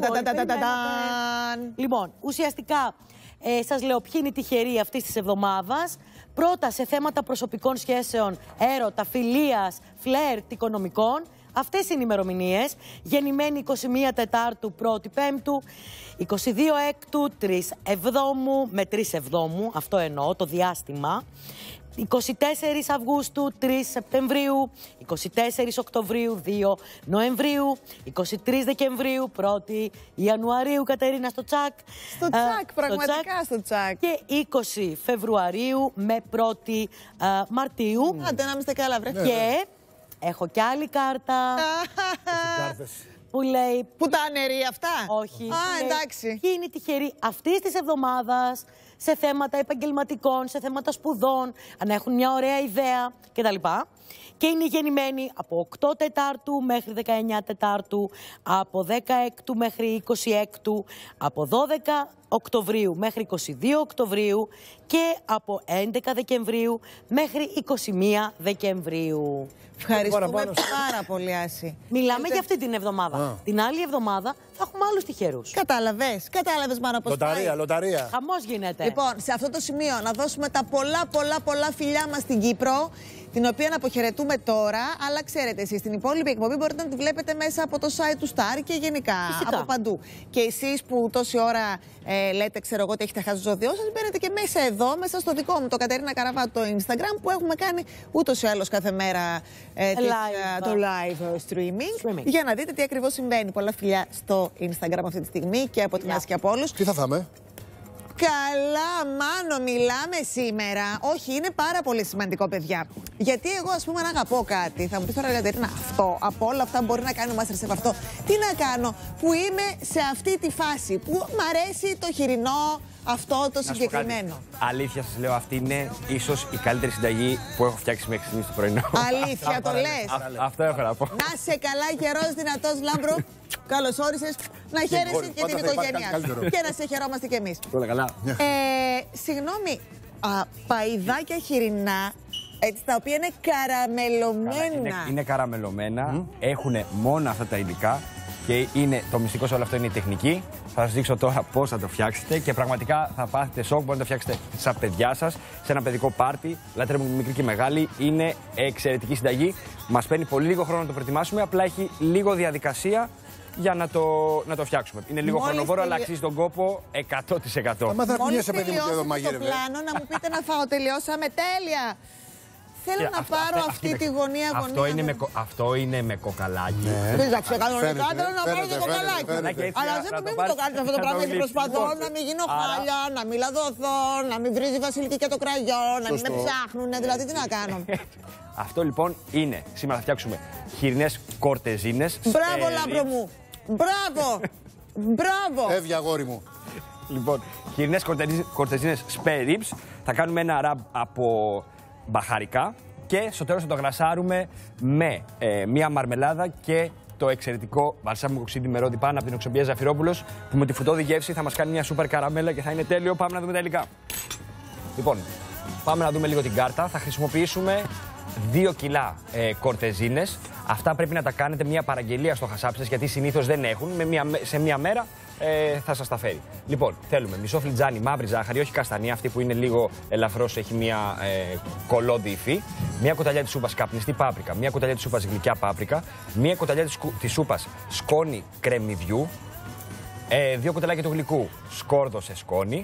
Λοιπόν, ουσιαστικά ε, σας λέω ποιοι είναι οι τυχεροί αυτής της εβδομάδας. Πρώτα σε θέματα προσωπικών σχέσεων, έρωτα, φιλίας, φλερτ, οικονομικών. Αυτές είναι οι ημερομηνίες. Γεννημένη είκοσι μία Τετάρτου, πρώτη Πέμπτου, είκοσι δύο Έκτου, τρεις Εβδόμου, με τρεις Εβδόμου, αυτό εννοώ, το διάστημα. είκοσι τέσσερις Αυγούστου, τρεις Σεπτεμβρίου, είκοσι τέσσερις Οκτωβρίου, δύο Νοεμβρίου, είκοσι τρεις Δεκεμβρίου, πρώτη Ιανουαρίου, Κατερίνα, στο τσακ. Στο τσακ, πραγματικά στο τσακ. Και είκοσι Φεβρουαρίου με πρώτη uh, Μαρτίου. Άντε να είστε καλά, βρε. Και έχω κι άλλη κάρτα. Που λέει. Που τα αναιρεί αυτά. Όχι. Α, εντάξει. Ποιοι είναι οι τυχεροί αυτή τη εβδομάδα σε θέματα επαγγελματικών, σε θέματα σπουδών, αν έχουν μια ωραία ιδέα κτλ. Και είναι γεννημένοι από οκτώ Τετάρτου μέχρι δεκαεννιά Τετάρτου, από δέκα Έκτου μέχρι είκοσι Έκτου, από δώδεκα Οκτωβρίου μέχρι είκοσι δύο Οκτωβρίου και από έντεκα Δεκεμβρίου μέχρι είκοσι μία Δεκεμβρίου. Ευχαριστούμε πάρα πολύ, Άση. Μιλάμε Είτε... για αυτή την εβδομάδα. Α. Την άλλη εβδομάδα θα έχουμε άλλους τυχερούς. Κατάλαβες, κατάλαβες Μάρα πώς πάει. Λοταρία, λοταρία. Χαμός γίνεται. Λοιπόν, σε αυτό το σημείο να δώσουμε τα πολλά πολλά πολλά φιλιά μας στην Κύπρο, την οποία να αποχαιρετούμε τώρα, αλλά ξέρετε εσείς, την υπόλοιπη εκπομπή μπορείτε να τη βλέπετε μέσα από το site του Star και γενικά Φυσικά. από παντού. Και εσείς που τόση ώρα ε, λέτε, ξέρω εγώ, ότι έχετε χάσει το ζώδιό σας, μπαίνετε και μέσα εδώ, μέσα στο δικό μου, το Κατερίνα Καραβάτου, το Instagram, που έχουμε κάνει ούτως ή άλλως κάθε μέρα ε, της, live. το live streaming, streaming, για να δείτε τι ακριβώς συμβαίνει. Πολλά φιλιά στο Instagram αυτή τη στιγμή και από την Άση και από όλους. Τι θα φάμε? Καλά, Μάνο, μιλάμε σήμερα. Όχι, είναι πάρα πολύ σημαντικό, παιδιά. Γιατί εγώ, ας πούμε, αν αγαπώ κάτι, θα μου πεις τώρα, Κατερίνα, αυτό, από όλα αυτά μπορεί να κάνει ο MasterChef αυτό. Τι να κάνω, που είμαι σε αυτή τη φάση, που μ' αρέσει το χοιρινό, αυτό το συγκεκριμένο. Αλήθεια σας λέω, αυτή είναι ίσως η καλύτερη συνταγή που έχω φτιάξει μέχρι στιγμής στο πρωινό. Αλήθεια, το λες. Αυτό έχω να πω. Να σε καλά, γερός, δυνατός, Λάμπρο. Καλώς όρισες. Να χαίρεσαι και την οικογένειά σου. Και να σε χαιρόμαστε κι εμείς. Όλα καλά. Ε, συγγνώμη, α, παϊδάκια χοιρινά, έτσι, τα οποία είναι καραμελωμένα. Είναι, είναι καραμελωμένα, mm. έχουν μόνο αυτά τα υλικά και είναι, το μυστικό σε όλο αυτό είναι η τεχνική. Θα σας δείξω τώρα πώς θα το φτιάξετε και πραγματικά θα πάθετε σοκ. Μπορείτε να το φτιάξετε στα παιδιά σας, σε ένα παιδικό πάρτι. Λατρεύουμε μικρή και μεγάλη. Είναι εξαιρετική συνταγή. Μας παίρνει πολύ λίγο χρόνο να το προετοιμάσουμε. Απλά έχει λίγο διαδικασία για να το, να το φτιάξουμε. Είναι λίγο Μόλις χρονοβόρο, τελει... αλλά αξίζει τον κόπο εκατό τοις εκατό. Μόλις τελειώσαμε το πλάνο, να μου πείτε να φάω. Τελειώσαμε τέλεια. Θέλω να πάρω αυτή, αυτή τη γωνία γωνία. Αυτό είναι, με, αυτό είναι με κοκαλάκι. Δεν θα κανονικά, θέλω να πάρω το κοκαλάκι. Αλλά δεν μην μου το κάνετε αυτό το πράγμα, γιατί προσπαθώ να μην γίνω χάλια, να μην λαδωθώ, να μην βρίζει η Βασιλική και το κραγιό, να μην με ψάχνουν. Δηλαδή τι να κάνω. Αυτό λοιπόν είναι. Σήμερα θα φτιάξουμε χοιρινές κορτεζίνες. Μπράβο, Λάμπρο μου. Μπράβο. Μπράβο. Εύγε, αγόρι μου. Λοιπόν, χοιρινές κορτεζίνες spare ribs. Θα κάνουμε ένα ραμπ από μπαχαρικά και στο τέλος θα το γρασάρουμε με ε, μία μαρμελάδα και το εξαιρετικό βαλσάμικο ξύδι με ρόδι πάνω από την οξοπία Ζαφυρόπουλος, που με τη φρουτώδη γεύση θα μας κάνει μια σούπερ καραμέλα και θα είναι τέλειο. Πάμε να δούμε τα υλικά. Λοιπόν, πάμε να δούμε λίγο την κάρτα. Θα χρησιμοποιήσουμε δύο κιλά ε, κορτεζίνες. Αυτά πρέπει να τα κάνετε μια παραγγελία στο χασάπι σας, γιατί συνήθως δεν έχουν. Με μια, σε μια μέρα ε, θα σας τα φέρει. Λοιπόν, θέλουμε μισό φλιτζάνι μαύρη ζάχαρη, όχι καστανή, αυτή που είναι λίγο ελαφρώς, έχει μια ε, κολόντι υφή. Μια κουταλιά της σούπας καπνιστή πάπρικα. Μια κουταλιά της σούπας γλυκιά πάπρικα. Μια κουταλιά της, της σούπας σκόνη κρεμμυδιού. Ε, δύο κουταλάκια του γλυκού σκόρδο σε σκόνη.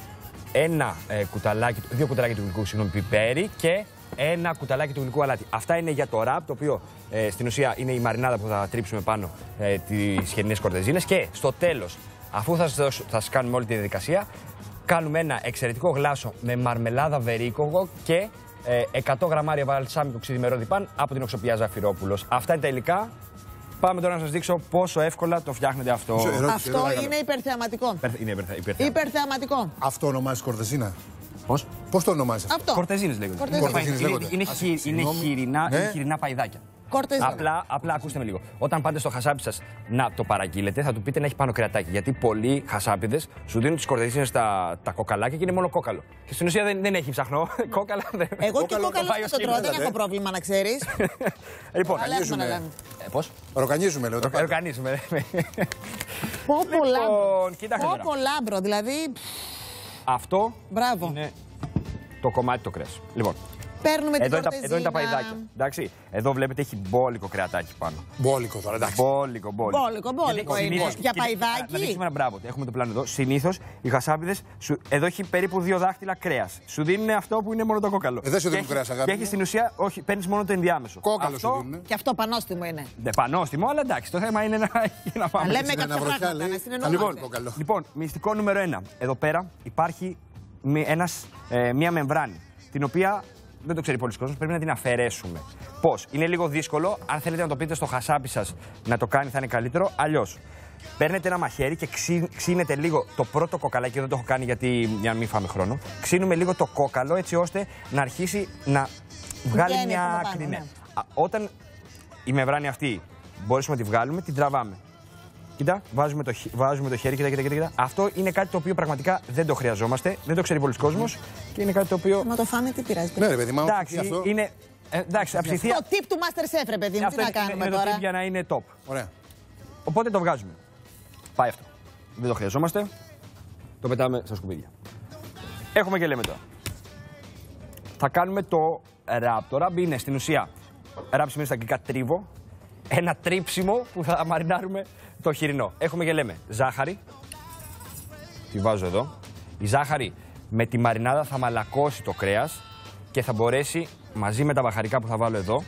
Ένα ε, κουταλάκι, δύο κουταλάκια του γλυκού, συγγνώμη, πιπέρι και ένα κουταλάκι του γλυκού αλάτι. Αυτά είναι για το ραπ, το οποίο ε, στην ουσία είναι η μαρινάδα που θα τρίψουμε πάνω ε, τις χοιρινές κορτεζίνες. Και στο τέλος, αφού θα σας, θα σας κάνουμε όλη τη διαδικασία, κάνουμε ένα εξαιρετικό γλάσο με μαρμελάδα βερίκογο και ε, εκατό γραμμάρια βαλσάμικο ξύδι με ρόδι παν από την οξοπία Ζαφυρόπουλος. Αυτά είναι τα υλικά. Πάμε τώρα να σας δείξω πόσο εύκολα το φτιάχνετε αυτό. Αυτό είναι υπερθεαματικό. Είναι υπερθεαματικό. Υπερθεαματικό. Αυτό ονομάζεις κορτεζίνα? Πώς? Πώς το ονομάζεις αυτό? Κορτεζίνες λέγονται. Κορτεζίνες είναι, λέγονται. Είναι, χει, είναι, χοιρινά, ναι. είναι χοιρινά παϊδάκια. Κορτεζίνα. Απλά, απλά ακούστε με λίγο. Όταν πάτε στο χασάπι σας να το παραγγείλετε, θα του πείτε να έχει πάνω κρεατάκι. Γιατί πολλοί χασάπιδες σου δίνουν τις κορτεζίνες τα, τα κοκαλάκια και είναι μόνο κόκαλο. Και στην ουσία δεν, δεν έχει ψαχνό. Κόκαλα δεν. Εγώ και κόκαλο δεν το τρώω, δεν έχω πρόβλημα να ξέρεις. Λοιπόν, πώς? Ροκανίζουμε, λέω. Ροκανίζουμε. Πω πολλά, μπρο, δηλαδή. Αυτό Μπράβο. είναι το κομμάτι το κρέας. Λοιπόν, Παίρνουμε εδώ, την είναι τα, εδώ είναι τα παϊδάκια. Εντάξει. Εδώ βλέπετε έχει μπόλικο κρεατάκι πάνω. Μπόλικο τώρα, εντάξει. Μπόλικο, μπόλικο. Μπόλικο, μπόλικο είναι. Συνήθως, Για κοίτα, παϊδάκι. Να δείξουμε ένα μπράβο. Έχουμε το πλάνο εδώ. Συνήθως οι χασάπιδες, εδώ έχει περίπου δύο δάχτυλα κρέας. Σου δίνουν αυτό που είναι μόνο το κόκαλο. Ε, δεν σου δίνουν κρέας, αγάπη. Και έχει στην ουσία, όχι, παίρνεις μόνο το ενδιάμεσο. Κόκαλο αυτό, σου δίνουν. Και αυτό πανόστιμο είναι. Δεν πανόστιμο, αλλά εντάξει. Το θέμα είναι να, να πάμε. Λέμε κάποια πράγματα, να συνεννοούμαστε. Λοιπόν, λοιπόν, μυστικό νούμερο ένα. Εδώ πέρα υπάρχει ένας, ε, μία μεμβράνη, την οποία δεν το ξέρει πολλοί κόσμος, πρέπει να την αφαιρέσουμε. Πώς? Είναι λίγο δύσκολο. Αν θέλετε να το πείτε στο χασάπι σας να το κάνει, θα είναι καλύτερο. Αλλιώς, παίρνετε ένα μαχαίρι και ξύ, ξύνετε λίγο το πρώτο κοκαλάκι. Δεν το έχω κάνει γιατί, για να μην φάμε χρόνο. Ξύνουμε λίγο το κόκαλο έτσι ώστε να αρχίσει να βγάλει Βγαίνει μια από άκρη. πάνω, Ναι. ναι. Όταν η μεμβράνη αυτή μπορέσουμε να τη βγάλουμε, την τραβάμε. Κοίτα, βάζουμε το, βάζουμε το χέρι, κοίτα, κοίτα, κοίτα. Αυτό είναι κάτι το οποίο πραγματικά δεν το χρειαζόμαστε, δεν το ξέρει πολλοί κόσμος και είναι κάτι το οποίο. Μα το φάμε, τι πειράζει. Ναι, ρε παιδί, μα εντάξει, αυτό... είναι. Ε, εντάξει, αψηθία. Το tip του Masterchef, ρε παιδί μου, τι να κάνουμε είναι τώρα. το tip για να είναι top. Ωραία. Οπότε το βγάζουμε. Πάει αυτό. Δεν το χρειαζόμαστε. Το πετάμε στα σκουπίδια. Έχουμε και λέμε τώρα. Θα κάνουμε το ραπ. Το ραπ είναι στην ουσία. Ραπ σημαίνει στα αγγλικά τρίβο. Ένα τρίψιμο που θα μαρινάρουμε το χοιρινό. Έχουμε και λέμε ζάχαρη. Τη βάζω εδώ. Η ζάχαρη με τη μαρινάδα θα μαλακώσει το κρέας και θα μπορέσει μαζί με τα μπαχαρικά που θα βάλω εδώ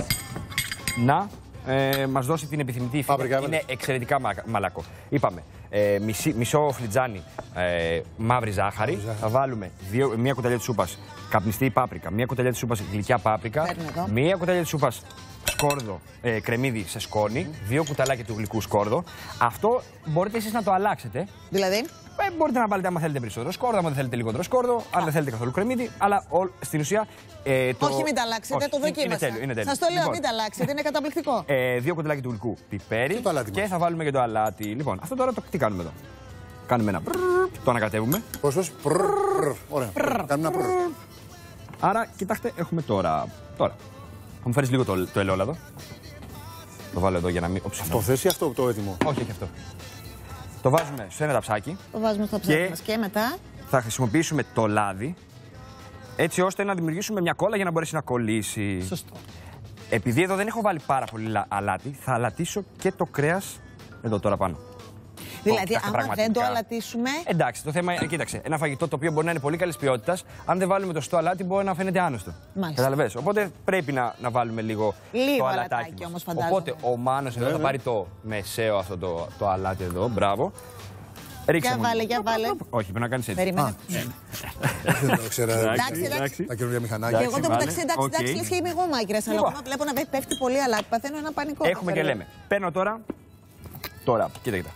να ε, μας δώσει την επιθυμητή υφή. Είναι εξαιρετικά μα, μαλακό. Είπαμε ε, μισή, μισό φλιτζάνι ε, μαύρη ζάχαρη. ζάχαρη. Θα βάλουμε δύο, μία κουταλιά της σούπας καπνιστή πάπρικα, μία κουταλιά της σούπας γλυκιά πάπρικα, μία κουταλιά της σούπας σκόρδο, ε, κρεμμύδι σε σκόνη, mm. δύο κουταλάκια του γλυκού σκόρδο. Αυτό μπορείτε εσείς να το αλλάξετε. Δηλαδή, ε, μπορείτε να βάλετε άμα θέλετε περισσότερο σκόρδο, άμα δεν θέλετε λιγότερο σκόρδο, αν δεν θέλετε καθόλου κρεμμύδι. Αλλά ο, στην ουσία. Ε, το... Όχι, μην τα αλλάξετε, το δοκίμασα. Σας το λέω, λοιπόν, μην τα αλλάξετε, είναι καταπληκτικό. Ε, δύο κουταλάκια του γλυκού πιπέρι και, και θα βάλουμε και το αλάτι. Λοιπόν, αυτό τώρα το τι κάνουμε εδώ. Κάνουμε ένα πρρρ, το ανακατεύουμε. Πόσο ωραία. Κάνουμε ένα πρρρ. Άρα, κοιτάξτε, έχουμε τώρα. τώρα. Θα μου φέρεις λίγο το, το ελαιόλαδο. Το βάλω εδώ για να μην. Αυτό θες ή αυτό το έτοιμο? Όχι, όχι αυτό. Το βάζουμε σε ένα ταψάκι. Το βάζουμε στο ταψάκι μας και μετά. Θα χρησιμοποιήσουμε το λάδι έτσι ώστε να δημιουργήσουμε μια κόλλα για να μπορέσει να κολλήσει. Σωστό. Επειδή εδώ δεν έχω βάλει πάρα πολύ αλάτι, θα αλατίσω και το κρέας εδώ τώρα πάνω. Δηλαδή, άμα πραγματικά δεν το αλατίσουμε. Εντάξει, το θέμα είναι, κοίταξε, ένα φαγητό το οποίο μπορεί να είναι πολύ καλής ποιότητας, αν δεν βάλουμε το σωστό αλάτι, μπορεί να φαίνεται άνοστο. Καταλαβες. Οπότε πρέπει να, να βάλουμε λίγο, λίγο το αλατάκι αλατάκι. Όμως, φαντάζομαι. Οπότε ο Μάνος εδώ θα πάρει το μεσαίο αυτό το, το αλάτι εδώ. Μπράβο. Ρίξε για βάλε, για βάλε. Όχι, πρέπει να κάνεις έτσι. Περίμενε. Δεν το ξέρω. Εντάξει, εντάξει. Τα καινούργια μηχανάκια. Και εγώ το μεταξύ, εντάξει, εντάξει, λες και είμαι εγώ μάκυρας, αλλά όταν βλέπω να πέφτει πολύ αλάτι, παθαίνω ένα πανικό. Έχουμε και λέμε. Παίρνω τώρα. Τώρα, κοίτα, κοίτα.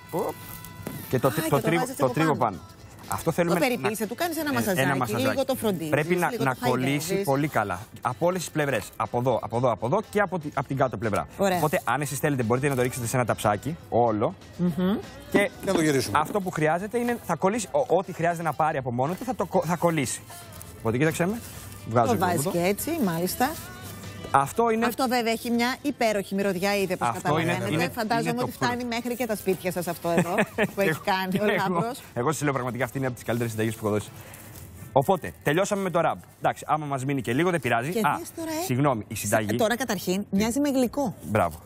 Και το, Α, το, και τρίβο, το τρίβο πάνω. Αυτό θέλουμε το περιποιείσαι, να... του κάνεις ένα μασαζάκι, ένα μασαζάκι. λίγο το φροντίζεις. Πρέπει να, λίγο να το κολλήσει πολύ καλά. Από όλες τις πλευρές. Από εδώ, από εδώ, από εδώ και από, τη, από την κάτω πλευρά. Ωραία. Οπότε, αν εσείς θέλετε, μπορείτε να το ρίξετε σε ένα ταψάκι, όλο. Mm-hmm. Και να το γυρίσουμε. Αυτό που χρειάζεται είναι θα κολλήσει. Ό, ό,τι χρειάζεται να πάρει από μόνο του θα, το, θα κολλήσει. Οπότε, κοίταξε με. Βγάζω το βάζεις και έτσι, μάλιστα. Αυτό, είναι... αυτό βέβαια έχει μια υπέροχη μυρωδιά, ήδη όπως καταλαβαίνετε. Είναι, Φαντάζομαι είναι ότι φτάνει μέχρι και τα σπίτια σας αυτό εδώ που έχει κάνει ο Λάμπρος. Εγώ σας λέω πραγματικά αυτή είναι από τις καλύτερες συνταγές που έχω δώσει. Οπότε, τελειώσαμε με το ραμπ. Εντάξει, άμα μας μείνει και λίγο δεν πειράζει. Και Α, τώρα, ε? συγγνώμη, η συνταγή. Τώρα καταρχήν μοιάζει με γλυκό. Μπράβο.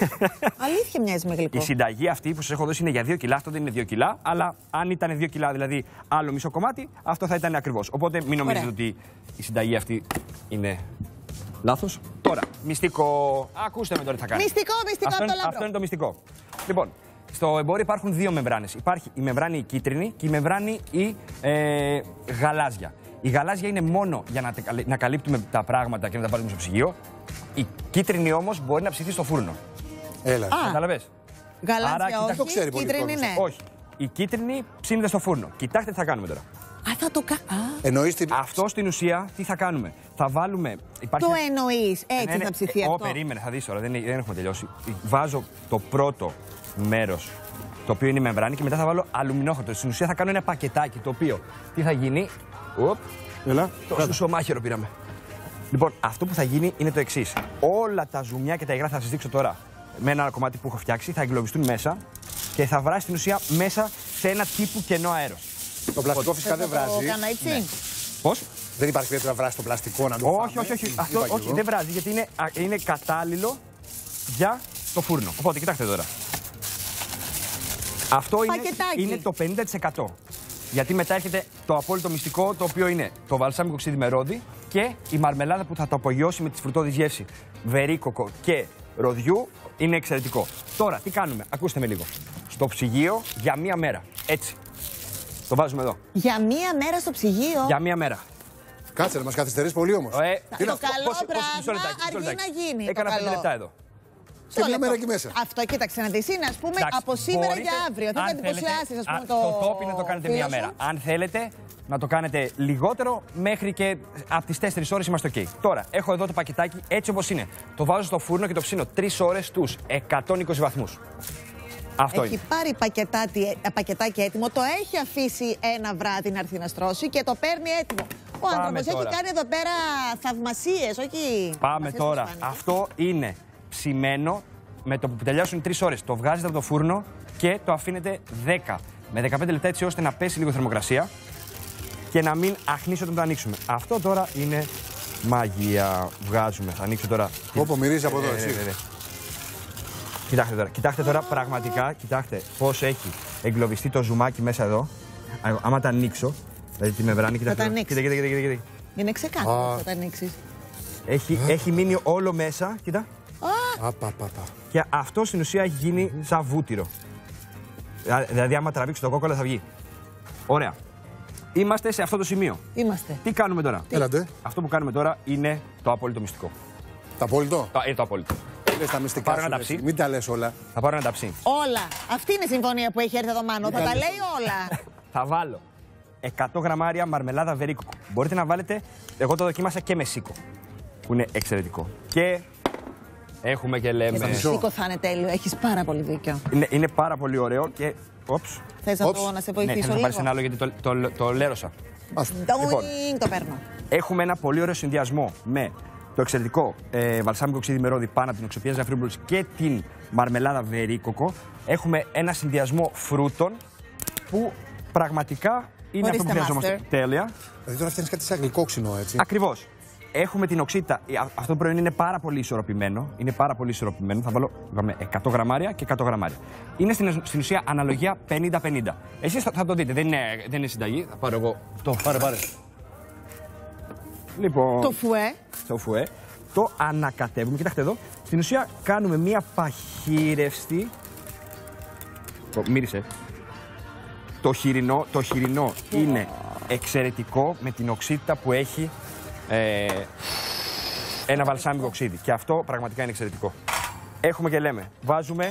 Αλήθεια μοιάζει με γλυκό. Η συνταγή αυτή που σας έχω δώσει είναι για δύο κιλά. Αυτό δεν είναι δύο κιλά, αλλά αν ήταν δύο κιλά, δηλαδή άλλο μισό κομμάτι, αυτό θα ήταν ακριβώς. Οπότε μην νομίζετε ότι η συνταγή αυτή είναι. Λάθος. Τώρα, μυστικό. Ακούστε με τώρα τι θα κάνει. Μυστικό, μυστικό αυτό, από το Λάμπρο. Αυτό είναι το μυστικό. Λοιπόν, στο εμπόριο υπάρχουν δύο μεμβράνες. Υπάρχει η μεμβράνη η κίτρινη και η μεμβράνη η ε, γαλάζια. Η γαλάζια είναι μόνο για να, να καλύπτουμε τα πράγματα και να τα πάρουμε στο ψυγείο. Η κίτρινη όμως μπορεί να ψηθεί στο φούρνο. Έλα. Καταλαβες. Γαλάζια Άρα, όχι, το ξέρει κίτρινη πολύ ναι. Όχι. Η κίτρινη ψήνεται στο φούρνο. Κοιτάξτε τι θα κάνουμε τώρα. Α, θα το κάνω. Την... Αυτό στην ουσία τι θα κάνουμε. Θα βάλουμε. Υπάρχει... Το εννοείς, έτσι ναι, ναι, θα ψηθεί αυτό. Ω, περίμενε, θα δεις τώρα, δεν, δεν έχουμε τελειώσει. Βάζω το πρώτο μέρος, το οποίο είναι η μεμβράνη, και μετά θα βάλω αλουμινόχαρτο. Στην ουσία θα κάνω ένα πακετάκι, το οποίο τι θα γίνει. Οπ, Έλα. Το σουσομάχαιρο πήραμε. Λοιπόν, αυτό που θα γίνει είναι το εξής. Όλα τα ζουμιά και τα υγρά θα σας δείξω τώρα με ένα κομμάτι που έχω φτιάξει, θα εγκλωβιστούν μέσα και θα βράσει στην ουσία μέσα σε ένα τύπου κενό αέρος. Το πλαστικό φυσικά δεν βράζει. Το κάνω έτσι. Ναι. Πώς? Δεν υπάρχει περίπτωση να βράσει το πλαστικό να το όχι, όχι, όχι, όχι. Αυτό όχι, δεν βράζει γιατί είναι, είναι κατάλληλο για το φούρνο. Οπότε κοιτάξτε τώρα. Αυτό είναι, είναι το πενήντα τοις εκατό. Γιατί μετά έρχεται το απόλυτο μυστικό, το οποίο είναι το βαλσάμικο ξύδι με ρόδι και η μαρμελάδα που θα το απογειώσει με τη φρουτώδη γεύση βερίκοκο και ροδιού. Είναι εξαιρετικό. Τώρα, τι κάνουμε, ακούστε με λίγο. Στο ψυγείο για μία μέρα. Έτσι. Το βάζουμε εδώ. Για μία μέρα στο ψυγείο. Για μία μέρα. Κάτσε να μας καθυστερείς πολύ όμως. Ε, το καλό πώς, πράγμα αργεί να γίνει. Έκανα πέντε λεπτά εδώ. Και μια μέρα εκεί μέσα. Αυτό κοίταξε να δεις είναι ας πούμε Εντάξει, από σήμερα μπορείτε, για αύριο. Θα εντυπωσιάσεις ας πούμε το. Το τόπι να το κάνετε μία μέρα. Αν θέλετε να το κάνετε λιγότερο, μέχρι και από τις τέσσερις ώρες είμαστε OK. Τώρα, έχω εδώ το πακετάκι έτσι όπως είναι. Το βάζω στο φούρνο και το ψήνω τρεις ώρες στους εκατόν είκοσι βαθμούς. Αυτό έχει είναι. πάρει πακετάκι, πακετάκι έτοιμο, το έχει αφήσει ένα βράδυ να έρθει να στρώσει και το παίρνει έτοιμο. Ο άνθρωπος έχει κάνει εδώ πέρα θαυμασίες, όχι. Πάμε τώρα. Αυτό είναι ψημένο με το που τελειώσουν τρεις ώρες. Το βγάζετε από το φούρνο και το αφήνετε δέκα με δεκαπέντε λεπτά έτσι ώστε να πέσει λίγο θερμοκρασία και να μην αχνίσει όταν το ανοίξουμε. Αυτό τώρα είναι μαγεία. Βγάζουμε. Θα ανοίξω τώρα. Όπω μυρίζει από εδώ, ε, εσύ. ε, ε, ε. Κοιτάξτε τώρα, κοιτάξτε τώρα πραγματικά, κοιτάξτε πώς έχει εγκλωβιστεί το ζουμάκι μέσα εδώ. Άμα τα ανοίξω, δηλαδή τη μεμβράνη, κοιτάξτε. Θα τα ανοίξεις. Κοίτα, κοίτα, κοίτα, κοίτα. Είναι ξεκάθαρο θα τα ανοίξεις. Έχει, έχει μείνει όλο μέσα, κοίτα. Απαπαπα. Και αυτό στην ουσία έχει γίνει σαν βούτυρο. Δηλαδή, άμα τραβήξει το κόκκαλο θα βγει. Ωραία. Είμαστε σε αυτό το σημείο. Είμαστε. Τι κάνουμε τώρα. Έλατε. Αυτό που κάνουμε τώρα είναι το απόλυτο μυστικό. Το απόλυτο. Το, είναι το απόλυτο. Λες τα μυστικά πάρω σου, ένα λες. ταψί. Μην τα λες όλα. Θα πάρω ένα ταψί. Όλα. Αυτή είναι η συμφωνία που έχει έρθει εδώ Μάνο. Θα τα λέει όλα. Θα βάλω εκατό γραμμάρια μαρμελάδα βερίκοκο. Μπορείτε να βάλετε, εγώ το δοκίμασα και με σίκο, που είναι εξαιρετικό. Και έχουμε και λέμε... Και το σίκο θα είναι τέλειο, έχεις πάρα πολύ δίκιο. Είναι, είναι πάρα πολύ ωραίο και... Όψ. Θες να, το, να σε βοηθήσω ναι, λίγο. Ναι, θα πάρεις ένα άλλο γιατί το, το, το, το λέρωσα. Λοιπόν, το παίρνω. Έχουμε ένα πολύ ωραίο συνδυασμό με το εξαιρετικό ε, βαλσάμικο ξύδι με ρόδι πάνω από την οξοπία ζαφρύμπουλης και την μαρμελάδα βερίκοκο. Έχουμε ένα συνδυασμό φρούτων που πραγματικά είναι αυτό που χρειαζόμαστε. Τέλεια. Δηλαδή τώρα φτιάχνεις κάτι σαν γλυκόξινο, έτσι. Ακριβώς. Έχουμε την οξύτητα. Αυτό το προϊόν είναι πάρα πολύ ισορροπημένο. Είναι πάρα πολύ ισορροπημένο. Θα βάλω είπαμε, εκατό γραμμάρια και εκατό γραμμάρια. Είναι στην, στην ουσία αναλογία πενήντα πενήντα. Εσείς θα, θα το δείτε. Δεν είναι, δεν είναι συνταγή. Θα πάρω εγώ το. Πάρε, πάρε. Λοιπόν. Το φουέ. Το φουέ. Το ανακατεύουμε. Κοιτάξτε εδώ. Στην ουσία κάνουμε μία παχύρευστη. Το μύρισε. Το χοιρινό, το χοιρινό είναι εξαιρετικό με την οξύτητα που έχει ε, ένα βαλσάμικο ξύδι. Και αυτό πραγματικά είναι εξαιρετικό. Έχουμε και λέμε, βάζουμε,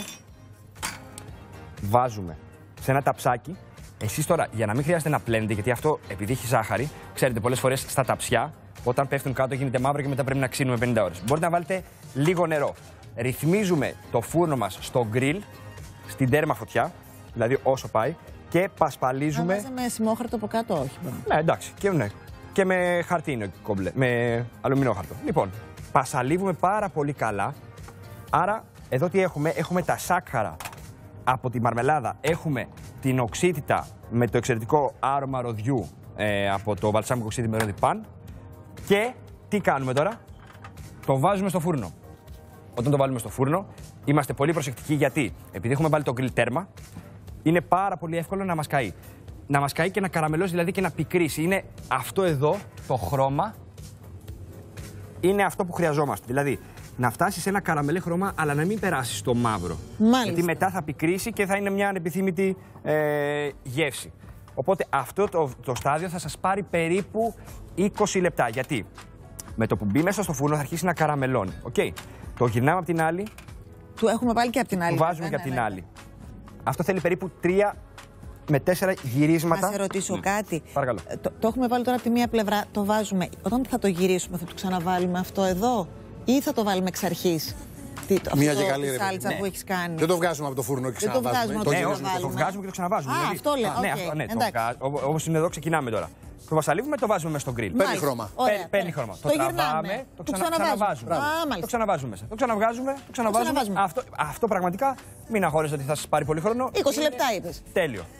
βάζουμε σε ένα ταψάκι. Εσείς τώρα, για να μην χρειάζεται να πλένετε, γιατί αυτό επειδή έχει ζάχαρη, ξέρετε πολλές φορές στα ταψιά, όταν πέφτουν κάτω γίνεται μαύρο και μετά πρέπει να ξύνουμε πενήντα ώρες. Μπορείτε να βάλετε λίγο νερό. Ρυθμίζουμε το φούρνο μας στο γκριλ, στην τέρμα φωτιά, δηλαδή όσο πάει, και πασπαλίζουμε. Να βάζαμε σημόχαρτο από κάτω, όχι. Ναι, εντάξει. Και, ναι. και με χαρτί είναι κομπλέ, με αλουμινόχαρτο. Λοιπόν, πασαλίβουμε πάρα πολύ καλά. Άρα, εδώ τι έχουμε, έχουμε τα σάκχαρα από τη μαρμελάδα, έχουμε την οξύτητα με το εξαιρετικό άρωμα ροδιού ε, από το βαλσάμικο ξύδι με ρόδι παν. Και τι κάνουμε τώρα, το βάζουμε στο φούρνο. Όταν το βάλουμε στο φούρνο, είμαστε πολύ προσεκτικοί γιατί, επειδή έχουμε βάλει το γκριλ τέρμα, είναι πάρα πολύ εύκολο να μας καεί. Να μας καεί και να καραμελώσει, δηλαδή και να πικρίσει. Είναι αυτό εδώ το χρώμα, είναι αυτό που χρειαζόμαστε. Δηλαδή, να φτάσει σε ένα καραμελέ χρώμα, αλλά να μην περάσει στο μαύρο. Μάλιστα. Γιατί μετά θα πικρίσει και θα είναι μια ανεπιθύμητη ε, γεύση. Οπότε αυτό το, το στάδιο θα σας πάρει περίπου είκοσι λεπτά. Γιατί με το που μπει μέσα στο φούρνο θα αρχίσει να καραμελώνει. Okay. Το γυρνάμε από την άλλη. Του έχουμε βάλει και από την άλλη. Του βάζουμε ναι, και από ναι, την ναι. άλλη. Αυτό θέλει περίπου τρία με τέσσερα γυρίσματα. Να σε ρωτήσω ναι. κάτι. Παρακαλώ. Το, το έχουμε βάλει τώρα από τη μία πλευρά, το βάζουμε. Όταν θα το γυρίσουμε, θα το ξαναβάλουμε αυτό εδώ ή θα το βάλουμε εξ αρχής. Τι, το, Μία αυτό και καλή, τη σάλτσα ναι. που έχεις κάνει. Δεν το βγάζουμε από το φούρνο και ξαναβάζουμε. ξαναβάζουμε. Το, ναι, το, το βγάζουμε και το ξαναβάζουμε. Α, δηλαδή, αυτό λέω. α, ναι, okay. αυτό, ναι, Εντάξει. όπως είναι εδώ, ξεκινάμε τώρα. Το βασαλίβουμε, το βάζουμε μέσα στο γκριλ. Παίρνει χρώμα. Ωραία, παίρνει χρώμα. Το, το τραβάμε, το, το ξανα, ξαναβάζουμε. Α, το ξαναβάζουμε μέσα. Το ξαναβγάζουμε, το ξαναβάζουμε. ξαναβάζουμε. Αυτό, αυτό πραγματικά μην αγχώνεστε ότι θα σας πάρει πολύ χρόνο. είκοσι λεπτά είπες. Τέλειο.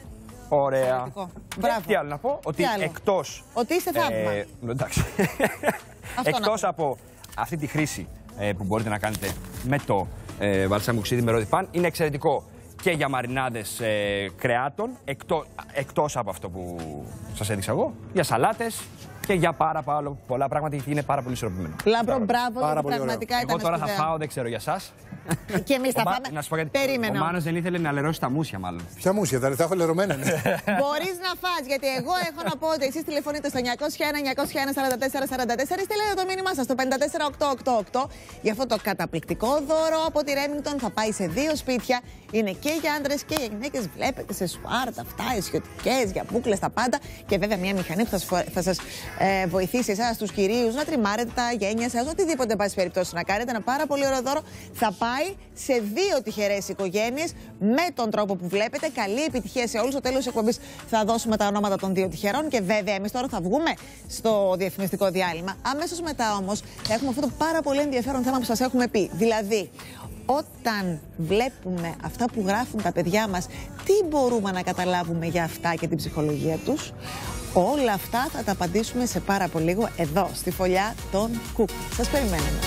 Ωραία. Μπράβο. Τι άλλο να πω, ότι εκτός... Ότι είστε θαύμα. Ε, εντάξει. Εκτός από αυτή τη χρήση ε, που μπορείτε να κάνετε με το ε, βαλσάμικο ξύδι με ρόδι παν, είναι εξαιρετικό και για μαρινάδες ε, κρεάτων, εκτό, εκτός από αυτό που σας έδειξα εγώ, για σαλάτες και για πάρα, πάρα πολλά πράγματα, γιατί είναι πάρα πολύ ισορροπημένο. Λάμπρο, μπράβο, γιατί πραγματικά ήταν εγώ τώρα σπουδαίο. θα φάω, δεν ξέρω για σας. Και εμείς θα Ο, πάμε. να σου πω γιατί. Περίμενα. Ο Μάνος δεν ήθελε να λερώσει τα μουσια, μάλλον. Ποια μουσια, τα έχω λερωμένα, ναι. Μπορείς να φας, γιατί εγώ έχω να πω ότι εσείς τηλεφωνείτε στο εννιακόσια ένα εννιακόσια ένα σαράντα τέσσερα σαράντα τέσσερα ή στέλνετε το μήνυμά σας στο πέντε τέσσερα οκτώ οκτώ οκτώ για αυτό το καταπληκτικό δώρο από τη Remington. Θα πάει σε δύο σπίτια. Είναι και για άντρες και για γυναίκες. Βλέπετε σε σουάρ, τα αυτά, αισιωτικές, για μπούκλες, τα πάντα. Και βέβαια μια μηχανή που θα σας ε, βοηθήσει εσάς τους κυρίους να τριμάρετε τα γένια σας, οτιδήποτε πάση περιπτώσει να κάνετε. Ένα πάρα πολύ ωραίο δώρο. Θα πάει σε δύο τυχερές οικογένειες με τον τρόπο που βλέπετε. Καλή επιτυχία σε όλους. Στο τέλος της εκπομπής θα δώσουμε τα ονόματα των δύο τυχερών. Και βέβαια, εμείς τώρα θα βγούμε στο διαφημιστικό διάλειμμα. Αμέσως μετά όμως θα έχουμε αυτό το πάρα πολύ ενδιαφέρον θέμα που σας έχουμε πει. Δηλαδή, όταν βλέπουμε αυτά που γράφουν τα παιδιά μας, τι μπορούμε να καταλάβουμε για αυτά και την ψυχολογία τους. Όλα αυτά θα τα απαντήσουμε σε πάρα πολύ λίγο εδώ, στη φωλιά των Κουκ. Σας περιμένουμε.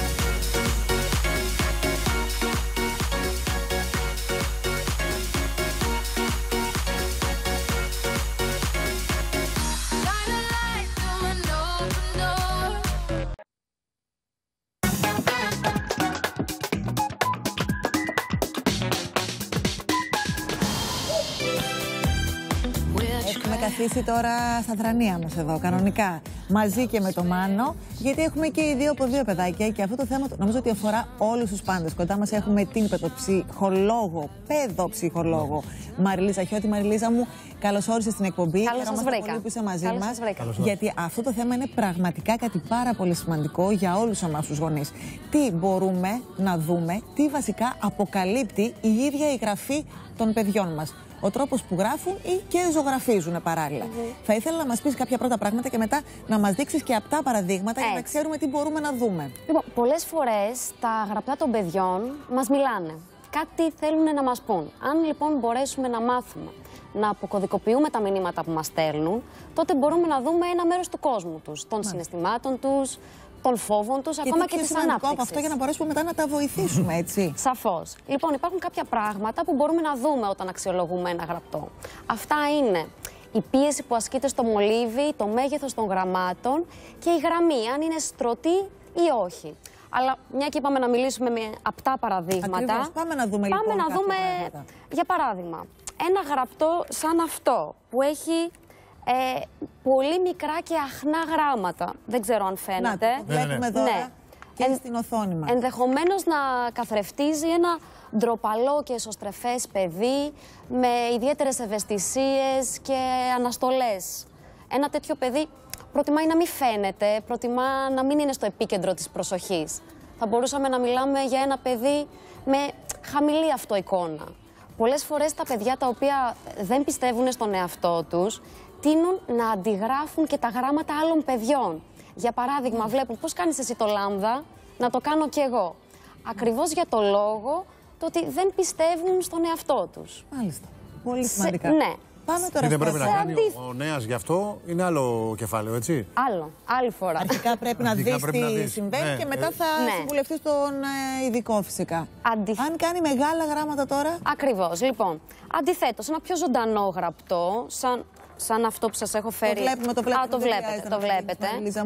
Καθίσει τώρα στα θρανία μας εδώ, κανονικά. Μαζί και με το Μάνο, γιατί έχουμε και οι δύο από δύο παιδάκια και αυτό το θέμα νομίζω ότι αφορά όλους τους πάντες. Κοντά μας έχουμε την παιδοψυχολόγο, παιδοψυχολόγο Μαριλίζα Χιώτη. Μαριλίζα μου, καλώς όρισες στην εκπομπή. Καλώς σας βρήκα. Πολύ που είσαι μαζί Καλώς μας, σας βρήκα. γιατί αυτό το θέμα είναι πραγματικά κάτι πάρα πολύ σημαντικό για όλους εμάς τους γονείς. Τι μπορούμε να δούμε, τι βασικά αποκαλύπτει η ίδια η γραφή των παιδιών μας. Ο τρόπος που γράφουν ή και ζωγραφίζουν παράλληλα. Mm-hmm. Θα ήθελα να μας πεις κάποια πρώτα πράγματα και μετά να μας δείξεις και απτά παραδείγματα. Έτσι. Για να ξέρουμε τι μπορούμε να δούμε. Λοιπόν, πολλές φορές τα γραπτά των παιδιών μας μιλάνε. Κάτι θέλουν να μας πούν. Αν λοιπόν μπορέσουμε να μάθουμε να αποκωδικοποιούμε τα μηνύματα που μας στέλνουν, τότε μπορούμε να δούμε ένα μέρος του κόσμου τους, των Μάλιστα. συναισθημάτων τους, των φόβων τους, ακόμα και της ανάπτυξης. Από αυτό για να μπορέσουμε μετά να τα βοηθήσουμε, έτσι. Σαφώς. Λοιπόν, υπάρχουν κάποια πράγματα που μπορούμε να δούμε όταν αξιολογούμε ένα γραπτό. Αυτά είναι η πίεση που ασκείται στο μολύβι, το μέγεθος των γραμμάτων και η γραμμή, αν είναι στρωτή ή όχι. Αλλά μια και είπαμε να μιλήσουμε με απτά παραδείγματα. Ακριβώς. Πάμε να δούμε πάμε λοιπόν να δούμε, πράγματα. Για παράδειγμα, ένα γραπτό σαν αυτό που έχει Ε, πολύ μικρά και αχνά γράμματα. Δεν ξέρω αν φαίνεται. Να, το βλέπουμε ναι, ναι. εδώ ναι. και Εν, στην οθόνη μας. Ενδεχομένως να καθρεφτίζει ένα ντροπαλό και εσωστρεφές παιδί με ιδιαίτερες ευαισθησίες και αναστολές. Ένα τέτοιο παιδί προτιμάει να μην φαίνεται, προτιμά να μην είναι στο επίκεντρο της προσοχής. Θα μπορούσαμε να μιλάμε για ένα παιδί με χαμηλή αυτοεικόνα. Πολλές φορές τα παιδιά τα οποία δεν πιστεύουν στον εαυτό τους τείνουν να αντιγράφουν και τα γράμματα άλλων παιδιών. Για παράδειγμα, βλέπουν πώς κάνεις εσύ το λάμδα, να το κάνω κι εγώ. Ακριβώς για το λόγο το ότι δεν πιστεύουν στον εαυτό τους. Μάλιστα. Πολύ σημαντικά. Σε, ναι. Πάμε τώρα δεν πρέπει σε... να κάνει ο, ο νέας γι' αυτό, είναι άλλο κεφάλαιο, έτσι. Άλλο, άλλη φορά. Αρχικά πρέπει να δεις τι να συμβαίνει ναι. και μετά θα ναι. συμβουλευτείς τον ε, ειδικό φυσικά. Αντιθ... Αν κάνει μεγάλα γράμματα τώρα. Ακριβώς. Λοιπόν, αντιθέτως, ένα πιο ζωντανό γραπτό, σαν... σαν αυτό που σας έχω φέρει. Το βλέπουμε, το βλέπουμε. Α, το βλέπετε, το βλέπετε.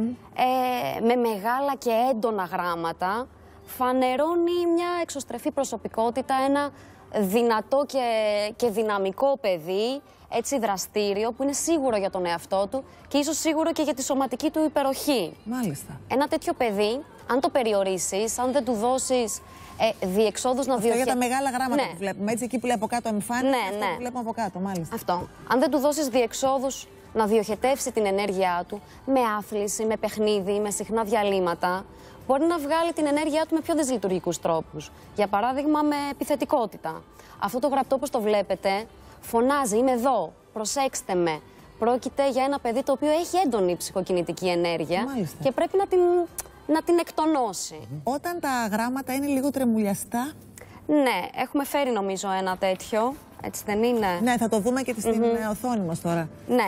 Ε, με μεγάλα και έντονα γράμματα φανερώνει μια εξωστρεφή προσωπικότητα, ένα δυνατό και, και δυναμικό παιδί, έτσι δραστήριο, που είναι σίγουρο για τον εαυτό του και ίσως σίγουρο και για τη σωματική του υπεροχή. Μάλιστα. Ένα τέτοιο παιδί, αν το περιορίσεις, αν δεν του δώσεις ε, διεξόδους να διοχετεύσει. Για τα μεγάλα γράμματα ναι. που βλέπουμε, έτσι εκεί που λέει από κάτω εμφάνιση, ναι, αυτό ναι. που βλέπουμε από κάτω, μάλιστα. Αυτό. Αν δεν του δώσεις διεξόδους να διοχετεύσει την ενέργειά του με άθληση, με παιχνίδι, με συχνά διαλύματα, μπορεί να βγάλει την ενέργειά του με πιο δυσλειτουργικούς τρόπους. Για παράδειγμα, με επιθετικότητα. Αυτό το γραπτό, όπως το βλέπετε, φωνάζει, είμαι εδώ, προσέξτε με. Πρόκειται για ένα παιδί το οποίο έχει έντονη ψυχοκινητική ενέργεια Μάλιστα. και πρέπει να την, να την εκτονώσει. Όταν τα γράμματα είναι λίγο τρεμουλιαστά. Ναι, έχουμε φέρει νομίζω ένα τέτοιο. Έτσι δεν είναι? Ναι, θα το δούμε και στην mm-hmm. οθόνη μας τώρα. Ναι.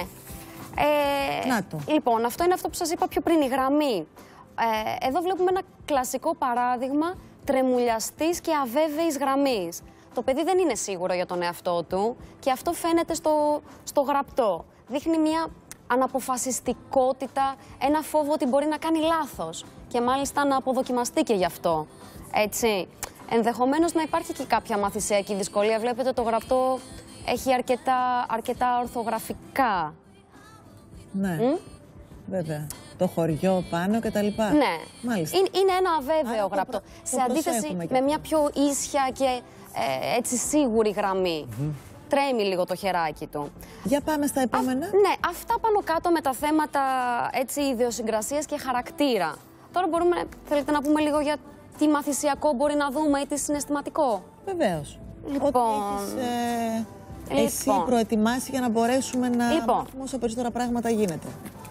Ε, Να το. Λοιπόν, αυτό είναι αυτό που σας είπα πιο πριν, η γραμμή. Ε, εδώ βλέπουμε ένα κλασικό παράδειγμα τρεμουλιαστής και αβέβαιης γραμμής. Το παιδί δεν είναι σίγουρο για τον εαυτό του και αυτό φαίνεται στο, στο γραπτό. Δείχνει μια αναποφασιστικότητα, ένα φόβο ότι μπορεί να κάνει λάθος και μάλιστα να αποδοκιμαστεί και γι' αυτό. Έτσι. Ενδεχομένως να υπάρχει και κάποια μαθησιακή δυσκολία. Βλέπετε το γραπτό έχει αρκετά, αρκετά ορθογραφικά. Ναι, mm? βέβαια. Το χωριό πάνω και τα λοιπά. Ναι, μάλιστα. Είναι, είναι ένα αβέβαιο Άρα, γραπτό. Το, το σε αντίθεση με και... μια πιο ίσια και ε, έτσι σίγουρη γραμμή. Mm-hmm. Τρέμει λίγο το χεράκι του. Για πάμε στα επόμενα. Α, ναι, αυτά πάνω κάτω με τα θέματα έτσι, ιδιοσυγκρασίας και χαρακτήρα. Τώρα μπορούμε, θέλετε να πούμε λίγο για τι μαθησιακό μπορεί να δούμε ή τι συναισθηματικό. Βεβαίως. Λοιπόν, Ό,τι έχεις, ε, λοιπόν, εσύ προετοιμάσει για να μπορέσουμε να λοιπόν, μάθουμε όσο περισσότερα πράγματα γίνεται.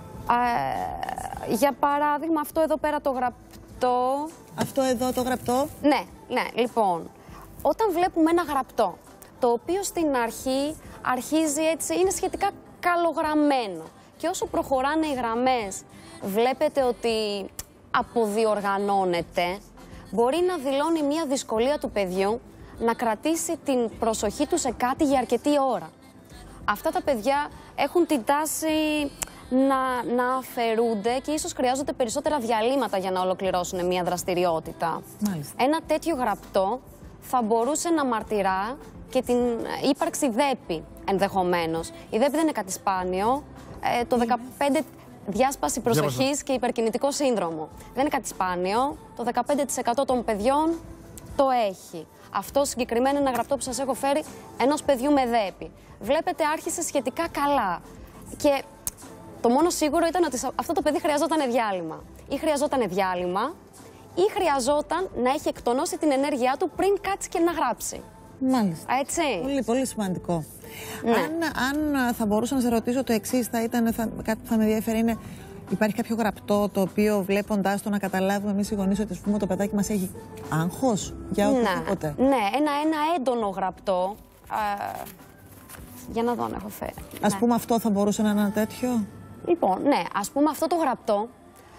Ε, για παράδειγμα, αυτό εδώ πέρα το γραπτό. Αυτό εδώ το γραπτό. Ναι, ναι, λοιπόν. Όταν βλέπουμε ένα γραπτό, το οποίο στην αρχή αρχίζει έτσι, είναι σχετικά καλογραμμένο. Και όσο προχωράνε οι γραμμές, βλέπετε ότι αποδιοργανώνεται, μπορεί να δηλώνει μια δυσκολία του παιδιού να κρατήσει την προσοχή του σε κάτι για αρκετή ώρα. Αυτά τα παιδιά έχουν την τάση να, να αφαιρούνται και ίσως χρειάζονται περισσότερα διαλύματα για να ολοκληρώσουν μια δραστηριότητα. Μάλιστα. Ένα τέτοιο γραπτό θα μπορούσε να μαρτυρά και την ύπαρξη δέπη ενδεχομένως. Η δέπη δεν είναι κάτι σπάνιο. Ε, το δεκαπέντε τοις εκατό διάσπαση προσοχής και υπερκινητικό σύνδρομο. Δεν είναι κάτι σπάνιο. Το δεκαπέντε τοις εκατό των παιδιών το έχει. Αυτό συγκεκριμένα είναι ένα γραπτό που σας έχω φέρει ενός παιδιού με δέπη. Βλέπετε, άρχισε σχετικά καλά. Και το μόνο σίγουρο ήταν ότι αυτό το παιδί χρειαζόταν διάλειμμα. Ή χρειαζόταν διάλειμμα, ή χρειαζόταν να έχει εκτονώσει την ενέργειά του πριν κάτσει και να γράψει. Μάλιστα. Έτσι. Πολύ, πολύ σημαντικό. Ναι. Αν, αν θα μπορούσα να σε ρωτήσω το εξής, θα ήταν, θα, κάτι που θα με ενδιαφέρει είναι, υπάρχει κάποιο γραπτό το οποίο βλέποντάς το να καταλάβουμε εμείς οι γονείς ότι, ας πούμε, το παιδάκι μας έχει άγχος για οτιδήποτε? Ναι, ναι, ένα, ένα έντονο γραπτό. Ε, για να δω αν έχω φέρει. Ας ναι. πούμε αυτό θα μπορούσε να είναι ένα τέτοιο. Λοιπόν, ναι, ας πούμε αυτό το γραπτό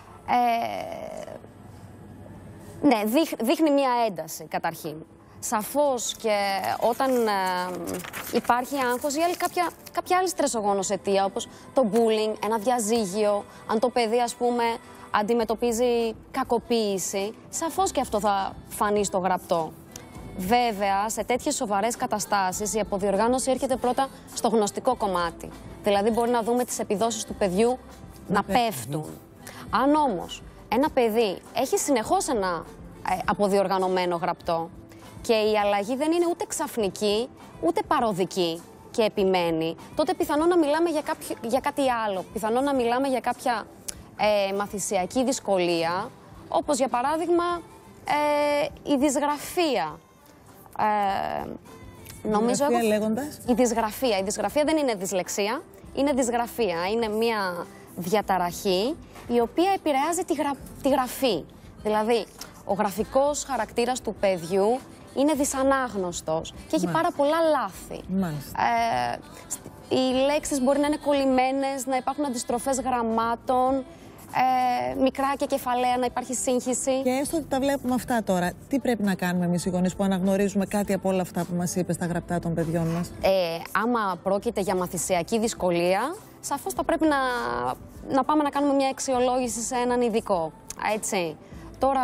ε, ναι, δείχ, δείχνει μία ένταση καταρχήν. Σαφώς και όταν ε, υπάρχει άγχος ή άλλη, κάποια, κάποια άλλη στρεσογόνος αιτία, όπως το bullying, ένα διαζύγιο, αν το παιδί, ας πούμε, αντιμετωπίζει κακοποίηση, σαφώς και αυτό θα φανεί στο γραπτό. Βέβαια, σε τέτοιες σοβαρές καταστάσεις η αποδιοργάνωση έρχεται πρώτα στο γνωστικό κομμάτι. Δηλαδή μπορεί να δούμε τις επιδόσεις του παιδιού να, να πέφτουν. Αν όμως ένα παιδί έχει συνεχώς ένα ε, αποδιοργανωμένο γραπτό και η αλλαγή δεν είναι ούτε ξαφνική, ούτε παροδική και επιμένει, τότε πιθανόν να μιλάμε για, κάποιο, για κάτι άλλο. Πιθανόν να μιλάμε για κάποια ε, μαθησιακή δυσκολία, όπως για παράδειγμα ε, η δυσγραφία. Ε, νομίζω έχω... λέγοντας. Η δυσγραφία. Η δυσγραφία δεν είναι δυσλεξία, είναι δυσγραφία. Είναι μια διαταραχή η οποία επηρεάζει τη, γρα... τη γραφή. Δηλαδή, ο γραφικός χαρακτήρας του παιδιού είναι δυσανάγνωστος και έχει Μάλιστα. πάρα πολλά λάθη. Ε, οι λέξεις μπορεί να είναι κολλημένες, να υπάρχουν αντιστροφές γραμμάτων, ε, μικρά και κεφαλαία, να υπάρχει σύγχυση. Και έστω ότι τα βλέπουμε αυτά τώρα, τι πρέπει να κάνουμε εμείς οι γονείς που αναγνωρίζουμε κάτι από όλα αυτά που μας είπε στα γραπτά των παιδιών μας? Ε, άμα πρόκειται για μαθησιακή δυσκολία, σαφώς θα πρέπει να, να πάμε να κάνουμε μια αξιολόγηση σε έναν ειδικό. Έτσι. Τώρα,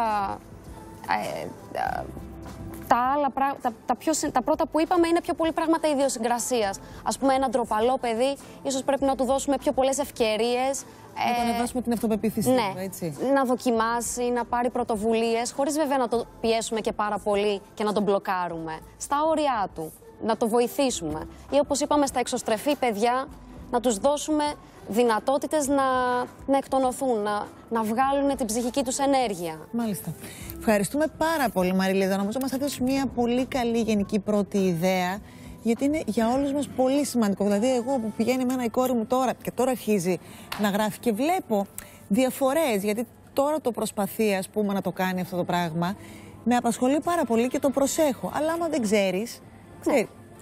ε, τα, άλλα, τα, τα, πιο, τα πρώτα που είπαμε είναι πιο πολύ πράγματα ιδιοσυγκρασίας. Ας πούμε, ένα ντροπαλό παιδί, ίσως πρέπει να του δώσουμε πιο πολλές ευκαιρίες. Να τον ανεβάσουμε την αυτοπεποίθησή ναι, του, έτσι. Να δοκιμάσει, να πάρει πρωτοβουλίες, χωρίς βέβαια να το πιέσουμε και πάρα πολύ και να τον μπλοκάρουμε. Στα όρια του, να το βοηθήσουμε. Ή όπως είπαμε, στα εξωστρεφή παιδιά, να τους δώσουμε δυνατότητες να, να εκτονωθούν, να, να βγάλουν την ψυχική τους ενέργεια. Μάλιστα. Ευχαριστούμε πάρα πολύ, Μαριλίδα. Νομίζω μας έδωσε μια πολύ καλή γενική πρώτη ιδέα, γιατί είναι για όλους μας πολύ σημαντικό. Δηλαδή, εγώ που πηγαίνει εμένα η κόρη μου τώρα και τώρα αρχίζει να γράφει και βλέπω διαφορές, γιατί τώρα το προσπαθεί, ας πούμε, να το κάνει αυτό το πράγμα, με απασχολεί πάρα πολύ και το προσέχω. Αλλά άμα δεν ξέρεις, ξέρεις,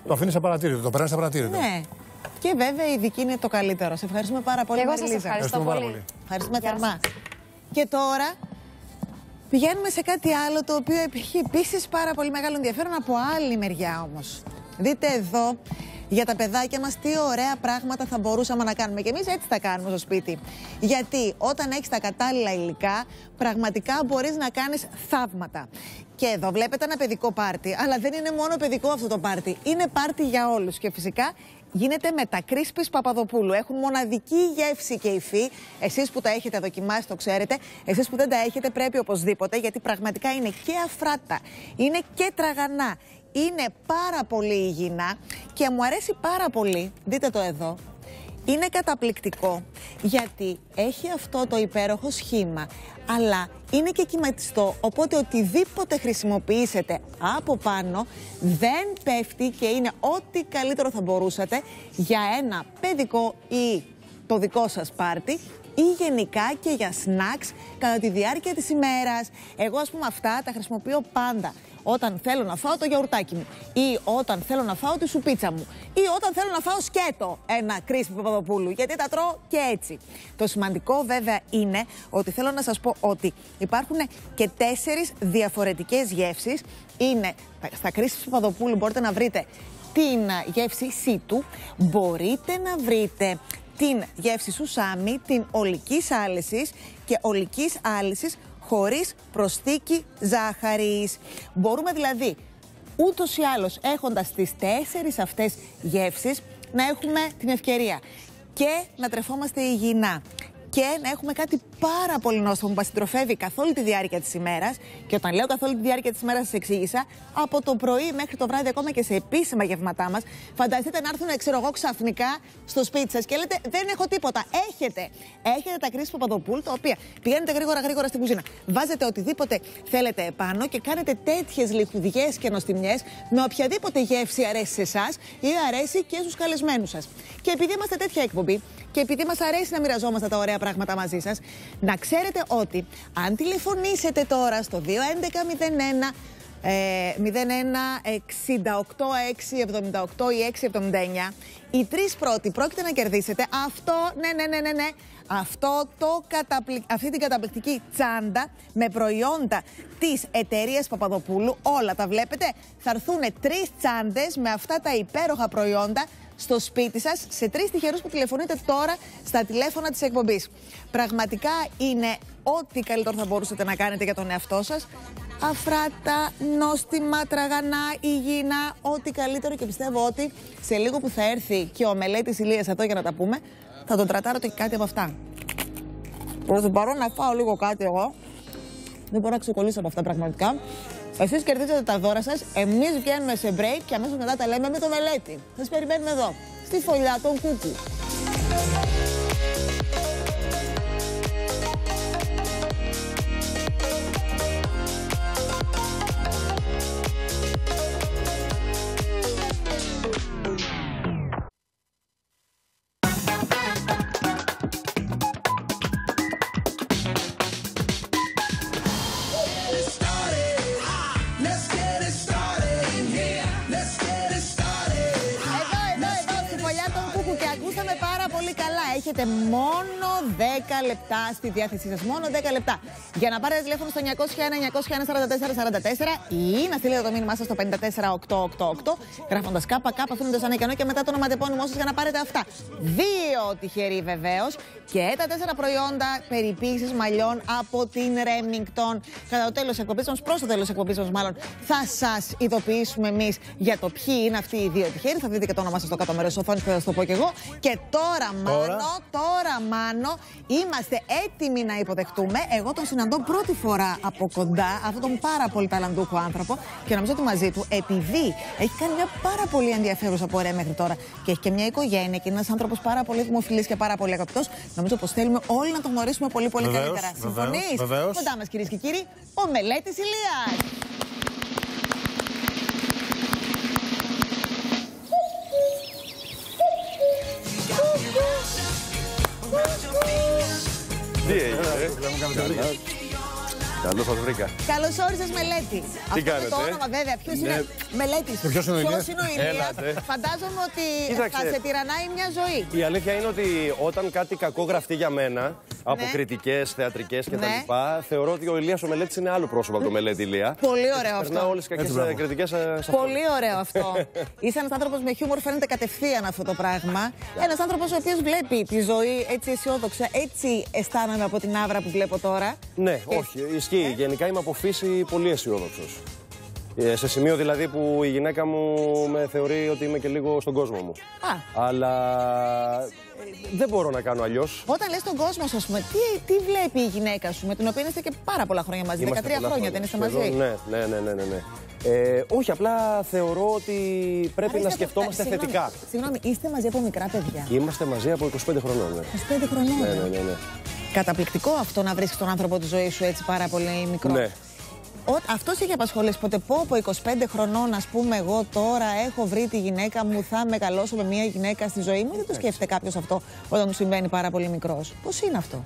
Το αφήνει απαρατήρητο, το περνάει απαρατήρητο. Ναι. Και βέβαια η δική είναι το καλύτερο. Σε ευχαριστούμε πάρα πολύ. Εγώ σας ευχαριστώ πολύ. πολύ. Ευχαριστούμε θερμά. Και τώρα πηγαίνουμε σε κάτι άλλο το οποίο έχει επίσης πάρα πολύ μεγάλο ενδιαφέρον από άλλη μεριά όμως. Δείτε εδώ για τα παιδάκια μας τι ωραία πράγματα θα μπορούσαμε να κάνουμε. Και εμείς έτσι τα κάνουμε στο σπίτι. Γιατί όταν έχεις τα κατάλληλα υλικά, πραγματικά μπορείς να κάνεις θαύματα. Και εδώ βλέπετε ένα παιδικό πάρτι, αλλά δεν είναι μόνο παιδικό αυτό το πάρτι. Είναι πάρτι για όλους. Και φυσικά γίνεται με τα Crispis Παπαδοπούλου. Έχουν μοναδική γεύση και υφή. Εσείς που τα έχετε δοκιμάσει το ξέρετε. Εσείς που δεν τα έχετε πρέπει οπωσδήποτε, γιατί πραγματικά είναι και αφράτα, είναι και τραγανά. Είναι πάρα πολύ υγιεινά και μου αρέσει πάρα πολύ, δείτε το εδώ, είναι καταπληκτικό γιατί έχει αυτό το υπέροχο σχήμα, αλλά είναι και κυματιστό, οπότε οτιδήποτε χρησιμοποιήσετε από πάνω δεν πέφτει και είναι ό,τι καλύτερο θα μπορούσατε για ένα παιδικό ή το δικό σας πάρτι ή γενικά και για snacks κατά τη διάρκεια της ημέρας. Εγώ ας πούμε αυτά τα χρησιμοποιώ πάντα όταν θέλω να φάω το γιαουρτάκι μου ή όταν θέλω να φάω τη σουπίτσα μου ή όταν θέλω να φάω σκέτο ένα Crispy Παπαδοπούλου, γιατί τα τρώω και έτσι. Το σημαντικό βέβαια είναι ότι θέλω να σας πω ότι υπάρχουν και τέσσερις διαφορετικές γεύσεις. Είναι στα Crispy Παπαδοπούλου μπορείτε να βρείτε την γεύση σίτου, μπορείτε να βρείτε την γεύση σουσάμι, την ολικής άλυσης και ολικής άλυσης χωρίς προσθήκη ζάχαρης. Μπορούμε δηλαδή ούτως ή άλλως έχοντας τις τέσσερις αυτές γεύσεις να έχουμε την ευκαιρία και να τρεφόμαστε υγιεινά και να έχουμε κάτι πάρα πολύ νόστιμο που μας συντροφεύει καθ' όλη τη διάρκεια της ημέρας. Και όταν λέω καθ' όλη τη διάρκεια της ημέρας, σας εξήγησα, από το πρωί μέχρι το βράδυ, ακόμα και σε επίσημα γεύματά μας. Φανταστείτε να έρθουν, ξέρω εγώ, ξαφνικά στο σπίτι σας και λέτε: δεν έχω τίποτα. Έχετε. Έχετε τα Crispy Παπαδοπούλου, τα οποία πηγαίνετε γρήγορα γρήγορα στην κουζίνα. Βάζετε οτιδήποτε θέλετε επάνω και κάνετε τέτοιες λιχουδιές και νοστιμιές με οποιαδήποτε γεύση αρέσει σε εσάς ή αρέσει και στους καλεσμένους σας. Και επειδή είμαστε τέτοια εκπομπή και επειδή μας αρέσει να μοιραζόμαστε τα ωραία πράγματα μαζί σας, να ξέρετε ότι αν τηλεφωνήσετε τώρα στο δύο έντεκα μηδέν ένα μηδέν ένα εξήντα οκτώ έξι εβδομήντα οκτώ ή έξι εβδομήντα εννιά, οι τρεις πρώτοι πρόκειται να κερδίσετε αυτό, ναι, ναι, ναι, ναι, ναι, αυτό το καταπληκ... αυτή την καταπληκτική τσάντα με προϊόντα της εταιρείας Παπαδοπούλου. Όλα τα βλέπετε. Θα έρθουν τρεις τσάντες με αυτά τα υπέροχα προϊόντα στο σπίτι σας, σε τρεις τυχερούς που τηλεφωνείτε τώρα στα τηλέφωνα της εκπομπής. Πραγματικά είναι ό,τι καλύτερο θα μπορούσατε να κάνετε για τον εαυτό σας. Αφράτα, νόστιμα, τραγανά, υγιεινά, ό,τι καλύτερο, και πιστεύω ότι σε λίγο που θα έρθει και ο Μελέτης Ηλίας εδώ για να τα πούμε, θα τον τρατάρω και κάτι από αυτά. Προς το παρόν να φάω λίγο κάτι εγώ. Δεν μπορώ να ξεκολλήσω από αυτά πραγματικά. Εσείς κερδίζετε τα δώρα σας, εμείς βγαίνουμε σε break και αμέσως μετά τα λέμε με το Μελέτη. Σας περιμένουμε εδώ, στη φωλιά των Κούκου. Έχετε μόνο δέκα λεπτά στη διάθεσή σας. Μόνο δέκα λεπτά. Για να πάρετε τηλέφωνο στο εννιακόσια ένα εννιακόσια ένα σαράντα τέσσερα σαράντα τέσσερα ή να στείλετε το μήνυμά σας στο πέντε τέσσερα οκτώ οκτώ οκτώ, γράφοντας ΚΚ, αφήνοντας ένα κενό και μετά το ονοματεπώνυμό σας για να πάρετε αυτά. Δύο τυχεροί βεβαίως και τα τέσσερα προϊόντα περιποίησης μαλλιών από την Remington. Κατά το τέλος της εκπομπής μας, προς το τέλος της εκπομπής μας, μάλλον, θα σας ειδοποιήσουμε εμείς για το ποιοι είναι αυτοί οι δύο τυχεροί. Θα δείτε και το όνομά σας στο κάτω μέρος της οθόνης, θα σας το πω κι εγώ. Και τώρα, Μάνο, τώρα, Μάνο, είμαστε έτοιμοι να υποδεχτούμε. Εγώ τον συναντώ πρώτη φορά από κοντά, αυτόν τον πάρα πολύ ταλαντούχο άνθρωπο, και νομίζω ότι μαζί του, επειδή έχει κάνει μια πάρα πολύ ενδιαφέρουσα πορεία μέχρι τώρα και έχει και μια οικογένεια και είναι ένας άνθρωπος πάρα πολύ δημοφιλής και πάρα πολύ αγαπητός, νομίζω πως θέλουμε όλοι να τον γνωρίσουμε πολύ πολύ βεβαίως, καλύτερα. Συμφωνείς? Κοντά μας, κυρίες και κύριοι, ο Μελέτης Ηλίας. Τι έγινε, Καλώς σας βρήκα. Καλώς όρισες, Μελέτη. Τι Αυτό κάνετε, το όνομα, βέβαια. Ποιος ναι. είναι Μελέτης. Ποιος είναι ο Ηλίας? είναι ο Ηλίας? Έλατε. Φαντάζομαι ότι Κοίταξε. θα σε τυραννάει μια ζωή. Η αλήθεια είναι ότι όταν κάτι κακό γραφτεί για μένα, από Ναι. κριτικές, θεατρικές κτλ., Ναι. θεωρώ ότι ο Ηλίας ο Μελέτης είναι άλλο πρόσωπο από το Μελέτη Ηλία. Πολύ ωραίο Περνάω αυτό. όλες τις κακές κριτικές σε αυτό. Πολύ ωραίο αυτό. Είσαι ένας άνθρωπος με χιούμορ, φαίνεται κατευθείαν αυτό το πράγμα. Ένας άνθρωπος ο οποίος βλέπει τη ζωή έτσι αισιόδοξα. Έτσι αισθάνομαι από την άβρα που βλέπω τώρα. Ναι, όχι, ισχύει. Γενικά είμαι από φύση πολύ αισιόδοξος. Ε, σε σημείο δηλαδή που η γυναίκα μου με θεωρεί ότι είμαι και λίγο στον κόσμο μου. Α. Αλλά ε, δεν μπορώ να κάνω αλλιώς. Όταν λες τον κόσμο σου, ας πούμε, τι, τι βλέπει η γυναίκα σου, με την οποία είστε και πάρα πολλά χρόνια μαζί, Είμαστε δεκατρία πολλά χρόνια, δεν είστε μαζί. Σχεδόν, ναι, ναι, ναι, ναι, ναι, ναι. Ε, όχι, απλά θεωρώ ότι πρέπει Άρα να είστε- σκεφτόμαστε ε, συγγνώμη, θετικά. Συγγνώμη, είστε μαζί από μικρά παιδιά. Είμαστε μαζί από είκοσι πέντε χρονών. Ναι. είκοσι πέντε χρονών. Ναι, ναι, ναι, ναι. Καταπληκτικό αυτό να βρίσκεις τον άνθρωπο τη ζωή σου έτσι πάρα πολύ μικρό. Ναι. Αυτό σε έχει απασχολήσει ποτέ? Πω από είκοσι πέντε χρονών, ας πούμε, εγώ τώρα έχω βρει τη γυναίκα μου, θα μεγαλώσω με μια γυναίκα στη ζωή μου. Δεν το σκέφτεται κάποιος αυτό όταν του συμβαίνει πάρα πολύ μικρός? Πώς είναι αυτό?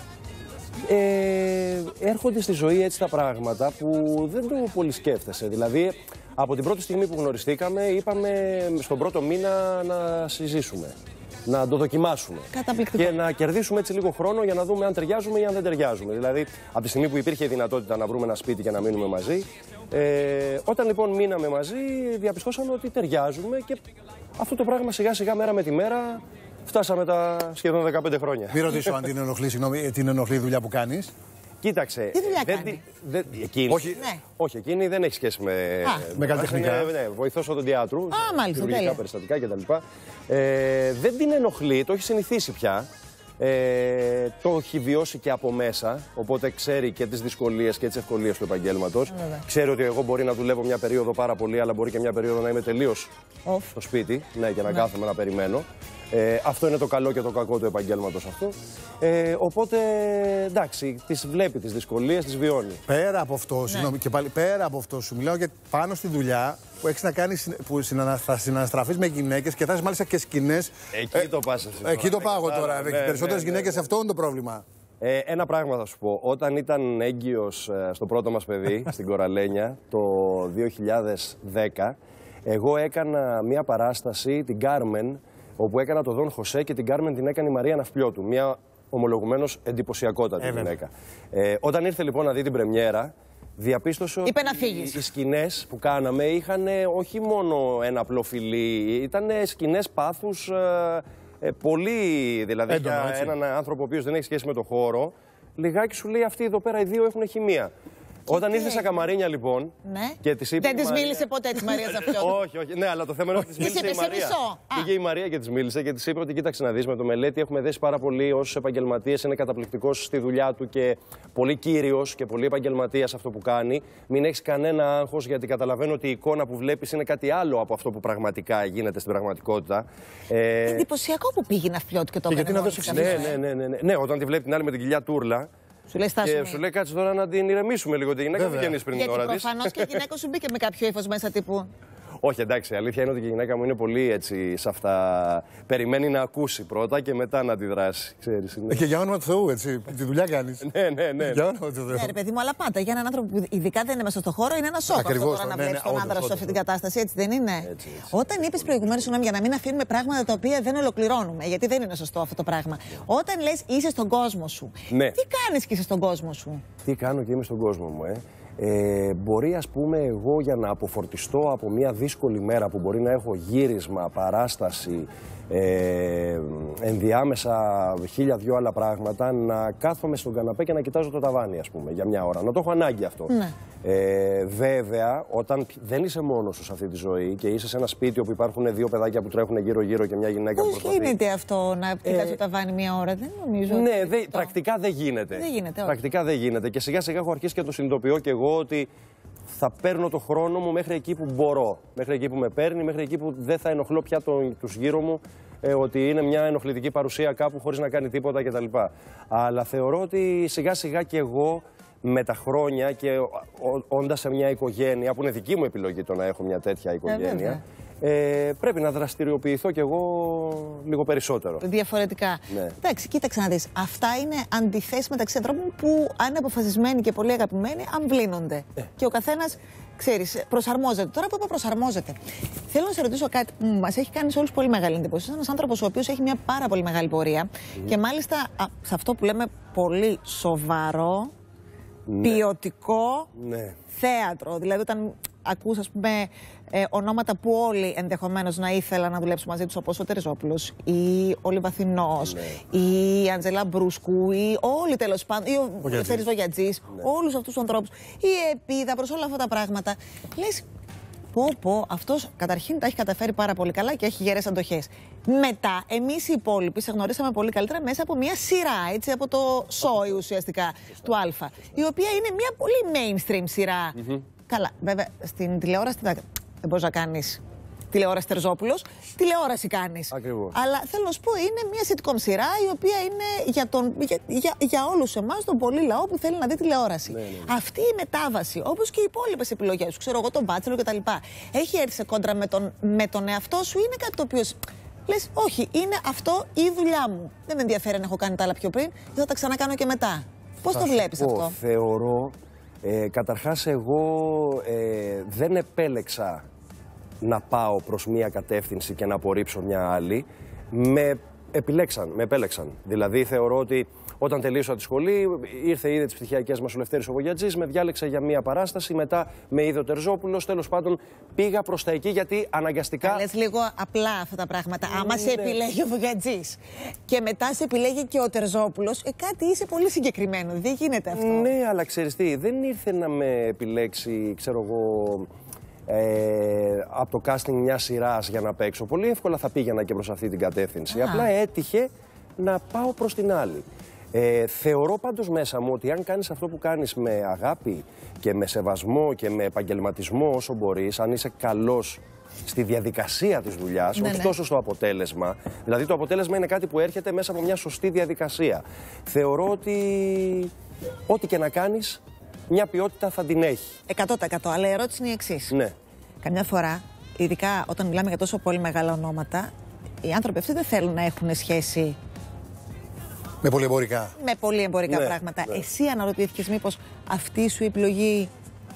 Ε, έρχονται στη ζωή έτσι τα πράγματα που δεν το πολύ σκέφτεσαι. Δηλαδή, από την πρώτη στιγμή που γνωριστήκαμε, είπαμε στον πρώτο μήνα να συζήσουμε. Να το δοκιμάσουμε. Καταπληκτικό. Και να κερδίσουμε έτσι λίγο χρόνο για να δούμε αν ταιριάζουμε ή αν δεν ταιριάζουμε. Δηλαδή, από τη στιγμή που υπήρχε η δυνατότητα να βρούμε ένα σπίτι και να μείνουμε μαζί, ε, όταν λοιπόν μείναμε μαζί, διαπιστώσαμε ότι ταιριάζουμε και αυτό το πράγμα σιγά σιγά μέρα με τη μέρα φτάσαμε τα σχεδόν δεκαπέντε χρόνια. Μην ρωτήσω αν την ενοχλεί, συγγνώμη, την ενοχλεί η δουλειά που κάνεις. Κοίταξε. Τι δουλειά δεν, κάνει? δεν, εκείνη, Όχι. Ναι. όχι, εκείνη δεν έχει σχέση με, με καλλιτεχνικά. Είναι, ναι, βοηθός οδοντιάτρου, Α, μάλιστα, χειρουργικά τέλεια. περιστατικά κτλ. Ε, δεν την ενοχλεί, το έχει συνηθίσει πια. Ε, το έχει βιώσει και από μέσα, οπότε ξέρει και τις δυσκολίες και τις ευκολίες του επαγγέλματος. Βέβαια. Ξέρει ότι εγώ μπορεί να δουλεύω μια περίοδο πάρα πολύ, αλλά μπορεί και μια περίοδο να είμαι τελείως Off. στο σπίτι, ναι, και να Ναι. κάθομαι να περιμένω. Ε, αυτό είναι το καλό και το κακό του επαγγέλματος αυτό. Ε, οπότε, εντάξει, τις βλέπει τις δυσκολίες, τις βιώνει. Πέρα από αυτό, συγγνώμη, και πάλι πέρα από αυτό, σου μιλάω και πάνω στη δουλειά που έχει να κάνει, που συνανα, θα συναναστραφείς με γυναίκες και θα έχει μάλιστα και σκηνές. Εκεί το πας εσύ. Εκεί το πάω εγώ Άρα, τώρα. ναι, Περισσότερες ναι, ναι, γυναίκες, ναι. αυτό είναι το πρόβλημα. Ε, ένα πράγμα θα σου πω. Όταν ήταν έγκυος ε, στο πρώτο μας παιδί, στην Κοραλένια, το δύο χιλιάδες δέκα, εγώ έκανα μια παράσταση, την Κάρμεν, όπου έκανα τον Δον Χωσέ και την Κάρμεν την έκανε η Μαρία Ναυπλιώτου. Μια ομολογουμένως εντυπωσιακότατη Ε, γυναίκα. Ε, όταν ήρθε λοιπόν να δει την πρεμιέρα, διαπίστωσε Είπε να ότι φύγεις. οι σκηνές που κάναμε είχαν όχι μόνο ένα απλό φιλί, ήταν σκηνές πάθους ε, ε, πολύ, δηλαδή Έντονο, για έτσι. έναν άνθρωπο ο οποίος δεν έχει σχέση με το χώρο, λιγάκι σου λέει αυτοί εδώ πέρα οι δύο έχουν χημεία. Όταν ήρθε στα καμαρίνια λοιπόν Ναι. και της είπε. Δεν η της Μαρία- μίλησε ποτέ της Μαρίας Ναυπλιώτου? όχι, όχι. Ναι, αλλά το θέμα είναι ότι της Της μίλησε η είπε σε Μαρία. μισό. Α. Πήγε η Μαρία και της μίλησε και της είπε ότι κοίταξε να δεις, με το Μελέτη έχουμε δέσει πάρα πολύ ως επαγγελματίες. Είναι καταπληκτικός στη δουλειά του και πολύ κύριος και πολύ επαγγελματίας αυτό που κάνει. Μην έχεις κανένα άγχος, γιατί καταλαβαίνω ότι η εικόνα που βλέπεις είναι κάτι άλλο από αυτό που πραγματικά γίνεται στην πραγματικότητα. Ε, Εντυπωσιακό που πήγε η Ναυπλιώτου και το και έκανε. γιατί να μόνο δώσει της ναι, αυτό, ε. ναι, ναι, ναι, ναι. Ναι, όταν τη βλέπει την άλλη με την κοιλιά τούρλα. Σου λέει στάσου Και μία. σου λέει κάτσε τώρα να την ηρεμήσουμε λίγο τη γυναίκα, μην Βέβαια. γεννήσει πριν την Γιατί ώρα της. προφανώς και η γυναίκα σου μπήκε με κάποιο ύφος μέσα τύπου. Όχι, εντάξει, η αλήθεια είναι ότι η γυναίκα μου είναι πολύ έτσι σε αυτά. Περιμένει να ακούσει πρώτα και μετά να αντιδράσει. Ξέρεις, είναι... Και για όνομα του Θεού, έτσι. Τη δουλειά κάνεις. ναι, ναι, ναι. Για όνομα του Θεού. Ναι, ρε παιδί μου, αλλά πάντα για έναν άνθρωπο που ειδικά δεν είναι μέσα στο χώρο είναι ένα σοκ αυτό Ακριβώς, τώρα να ναι, βλέπει ναι, τον όντως, άντρα σου σε όντως, αυτή την κατάσταση, έτσι δεν είναι? Έτσι, έτσι. Όταν είπε προηγουμένω, συγγνώμη, για να μην αφήνουμε πράγματα τα οποία δεν ολοκληρώνουμε, γιατί δεν είναι σωστό αυτό το πράγμα. Όταν λες είσαι στον κόσμο σου, Ναι. τι κάνει και είσαι στον κόσμο σου? Τι κάνω και είμαι στον κόσμο μου, ε. Ε, μπορεί ας πούμε εγώ για να αποφορτιστώ από μια δύσκολη μέρα που μπορεί να έχω γύρισμα, παράσταση, ε, ενδιάμεσα χίλια δυο άλλα πράγματα, να κάθομαι στον καναπέ και να κοιτάζω το ταβάνι, ας πούμε, για μια ώρα. Να το έχω ανάγκη αυτό. Ναι. Ε, βέβαια, όταν δεν είσαι μόνος σου σε αυτή τη ζωή και είσαι σε ένα σπίτι όπου υπάρχουν δύο παιδάκια που τρέχουν γύρω-γύρω και μια γυναίκα που Πώς προσπαθεί. γίνεται αυτό να κοιτάς το ταβάνι μία ώρα? Δεν νομίζω. Ναι, ότι- δε, πρακτικά δεν γίνεται. Δεν γίνεται, όχι. Πρακτικά δεν γίνεται. Και σιγά σιγά έχω αρχίσει και το συνειδητοποιώ και εγώ ότι θα παίρνω το χρόνο μου μέχρι εκεί που μπορώ. Μέχρι εκεί που με παίρνει, μέχρι εκεί που δεν θα ενοχλώ πια τον, τους γύρω μου, ε, ότι είναι μια ενοχλητική παρουσία κάπου χωρίς να κάνει τίποτα κτλ. Αλλά θεωρώ ότι σιγά σιγά και εγώ με τα χρόνια και όντας σε μια οικογένεια, που είναι δική μου επιλογή το να έχω μια τέτοια οικογένεια, ε, ε, πρέπει να δραστηριοποιηθώ κι εγώ λίγο περισσότερο. Διαφορετικά. Ναι. Εντάξει, κοίταξε να δεις. Αυτά είναι αντιθέσεις μεταξύ ανθρώπων που, αν είναι αποφασισμένοι και πολύ αγαπημένοι, αμβλύνονται. Ε. Και ο καθένας, ξέρεις, προσαρμόζεται. Τώρα που είπα προσαρμόζεται, θέλω να σε ρωτήσω κάτι που μας έχει κάνει σε όλους πολύ μεγάλη εντύπωση. Είσαι ένας άνθρωπος ο οποίος έχει μια πάρα πολύ μεγάλη πορεία mm. και μάλιστα α, σε αυτό που λέμε πολύ σοβαρό, ναι. ποιοτικό ναι. θέατρο. Δηλαδή, όταν ακούς, ας πούμε, ε, ονόματα που όλοι ενδεχομένως να ήθελαν να δουλέψουν μαζί τους, όπως ο Τερζόπουλος ή ο Λιβαθινός ναι. ή η Αντζέλα Μπρούσκου ή όλοι τέλος πάντων, ή ο Θέρης Βογιατζής, ναι. όλους αυτούς τους ανθρώπους, η Επίδα, προς όλα αυτά τα πράγματα. Λες, πω πω, αυτός καταρχήν τα έχει καταφέρει πάρα πολύ καλά και έχει γερές αντοχές. Μετά, εμείς οι υπόλοιποι σε γνωρίσαμε πολύ καλύτερα μέσα από μια σειρά, έτσι, από το σόι ουσιαστικά του Αλφα, η οποία είναι μια πολύ mainstream σειρά. Mm-hmm. Καλά, βέβαια, στην τηλεόραση δεν μπορείς να κάνεις τηλεόραση Τερζόπουλος, τηλεόραση κάνεις. Ακριβώς. Αλλά θέλω να σου πω, είναι μια sitcom σειρά η οποία είναι για, τον, για, για, για όλους εμάς, τον πολύ λαό που θέλει να δει τηλεόραση. Ναι, ναι, ναι. Αυτή η μετάβαση, όπως και οι υπόλοιπες επιλογές, ξέρω εγώ, τον Bachelor κτλ., έχει έρθει σε κόντρα με τον, με τον εαυτό σου, είναι κάτι το οποίο λες, όχι, είναι αυτό η δουλειά μου. Δεν με ενδιαφέρει αν έχω κάνει τα άλλα πιο πριν, θα τα ξανακάνω και μετά. Πώς το βλέπεις αυτό? Θεωρώ, ε, καταρχάς εγώ ε, δεν επέλεξα να πάω προς μία κατεύθυνση και να απορρίψω μια άλλη. Με επιλέξαν, με επέλεξαν. Δηλαδή θεωρώ ότι όταν τελείωσα τη σχολή, ήρθε, είδε τις πτυχιακές μας ο Λευτέρης ο Βογιατζής, με διάλεξε για μία παράσταση, μετά με είδε ο Τερζόπουλος, τέλος πάντων πήγα προς τα εκεί γιατί αναγκαστικά... Λες λίγο απλά αυτά τα πράγματα. Ναι. Άμα σε επιλέγει ο Βογιατζής και μετά σε επιλέγει και ο Τερζόπουλος, ε, κάτι είσαι πολύ συγκεκριμένο. Δεν γίνεται αυτό. Ναι, αλλά ξέρεις τι, δεν ήρθε να με επιλέξει, ξέρω εγώ... Ε, από το casting μια σειράς για να παίξω. Πολύ εύκολα θα πήγαινα και προς αυτή την κατεύθυνση. Α. Απλά έτυχε να πάω προς την άλλη. Ε, θεωρώ πάντως μέσα μου ότι αν κάνεις αυτό που κάνεις με αγάπη και με σεβασμό και με επαγγελματισμό όσο μπορείς, αν είσαι καλός στη διαδικασία της δουλειάς, ναι, όχι ναι. τόσο στο αποτέλεσμα. Δηλαδή το αποτέλεσμα είναι κάτι που έρχεται μέσα από μια σωστή διαδικασία. Θεωρώ ότι ό,τι και να κάνεις, μια ποιότητα θα την έχει. εκατό τοις εκατό. Αλλά η ερώτηση είναι η εξής. Ναι. Καμιά φορά, ειδικά όταν μιλάμε για τόσο πολύ μεγάλα ονόματα, οι άνθρωποι αυτοί δεν θέλουν να έχουν σχέση με πολυεμπορικά. Με πολυεμπορικά ναι, πράγματα. Ναι. Εσύ αναρωτήθηκες μήπως αυτή σου η επιλογή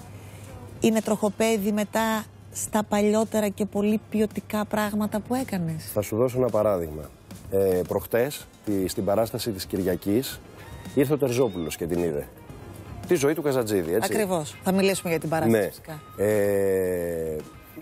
είναι τροχοπέδι μετά στα παλιότερα και πολύ ποιοτικά πράγματα που έκανες? Θα σου δώσω ένα παράδειγμα. Ε, προχτές, τη, στην παράσταση της Κυριακής, ήρθε ο Τερζόπουλος και την είδε. Τη ζωή του Καζατζίδη, έτσι. Ακριβώς. Θα μιλήσουμε για την παράσταση, ναι. φυσικά. Ε,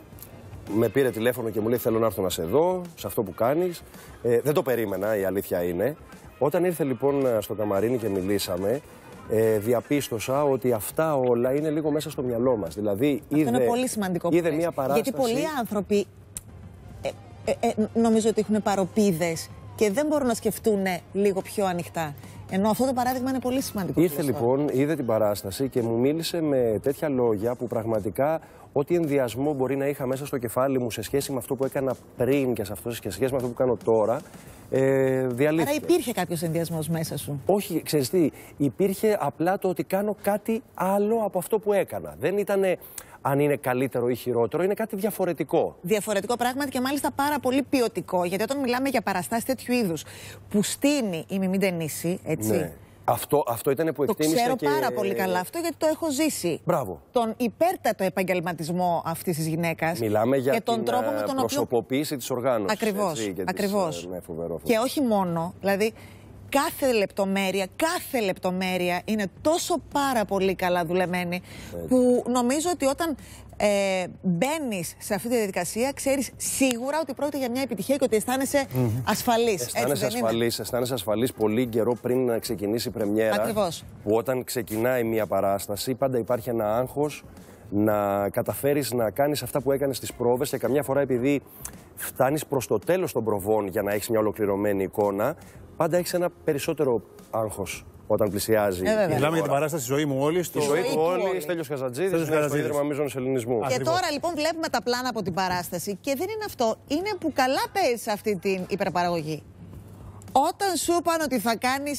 με πήρε τηλέφωνο και μου λέει: θέλω να έρθω να σε δω, σε αυτό που κάνεις. Ε, δεν το περίμενα, η αλήθεια είναι. Όταν ήρθε λοιπόν στο καμαρίνι και μιλήσαμε, ε, διαπίστωσα ότι αυτά όλα είναι λίγο μέσα στο μυαλό μας. Δηλαδή, αυτό είδε, είναι πολύ σημαντικό. Είδε μια παράσταση. Γιατί πολλοί άνθρωποι ε, ε, ε, νομίζω ότι έχουν παροπίδες και δεν μπορούν να σκεφτούν λίγο πιο ανοιχτά. Ενώ αυτό το παράδειγμα είναι πολύ σημαντικό. Ήρθε λοιπόν, είδε την παράσταση και μου μίλησε με τέτοια λόγια που πραγματικά ό,τι ενδιασμό μπορεί να είχα μέσα στο κεφάλι μου σε σχέση με αυτό που έκανα πριν και σε, αυτό, και σε σχέση με αυτό που κάνω τώρα, ε, διαλύθηκε. Άρα υπήρχε κάποιος ενδιασμός μέσα σου? Όχι, ξέρεις τι, υπήρχε απλά το ότι κάνω κάτι άλλο από αυτό που έκανα. Δεν ήτανε αν είναι καλύτερο ή χειρότερο, είναι κάτι διαφορετικό. Διαφορετικό πράγματι και μάλιστα πάρα πολύ ποιοτικό. Γιατί όταν μιλάμε για παραστάσεις τέτοιου είδους που στείνει η Μιμή Ντενίση, έτσι. Ναι. Αυτό, αυτό ήταν που εκτίμησα. Το ξέρω και... πάρα πολύ καλά αυτό γιατί το έχω ζήσει. Μπράβο. Τον υπέρτατο επαγγελματισμό αυτής της γυναίκας. Μιλάμε για και τον την τρόπο με τον προσωποποίηση οποίο... της οργάνωσης. Ακριβώς. Έτσι, και, Ακριβώς. Της, ναι, φοβερό, και όχι μόνο, δηλαδή κάθε λεπτομέρεια, κάθε λεπτομέρεια είναι τόσο πάρα πολύ καλά δουλεμένη, έτσι, που νομίζω ότι όταν ε, μπαίνεις σε αυτή τη διαδικασία ξέρεις σίγουρα ότι πρόκειται για μια επιτυχία και ότι αισθάνεσαι mm-hmm. ασφαλής. Αισθάνεσαι ασφαλής, αισθάνεσαι ασφαλής πολύ καιρό πριν να ξεκινήσει η πρεμιέρα. Ακριβώς. Που όταν ξεκινάει μια παράσταση πάντα υπάρχει ένα άγχος να καταφέρεις να κάνεις αυτά που έκανες στις πρόβες και καμιά φορά επειδή φτάνεις προς το τέλος των προβών για να έχεις μια ολοκληρωμένη εικόνα, πάντα έχεις ένα περισσότερο άγχος όταν πλησιάζει. Ε, Μιλάμε για την παράσταση «Ζωή μου όλη». Η ζωή του όλη, Στέλιος Καζατζίδης, στο Ίδρυμα Μείζωνος Ελληνισμού. Και τώρα λοιπόν βλέπουμε τα πλάνα από την παράσταση και δεν είναι αυτό. Είναι που καλά παίζεις αυτή την υπερπαραγωγή. Όταν σου είπαν ότι θα κάνεις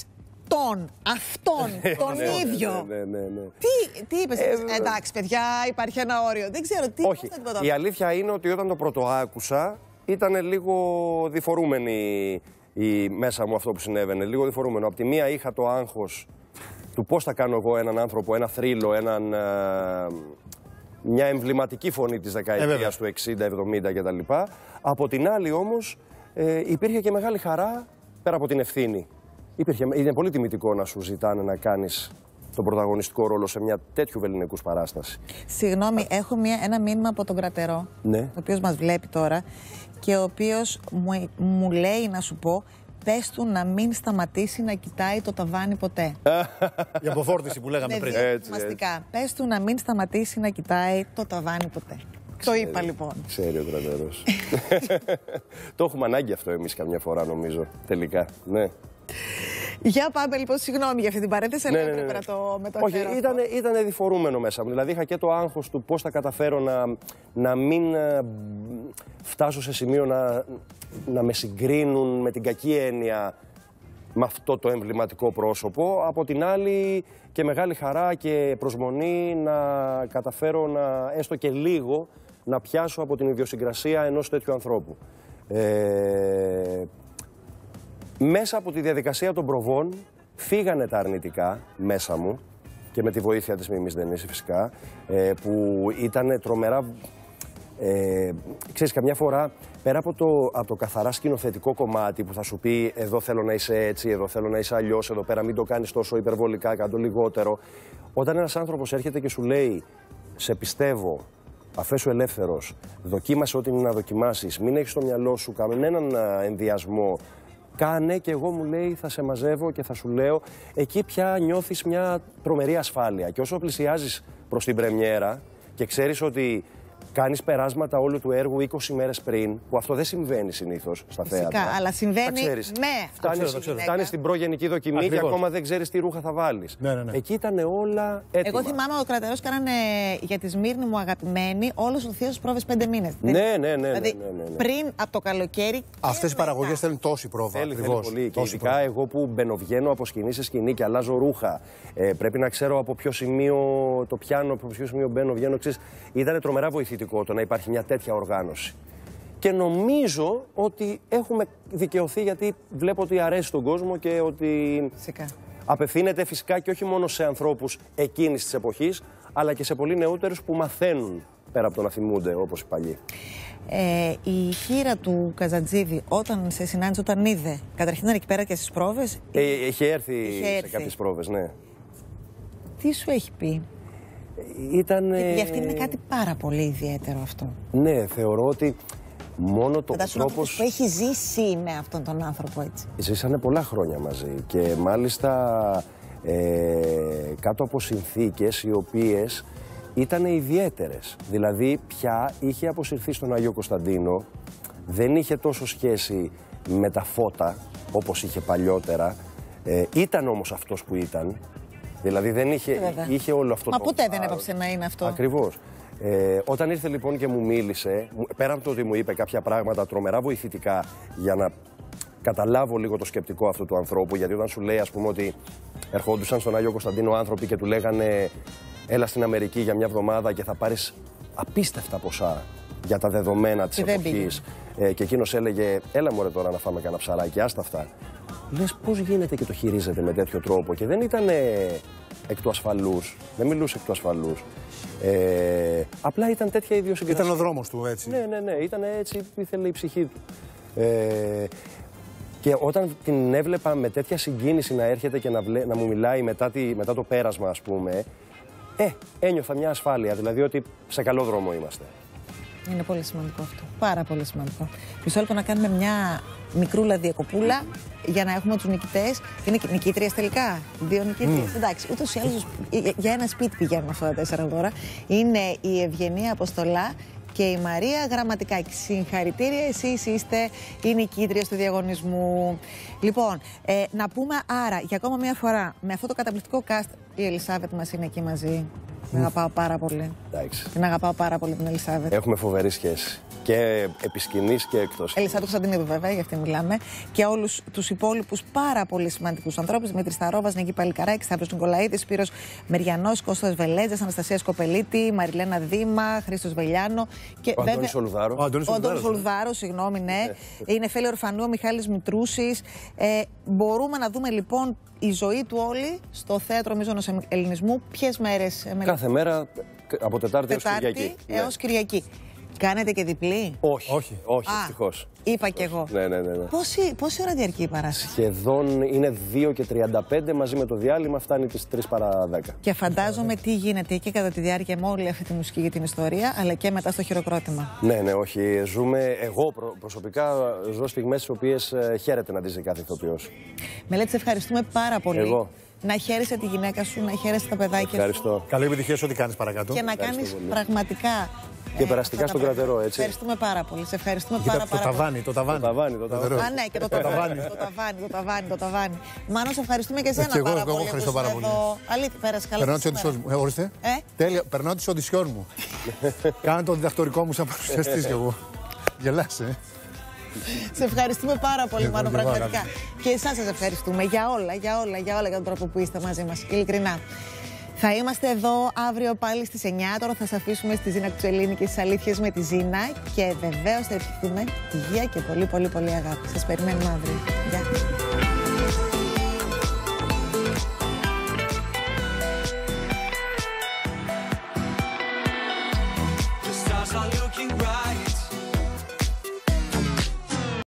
αυτόν, αυτόν, τον ίδιο. Ναι, ναι, ναι, ναι. Τι, τι είπες, ε, εντάξει παιδιά, υπάρχει ένα όριο, δεν ξέρω τι. Όχι, η αλήθεια είναι ότι όταν το πρωτοάκουσα ήταν λίγο διφορούμενη η, μέσα μου αυτό που συνέβαινε, λίγο διφορούμενο. Απ' τη μία είχα το άγχος του πώς θα κάνω εγώ έναν άνθρωπο, ένα θρύλο, έναν, ε, μια εμβληματική φωνή της δεκαετίας ε, του εξήντα εβδομήντα κτλ. Από την άλλη όμως ε, υπήρχε και μεγάλη χαρά πέρα από την ευθύνη. Υπήρχε, είναι πολύ τιμητικό να σου ζητάνε να κάνεις τον πρωταγωνιστικό ρόλο σε μια τέτοιου βελληνικούς παράσταση. Συγγνώμη, έχω μια, ένα μήνυμα από τον Κρατερό, ναι. ο οποίος μας βλέπει τώρα και ο οποίος μου, μου λέει να σου πω, πες του να μην σταματήσει να κοιτάει το ταβάνι ποτέ. Η αποφόρτιση που λέγαμε πριν. Έτσι, μαστικά. Πες του να μην σταματήσει να κοιτάει το ταβάνι ποτέ. Ξέρει, το είπα λοιπόν. Ξέρει ο Κρατερός. Το έχουμε ανάγκη αυτό εμείς καμιά φορά νομίζω, τελικά. Ναι. Για πάμε λοιπόν, συγγνώμη για αυτή την παρένθεση, ναι, αλλά ναι, ναι. έπρεπε να το μεταφέρω. Όχι, ήτανε, ήτανε διφορούμενο μέσα μου. Δηλαδή είχα και το άγχος του πώς θα καταφέρω να, να μην ε, φτάσω σε σημείο να, να με συγκρίνουν με την κακή έννοια με αυτό το εμβληματικό πρόσωπο. Από την άλλη και μεγάλη χαρά και προσμονή να καταφέρω να έστω και λίγο να πιάσω από την ιδιοσυγκρασία ενός τέτοιου ανθρώπου. Ε, Μέσα από τη διαδικασία των προβών φύγανε τα αρνητικά μέσα μου και με τη βοήθεια της Μίμης Δενίση φυσικά, ε, που ήταν τρομερά, ε, ξέρεις, καμιά φορά πέρα από το, από το καθαρά σκηνοθετικό κομμάτι που θα σου πει εδώ θέλω να είσαι έτσι, εδώ θέλω να είσαι αλλιώς, εδώ πέρα μην το κάνεις τόσο υπερβολικά, κάτω λιγότερο. Όταν ένας άνθρωπος έρχεται και σου λέει σε πιστεύω, αφέσου ελεύθερος, δοκίμασε ό,τι είναι να δοκιμάσεις, μην έχεις στο μυαλό σου κανέναν ενδιασμό, κάνε και εγώ μου λέει θα σε μαζεύω και θα σου λέω, εκεί πια νιώθεις μια τρομερή ασφάλεια. Και όσο πλησιάζεις προς την πρεμιέρα και ξέρεις ότι κάνεις περάσματα όλου του έργου είκοσι μέρες πριν, που αυτό δεν συμβαίνει συνήθως στα θέατρα. Φυσικά, αλλά συμβαίνει με. Φτάνεις, φτάνεις στην προγενική δοκιμή. Ακριβώς. Και ακόμα δεν ξέρεις τι ρούχα θα βάλεις. Ναι, ναι, ναι. Εκεί ήταν όλα έτοιμα. Εγώ θυμάμαι ο Κρατερός κάνανε για τη Σμύρνη μου αγαπημένη όλους τους θείους πρόβες πέντε μήνες. Ναι, ναι, ναι. Δηλαδή ναι, ναι, ναι. πριν από το καλοκαίρι. Αυτές οι παραγωγές θέλουν τόση πρόβα. Θέλει, θέλει πολύ. Και ειδικά πρόβα. Εγώ που μπαινοβγαίνω από σκηνή σε σκηνή και αλλάζω ρούχα. Ε, πρέπει να ξέρω από ποιο σημείο το πιάνω, από ποιο σημείο μπαίνω, βγαίνω. Ήταν τρομερά βοηθητικό το να υπάρχει μια τέτοια οργάνωση. Και νομίζω ότι έχουμε δικαιωθεί γιατί βλέπω ότι αρέσει τον κόσμο και ότι φυσικά. Απευθύνεται φυσικά και όχι μόνο σε ανθρώπους εκείνης της εποχής, αλλά και σε πολύ νεότερους που μαθαίνουν πέρα από το να θυμούνται όπως οι παλιοί. Ε, η χείρα του Καζαντζίδη όταν σε συνάντησε, όταν είδε, καταρχήν ήταν εκεί πέρα και στις πρόβες. Ε, είχε έρθει είχε σε έρθει. κάποιες πρόβες, ναι. Τι σου έχει πει? Ήταν... Γιατί για αυτήν είναι κάτι πάρα πολύ ιδιαίτερο αυτό. Ναι, θεωρώ ότι μόνο το τρόπος... που έχει ζήσει με αυτόν τον άνθρωπο έτσι. Ζήσανε πολλά χρόνια μαζί και μάλιστα ε, κάτω από συνθήκες οι οποίες ήταν ιδιαίτερες. Δηλαδή πια είχε αποσυρθεί στον Άγιο Κωνσταντίνο, δεν είχε τόσο σχέση με τα φώτα όπως είχε παλιότερα, ε, ήταν όμως αυτός που ήταν. Δηλαδή δεν είχε, είχε όλο αυτό. Μα το... ποτέ δεν έπαψε να είναι αυτό. Ακριβώς. Ε, όταν ήρθε λοιπόν και μου μίλησε, πέρα από το ότι μου είπε κάποια πράγματα τρομερά βοηθητικά για να καταλάβω λίγο το σκεπτικό αυτού του ανθρώπου, γιατί όταν σου λέει ας πούμε ότι ερχόντουσαν στον Άγιο Κωνσταντίνο άνθρωποι και του λέγανε έλα στην Αμερική για μια εβδομάδα και θα πάρεις απίστευτα ποσά για τα δεδομένα της εποχής, ε, και εκείνος έλεγε έλα μωρέ τώρα να φάμε κανένα ψαράκι, άστα αυτά. Λες πώς γίνεται και το χειρίζεται με τέτοιο τρόπο και δεν ήταν εκ του ασφαλούς, δεν μιλούσε εκ του ασφαλούς. Ε, απλά ήταν τέτοια ιδιοσυγκρασία. Ήταν ο δρόμος του έτσι. Ναι, ναι, ναι, ήταν έτσι που ήθελε η ψυχή του. Ε, και όταν την έβλεπα με τέτοια συγκίνηση να έρχεται και να, βλέ, να μου μιλάει μετά, τη, μετά το πέρασμα ας πούμε, ε, ένιωθα μια ασφάλεια, δηλαδή ότι σε καλό δρόμο είμαστε. Είναι πολύ σημαντικό αυτό. Πάρα πολύ σημαντικό. Μισό λεπτό να κάνουμε μια μικρούλα διακοπούλα για να έχουμε τους νικητές. Είναι νικήτριες τελικά. Δύο νικήτριες. Mm. Εντάξει, ούτως ή άλλως για ένα σπίτι πηγαίνουν αυτά τα τέσσερα δώρα. Είναι η Ευγενία Αποστολά και η Μαρία Γραμματικάκη. Συγχαρητήρια, εσείς είστε οι νικήτριες του διαγωνισμού. Λοιπόν, ε, να πούμε άρα για ακόμα μια φορά με αυτό το καταπληκτικό cast, η Ελισάβετ μας είναι εκεί μαζί. Την αγαπάω πάρα πολύ. Εντάξει. Την αγαπάω πάρα πολύ την Ελισάβετ. Έχουμε φοβερή σχέση. Και επί σκηνής και εκτός. Ελισάβετ Κωνσταντινίδου, βέβαια, για αυτή μιλάμε. Και όλους τους υπόλοιπους πάρα πολύ σημαντικούς ανθρώπους. Δημήτρης Σταρόβας, Νίκη Παλικαράκη, Σταύρος Νικολαίδης, Σπύρος Μεριανός, Κώστας Βελέτζας, Αναστασία Σκοπελίτη, Μαριλένα Δήμα, Χρήστος Βελιάνο. Και ο βέβαια, Αντώνης Ολουδάρο. Ο Αντώνης Ολουδάρο, συγγνώμη, ναι. Είναι Φέλη Ορφανού, ο Μιχάλης Μητρούσης. Ε, μπορούμε να δούμε λοιπόν η ζωή του όλη στο Θέατρο Μίζωνος Ελληνισμού. Ποιες μέρες? Κάθε μέρα από Τετάρτη, Τετάρτη έως Κυριακή. έως Κυριακή. Κάνετε και διπλή? Όχι, όχι, όχι ευτυχώς. Είπα κι εγώ. Ναι, ναι, ναι, ναι. Πόση, πόση ώρα διαρκεί η παράσταση? Σχεδόν είναι δύο και τριάντα πέντε, μαζί με το διάλειμμα φτάνει τις τρεις παρά δέκα. Και φαντάζομαι τι γίνεται εκεί κατά τη διάρκεια με όλη αυτή τη μουσική για την ιστορία, αλλά και μετά στο χειροκρότημα. Ναι, ναι, όχι. Ζούμε, εγώ προ, προσωπικά ζω στιγμές τις οποίες ε, χαίρεται να δεις κάθε ηθοποιός. Μελέτη, σε ευχαριστούμε πάρα πολύ. Εγώ. Να χαίρεσαι τη γυναίκα σου, να χαίρεσαι τα παιδάκια Ευχαριστώ. σου. Καλή επιτυχία σε ό,τι κάνεις παρακάτω. Και να κάνεις πραγματικά. Και περαστικά στον κρατερό, έτσι. Ευχαριστούμε πάρα πολύ. Σε ευχαριστούμε Κοίτα, πάρα, το πάρα ταβάνι, πολύ. το ταβάνι. Το ταβάνι, το ταβάνι. Α, ναι, και το ταβάνι. το ταβάνι, το ταβάνι, το ταβάνι. Μάνο, σε ευχαριστούμε και εσένα Και εγώ, πάρα εγώ πολύ. ευχαριστώ πάρα πολύ. Αλήθεια, πέρασε καλά. Περνάω τις οντισιόν μου. Ε, ορίστε. Ε? Τέλεια, περνάω τις οντισιόν μου. Κάνω το διδακτορικό μου σαν παρουσιαστής κι εγώ. Γελάς, ε. Σε ευχαριστούμε πάρα πολύ, Εγώ, Μάνο, εγώ, πραγματικά. αγάπη. Και εσάς σας ευχαριστούμε για όλα, για όλα, για όλα για τον τρόπο που είστε μαζί μας. Ειλικρινά. Θα είμαστε εδώ αύριο πάλι στις εννιά. Τώρα θα σας αφήσουμε στη Ζήνα Κουτσελίνη και στις αλήθειες με τη Ζήνα. Και βεβαίως θα ευχηθούμε υγεία και πολύ πολύ πολύ αγάπη. Σας περιμένουμε αύριο. Γεια.